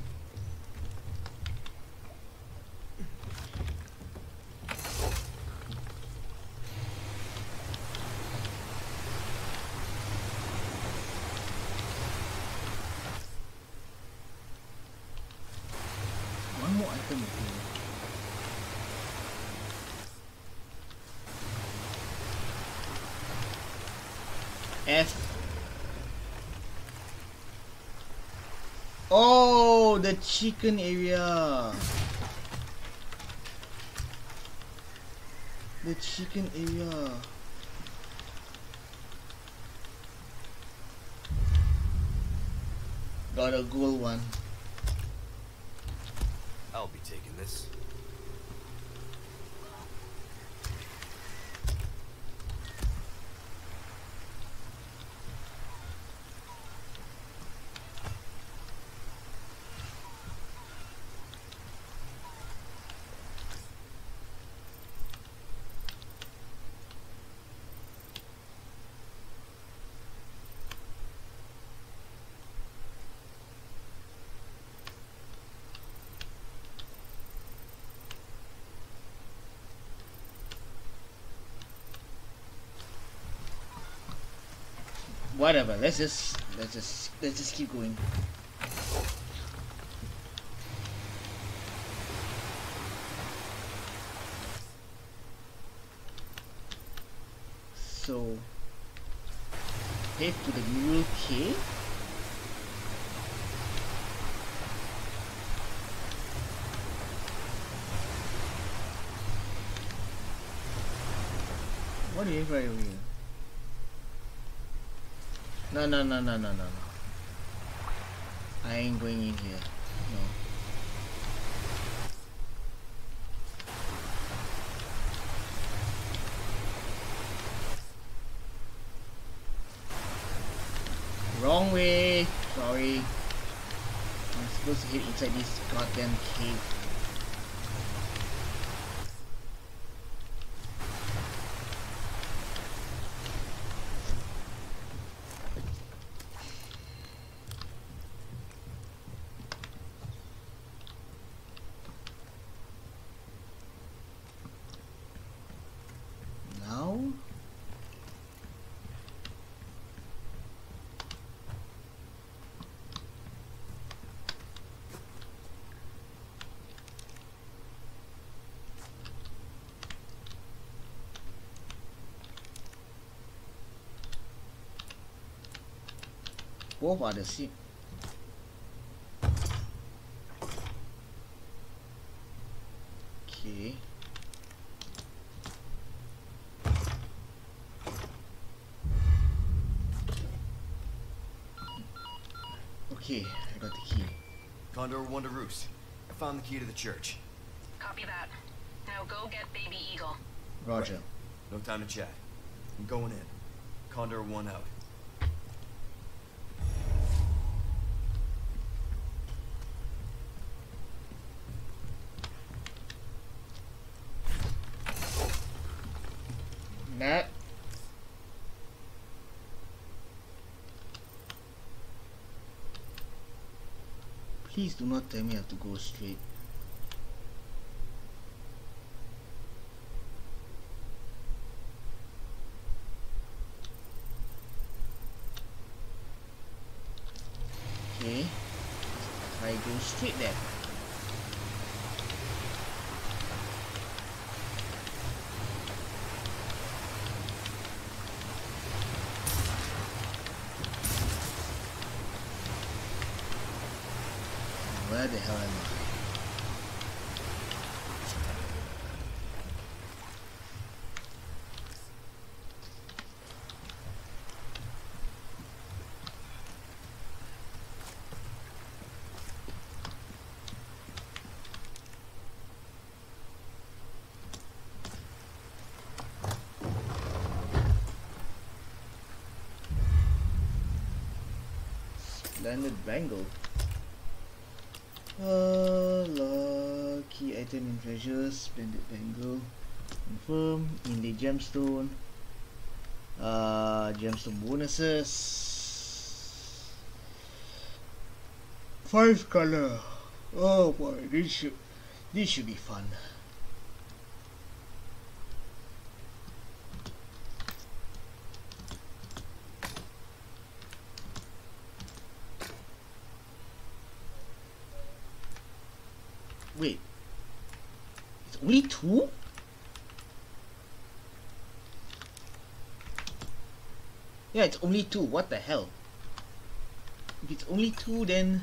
One more item here. F. Oh, the chicken area. The chicken area. Got a gold one. I'll be taking this. Whatever. Let's just keep going. So head to the mule cave. What do you right over here? No. I ain't going in here. No. Wrong way. Sorry. I'm supposed to hit inside this goddamn cave. Now? Both are the same. Okay. Okay, I got the key. Condor 1 to Roost. I found the key to the church. Copy that. Now go get Baby Eagle. Roger. No time to chat. I'm going in. Condor 1 out. Nat. Please do not tell me I have to go straight. Okay. I go straight there. Where the hell am I? Splendid bangle. Lucky item and treasures, splendid bangle, confirm, inlay gemstone, gemstone bonuses, 5 color. Oh boy, this should be fun. Wait, it's only 2? Yeah, it's only 2. What the hell? If it's only 2, then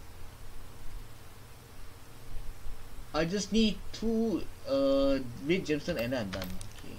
I just need 2 red gemstone and I'm done. Okay.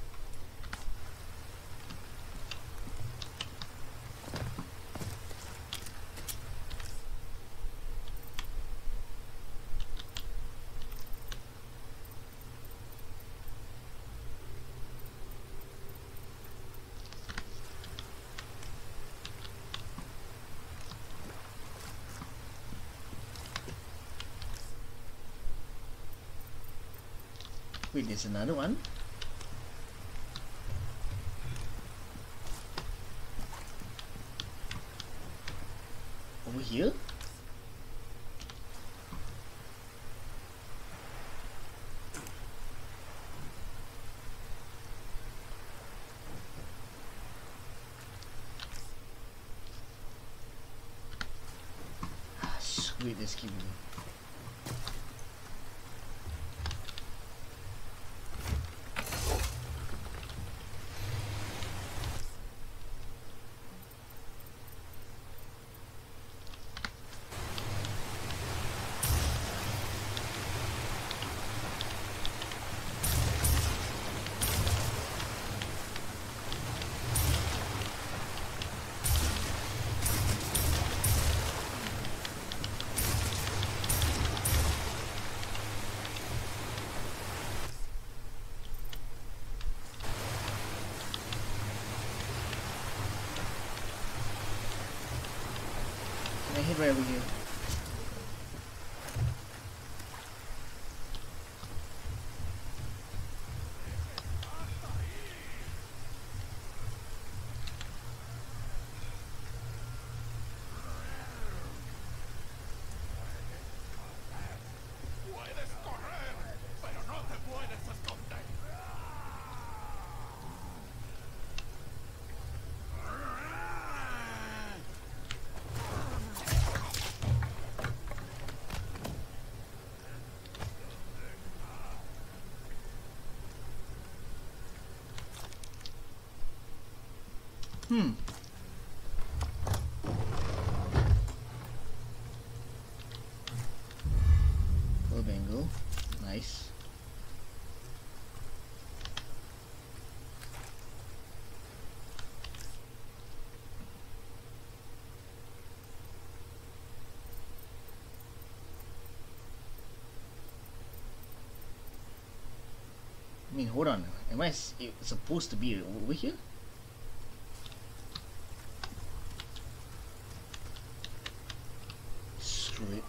Wait, there's another one? Over here? screw it, let's keep moving. Can I hit right over here? Full bangle. Nice. I mean, hold on. Am I supposed to be over here? Screw it.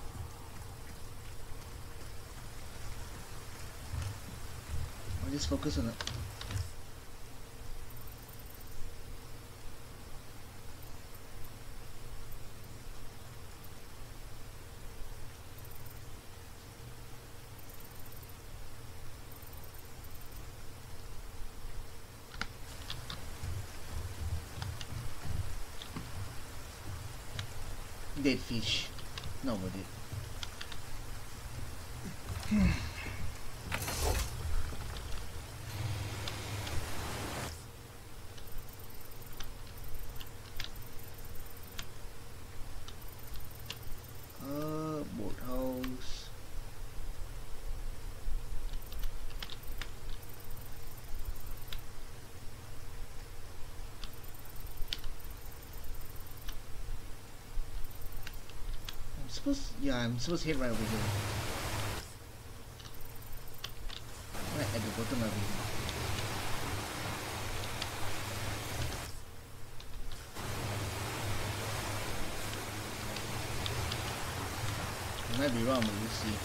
I'll just focus on it. Dead fish. Not worth it. Boathouse. I'm supposed to hit right over here. Right at the bottom of it. I might be wrong, but we'll see.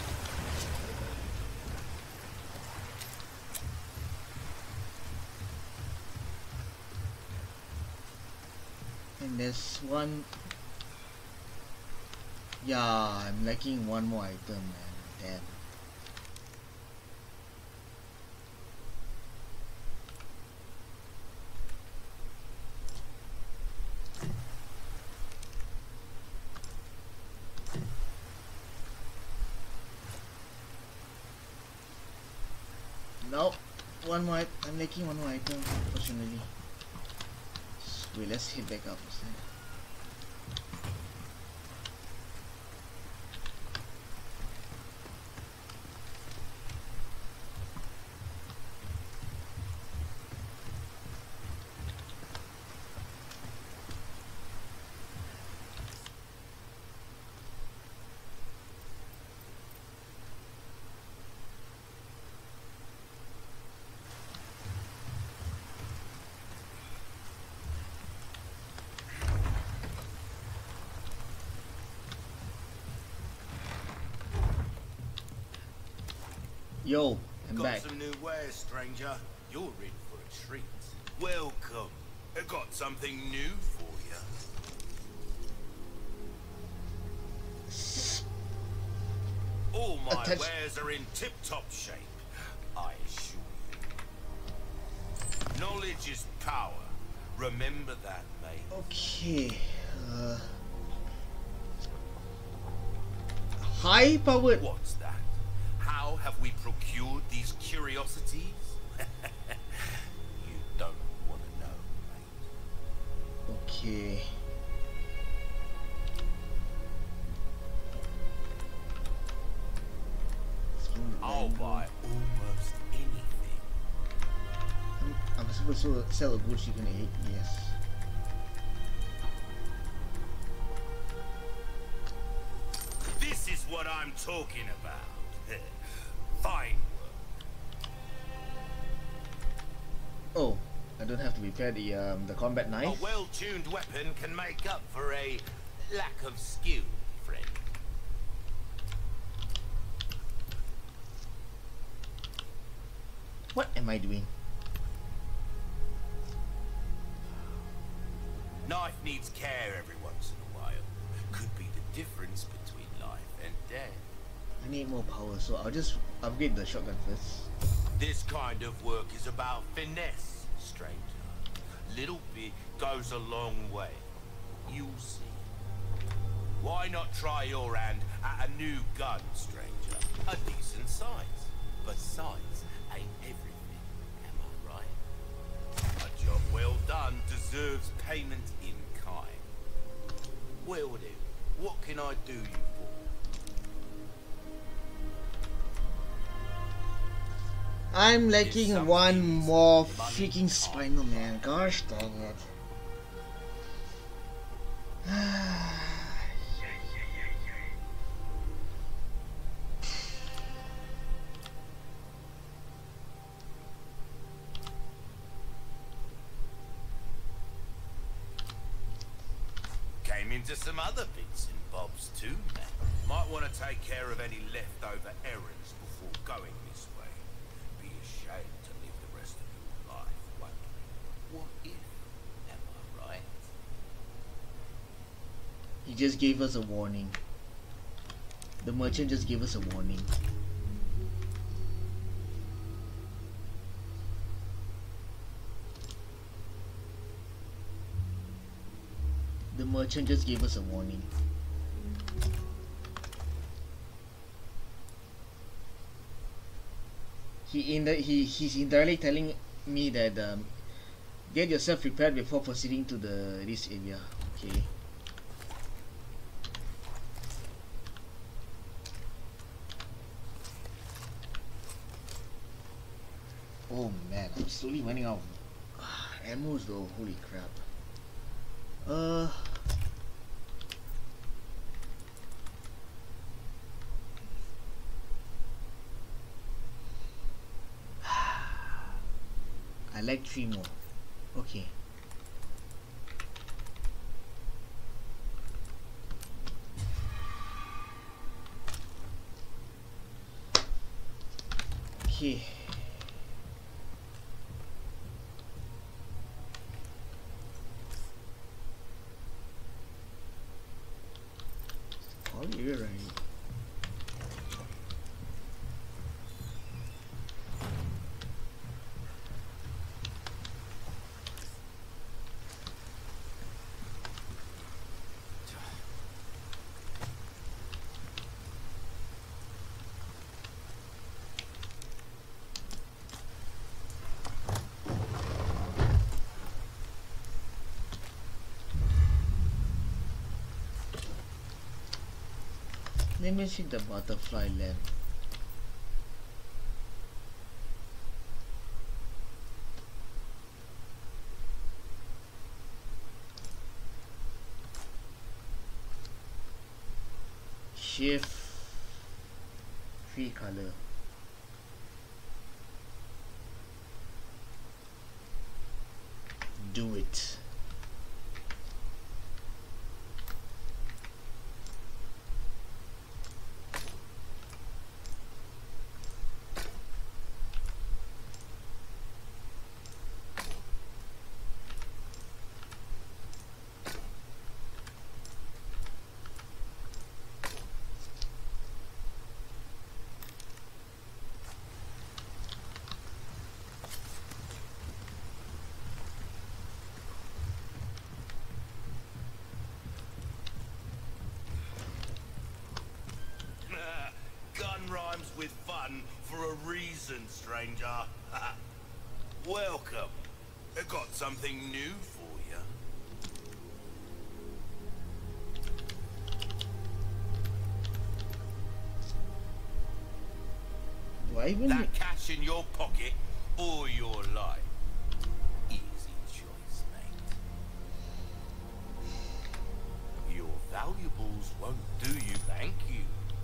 And there's one. Yeah, I'm lacking one more item, man. Damn. Nope. One more. I'm lacking one more item, unfortunately. Wait, let's hit back up instead. Yo, I'm got back. Some new wares, stranger. You're in for a treat. Welcome. I got something new for you. All my wares are in tip-top shape, I assure you. Knowledge is power. Remember that, mate. Okay. High powered. What's that? How have we procured these curiosities? You don't want to know, mate. Okay. I'll buy almost anything. I'm supposed to sell a good chicken egg, yes. This is what I'm talking about. Fine work. Oh, I don't have to repair the combat A knife. well-tuned weapon can make up for a lack of skill, friend. What am I doing? Knife needs care every once in a while. Could be the difference between life and death. I need more power, so I'll just upgrade the shotgun first. This kind of work is about finesse, stranger. Little bit goes a long way. You'll see. Why not try your hand at a new gun, stranger? A decent size. But size ain't everything, am I right? A job well done deserves payment in kind. Well then, what can I do you for? I'm lacking one more freaking spinal, man. Gosh dang it. Came into some other bits and bobs too, man. Might want to take care of any leftover errands before going this way. Be ashamed to live the rest of your life wondering, what if? Am I right? He just gave us a warning. The merchant just gave us a warning. The merchant just gave us a warning. He's indirectly telling me that get yourself prepared before proceeding to this area. Okay. Oh man, I'm slowly running out of ammo though. Holy crap. I like 3 more. Okay. Okay. All area right. Let me see the butterfly lamp. Shift 3 color. Do it. a reason, stranger. Welcome. I got something new for you. Do I even That cash in your pocket or your life? Easy choice, mate. Your valuables won't do you, thank you.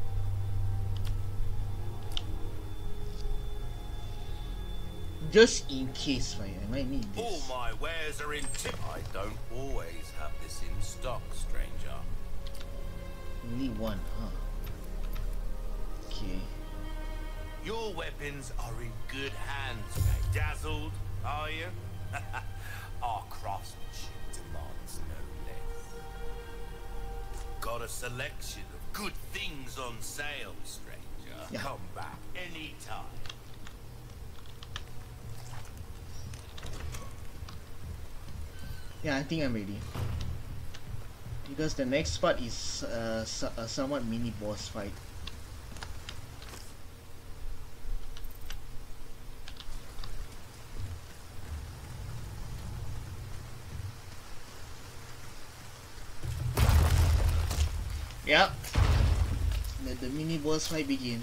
just in case, right? I might need All this. my wares are in tip. I don't always have this in stock, stranger. Only one, huh? Okay. Your weapons are in good hands, mate. Dazzled, are you? Our craftsmanship demands no less. Got a selection of good things on sale, stranger. Yeah. Come back anytime. Yeah, I think I'm ready. Because the next part is a somewhat mini boss fight. Yep. Let the mini boss fight begin.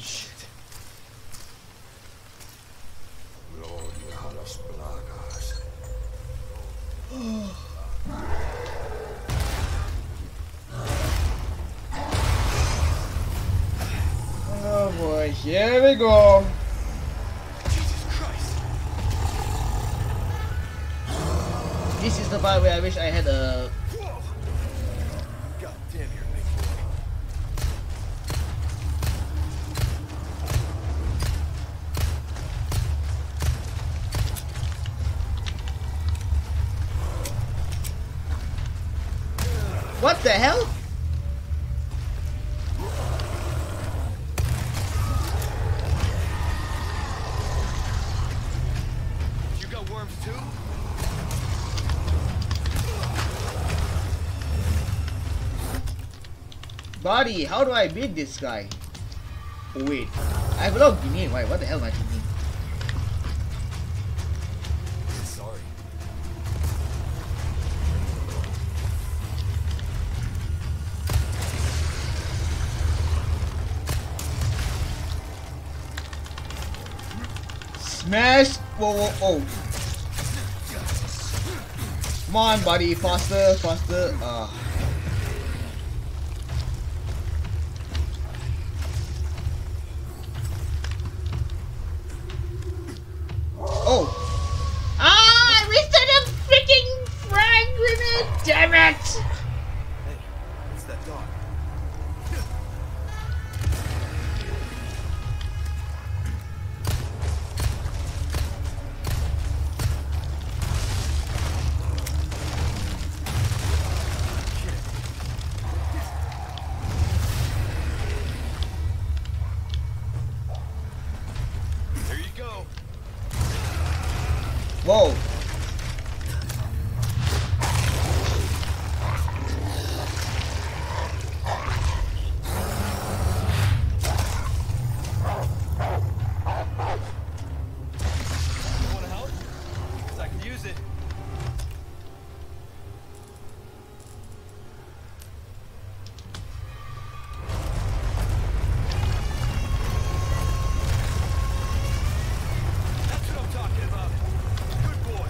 Oh boy, here we go. Jesus Christ. This is the part where I wish I had a... Whoa. God damn, you're a big boy. What the hell? You got worms too? Buddy, how do I beat this guy? Oh wait, I have a lot of grenade. Why? What the hell am I thinking? Sorry. Smash! Whoa, whoa, oh. Come on, buddy, faster, faster. Oh! Ah! I wasted a freaking frag grenade! Damn it! Hey, what's that dog? There you go. Whoa! You wanna help? 'Cause I can use it. That's what I'm talking about. Good boy.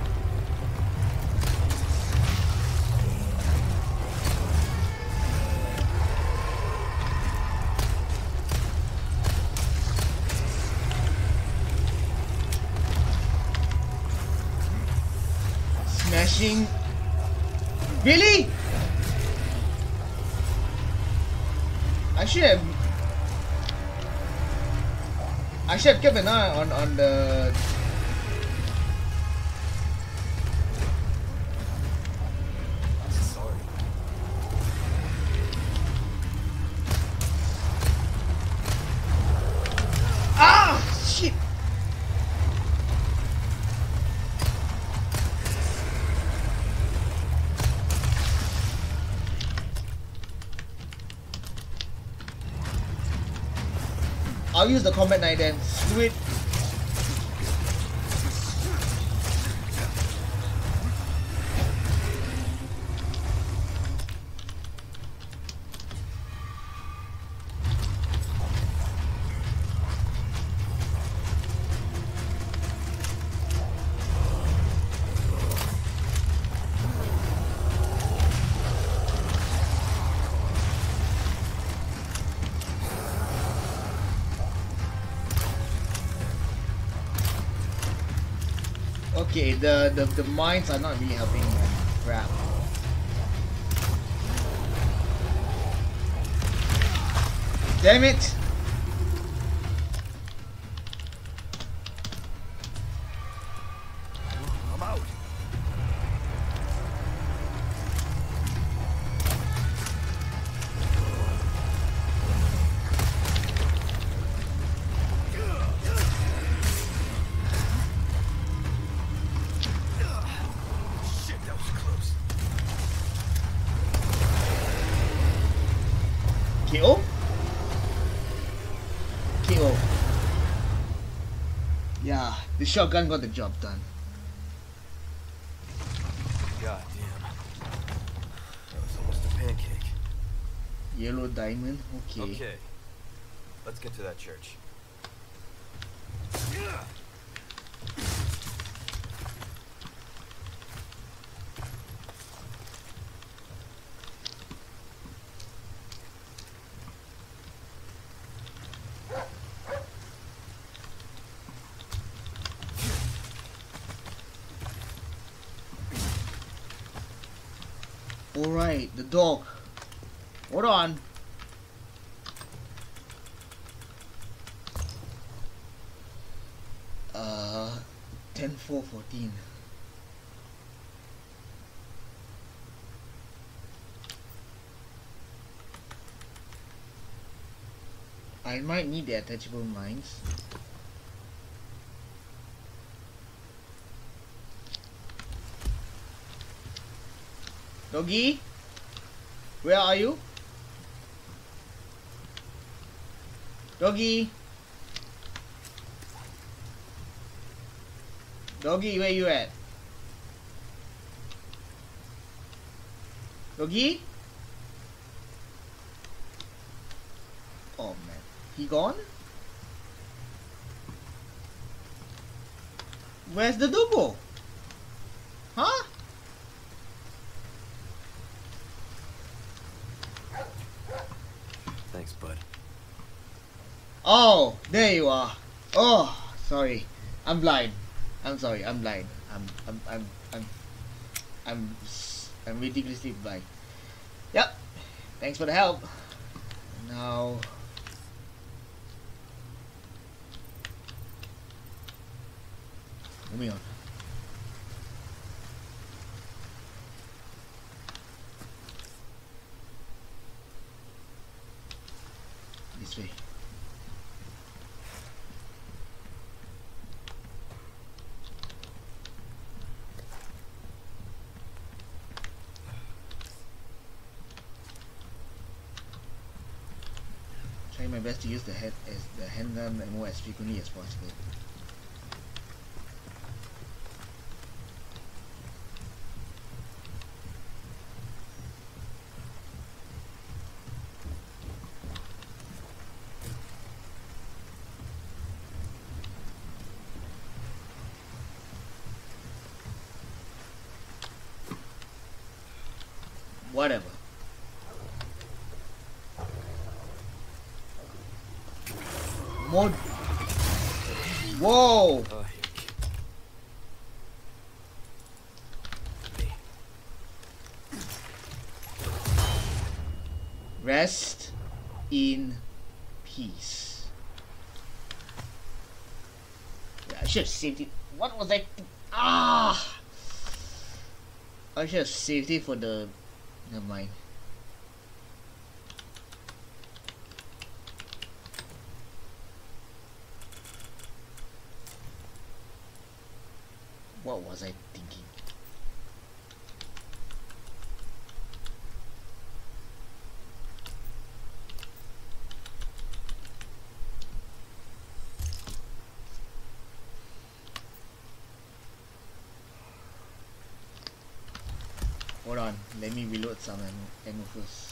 Smashing. Really? I should have kept an eye on the... Sorry. Ah! Shit! I'll use the combat knife then. Screw it. Okay, the mines are not really helping me. Crap. Damn it! I'm out. Shit, that was close. KO? KO. Yeah, the shotgun got the job done. God damn. That was almost a pancake. Yellow diamond, okay. Okay. Let's get to that church. Alright, the dog. Hold on. Uh, 10-4-14. I might need the attachable mines. Doggy? Where are you? Doggy? Doggy, where you at? Doggy? Oh man, he gone? Where's the doggo? Huh? Thanks, bud. Oh, there you are. Oh, sorry. I'm blind. I'm sorry. I'm blind. I'm ridiculously blind. Yep. Thanks for the help. Now. Moving on. This way. Trying my best to use the handgun ammo as frequently as possible. Whatever. More. Whoa! Rest in peace. Yeah, I should have saved it. What was I? Ah! I should have saved it for the. Never mind. What was I thinking? Hold on, let me reload some ammo first.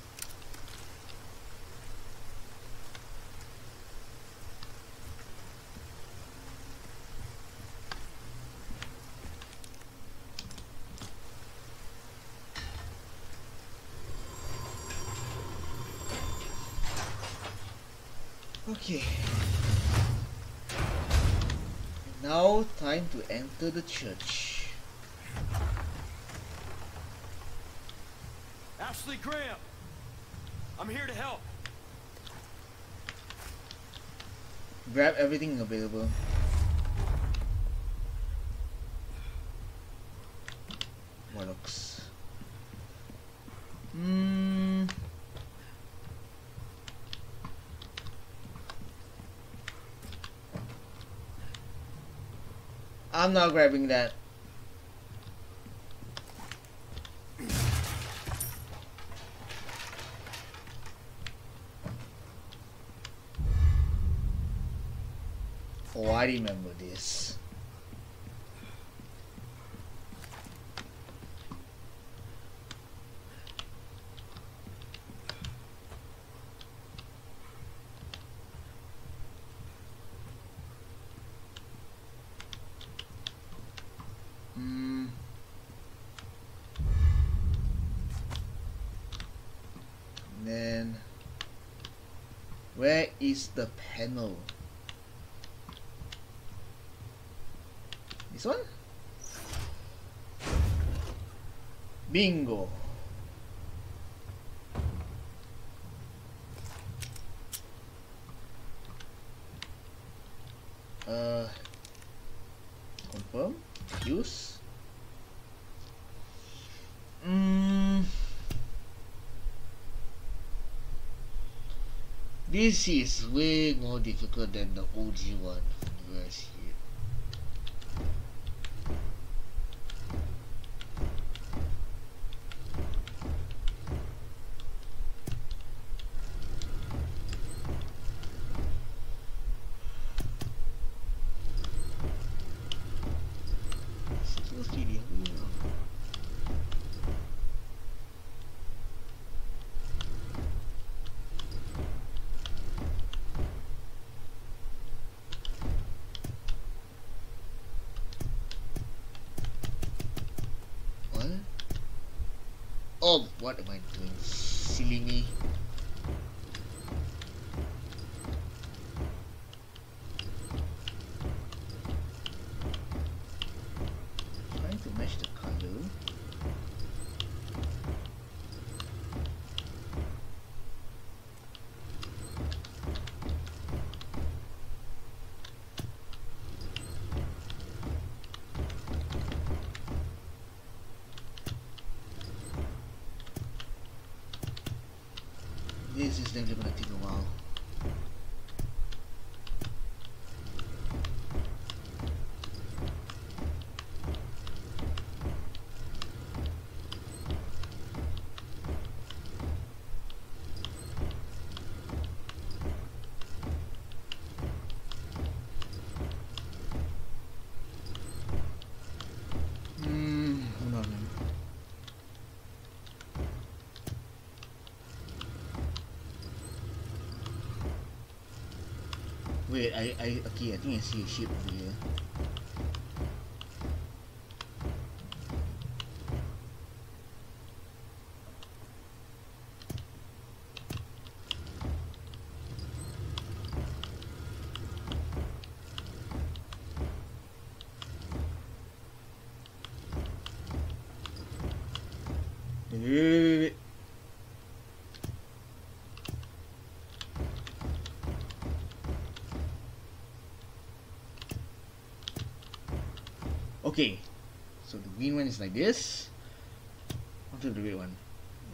Okay. Now time to enter the church. Ashley Graham! I'm here to help. Grab everything available. Bollocks. I'm not grabbing that. Oh, I remember this. Then where is the panel? This one? Bingo. Confirm. Use. This is way more difficult than the OG one from the US here. Still CD, Oh, what am I doing? Silly me. Trying to match the color. This is definitely gonna take a while. Hold on. Wait, okay, I think I see a ship over here. Wait. Okay, so the green one is like this. After the red one,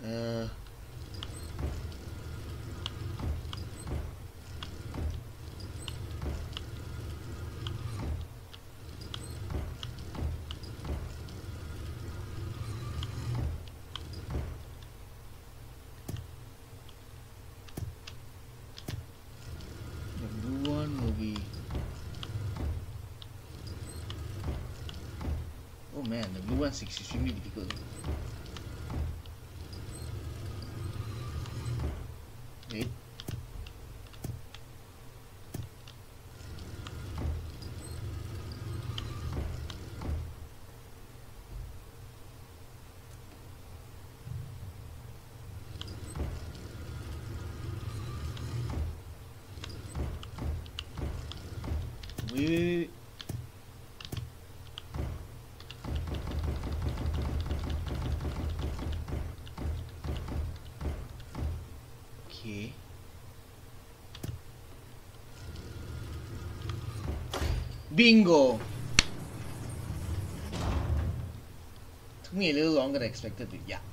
the blue one will be. Oh man, the blue one's extremely difficult. Wait. Wait. Okay. Bingo! Took me a little longer than expected to, yeah.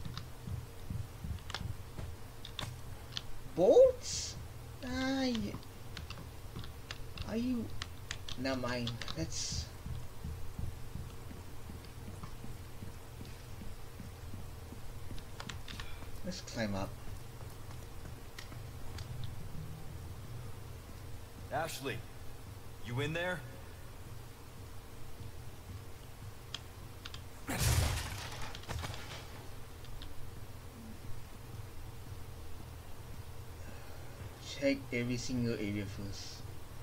Bolts? Yeah. Are you... Never mind, let's... Let's climb up. Ashley, you in there? Check every single area first.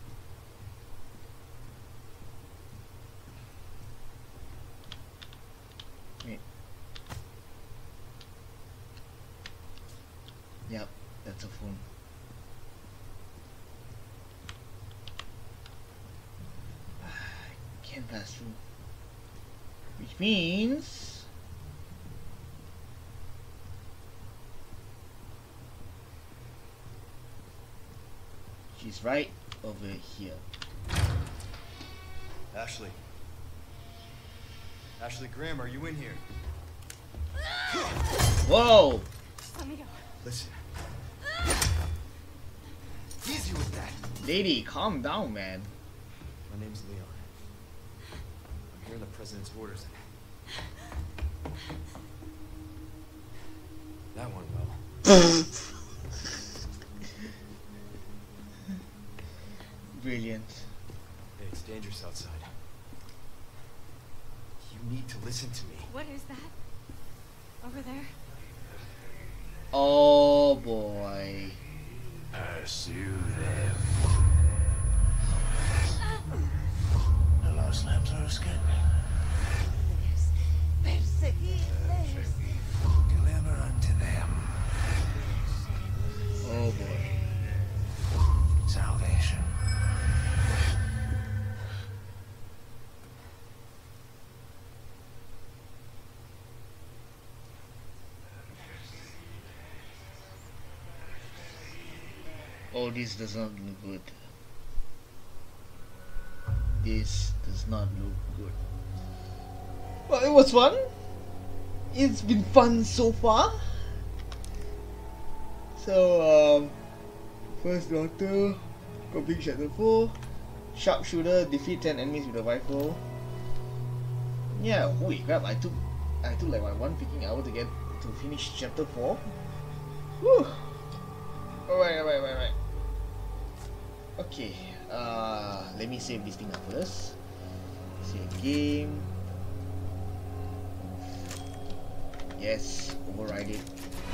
Wait. Yep, that's a phone. Can't pass through. Which means... she's right over here. Ashley. Ashley Graham, are you in here? Whoa! Let me go. Listen. Easy with that. Lady, calm down, man. My name's Leon. I'm hearing the president's orders. That one well. Brilliant. Hey, it's dangerous outside. You need to listen to me. What is that? Over there? Oh boy. Pursue them. The lost lambs are escaping. Deliver unto them Oh boy. salvation. Oh, this does not look good. This does not look good. Well, it was fun. It's been fun so far. So, first daughter, complete chapter 4. Sharpshooter, defeat 10 enemies with a rifle. Yeah, holy crap, I took like what, one freaking hour to get to finish chapter 4. Whew. Alright. Okay, let me save this thing up first. Save game. Yes, override it.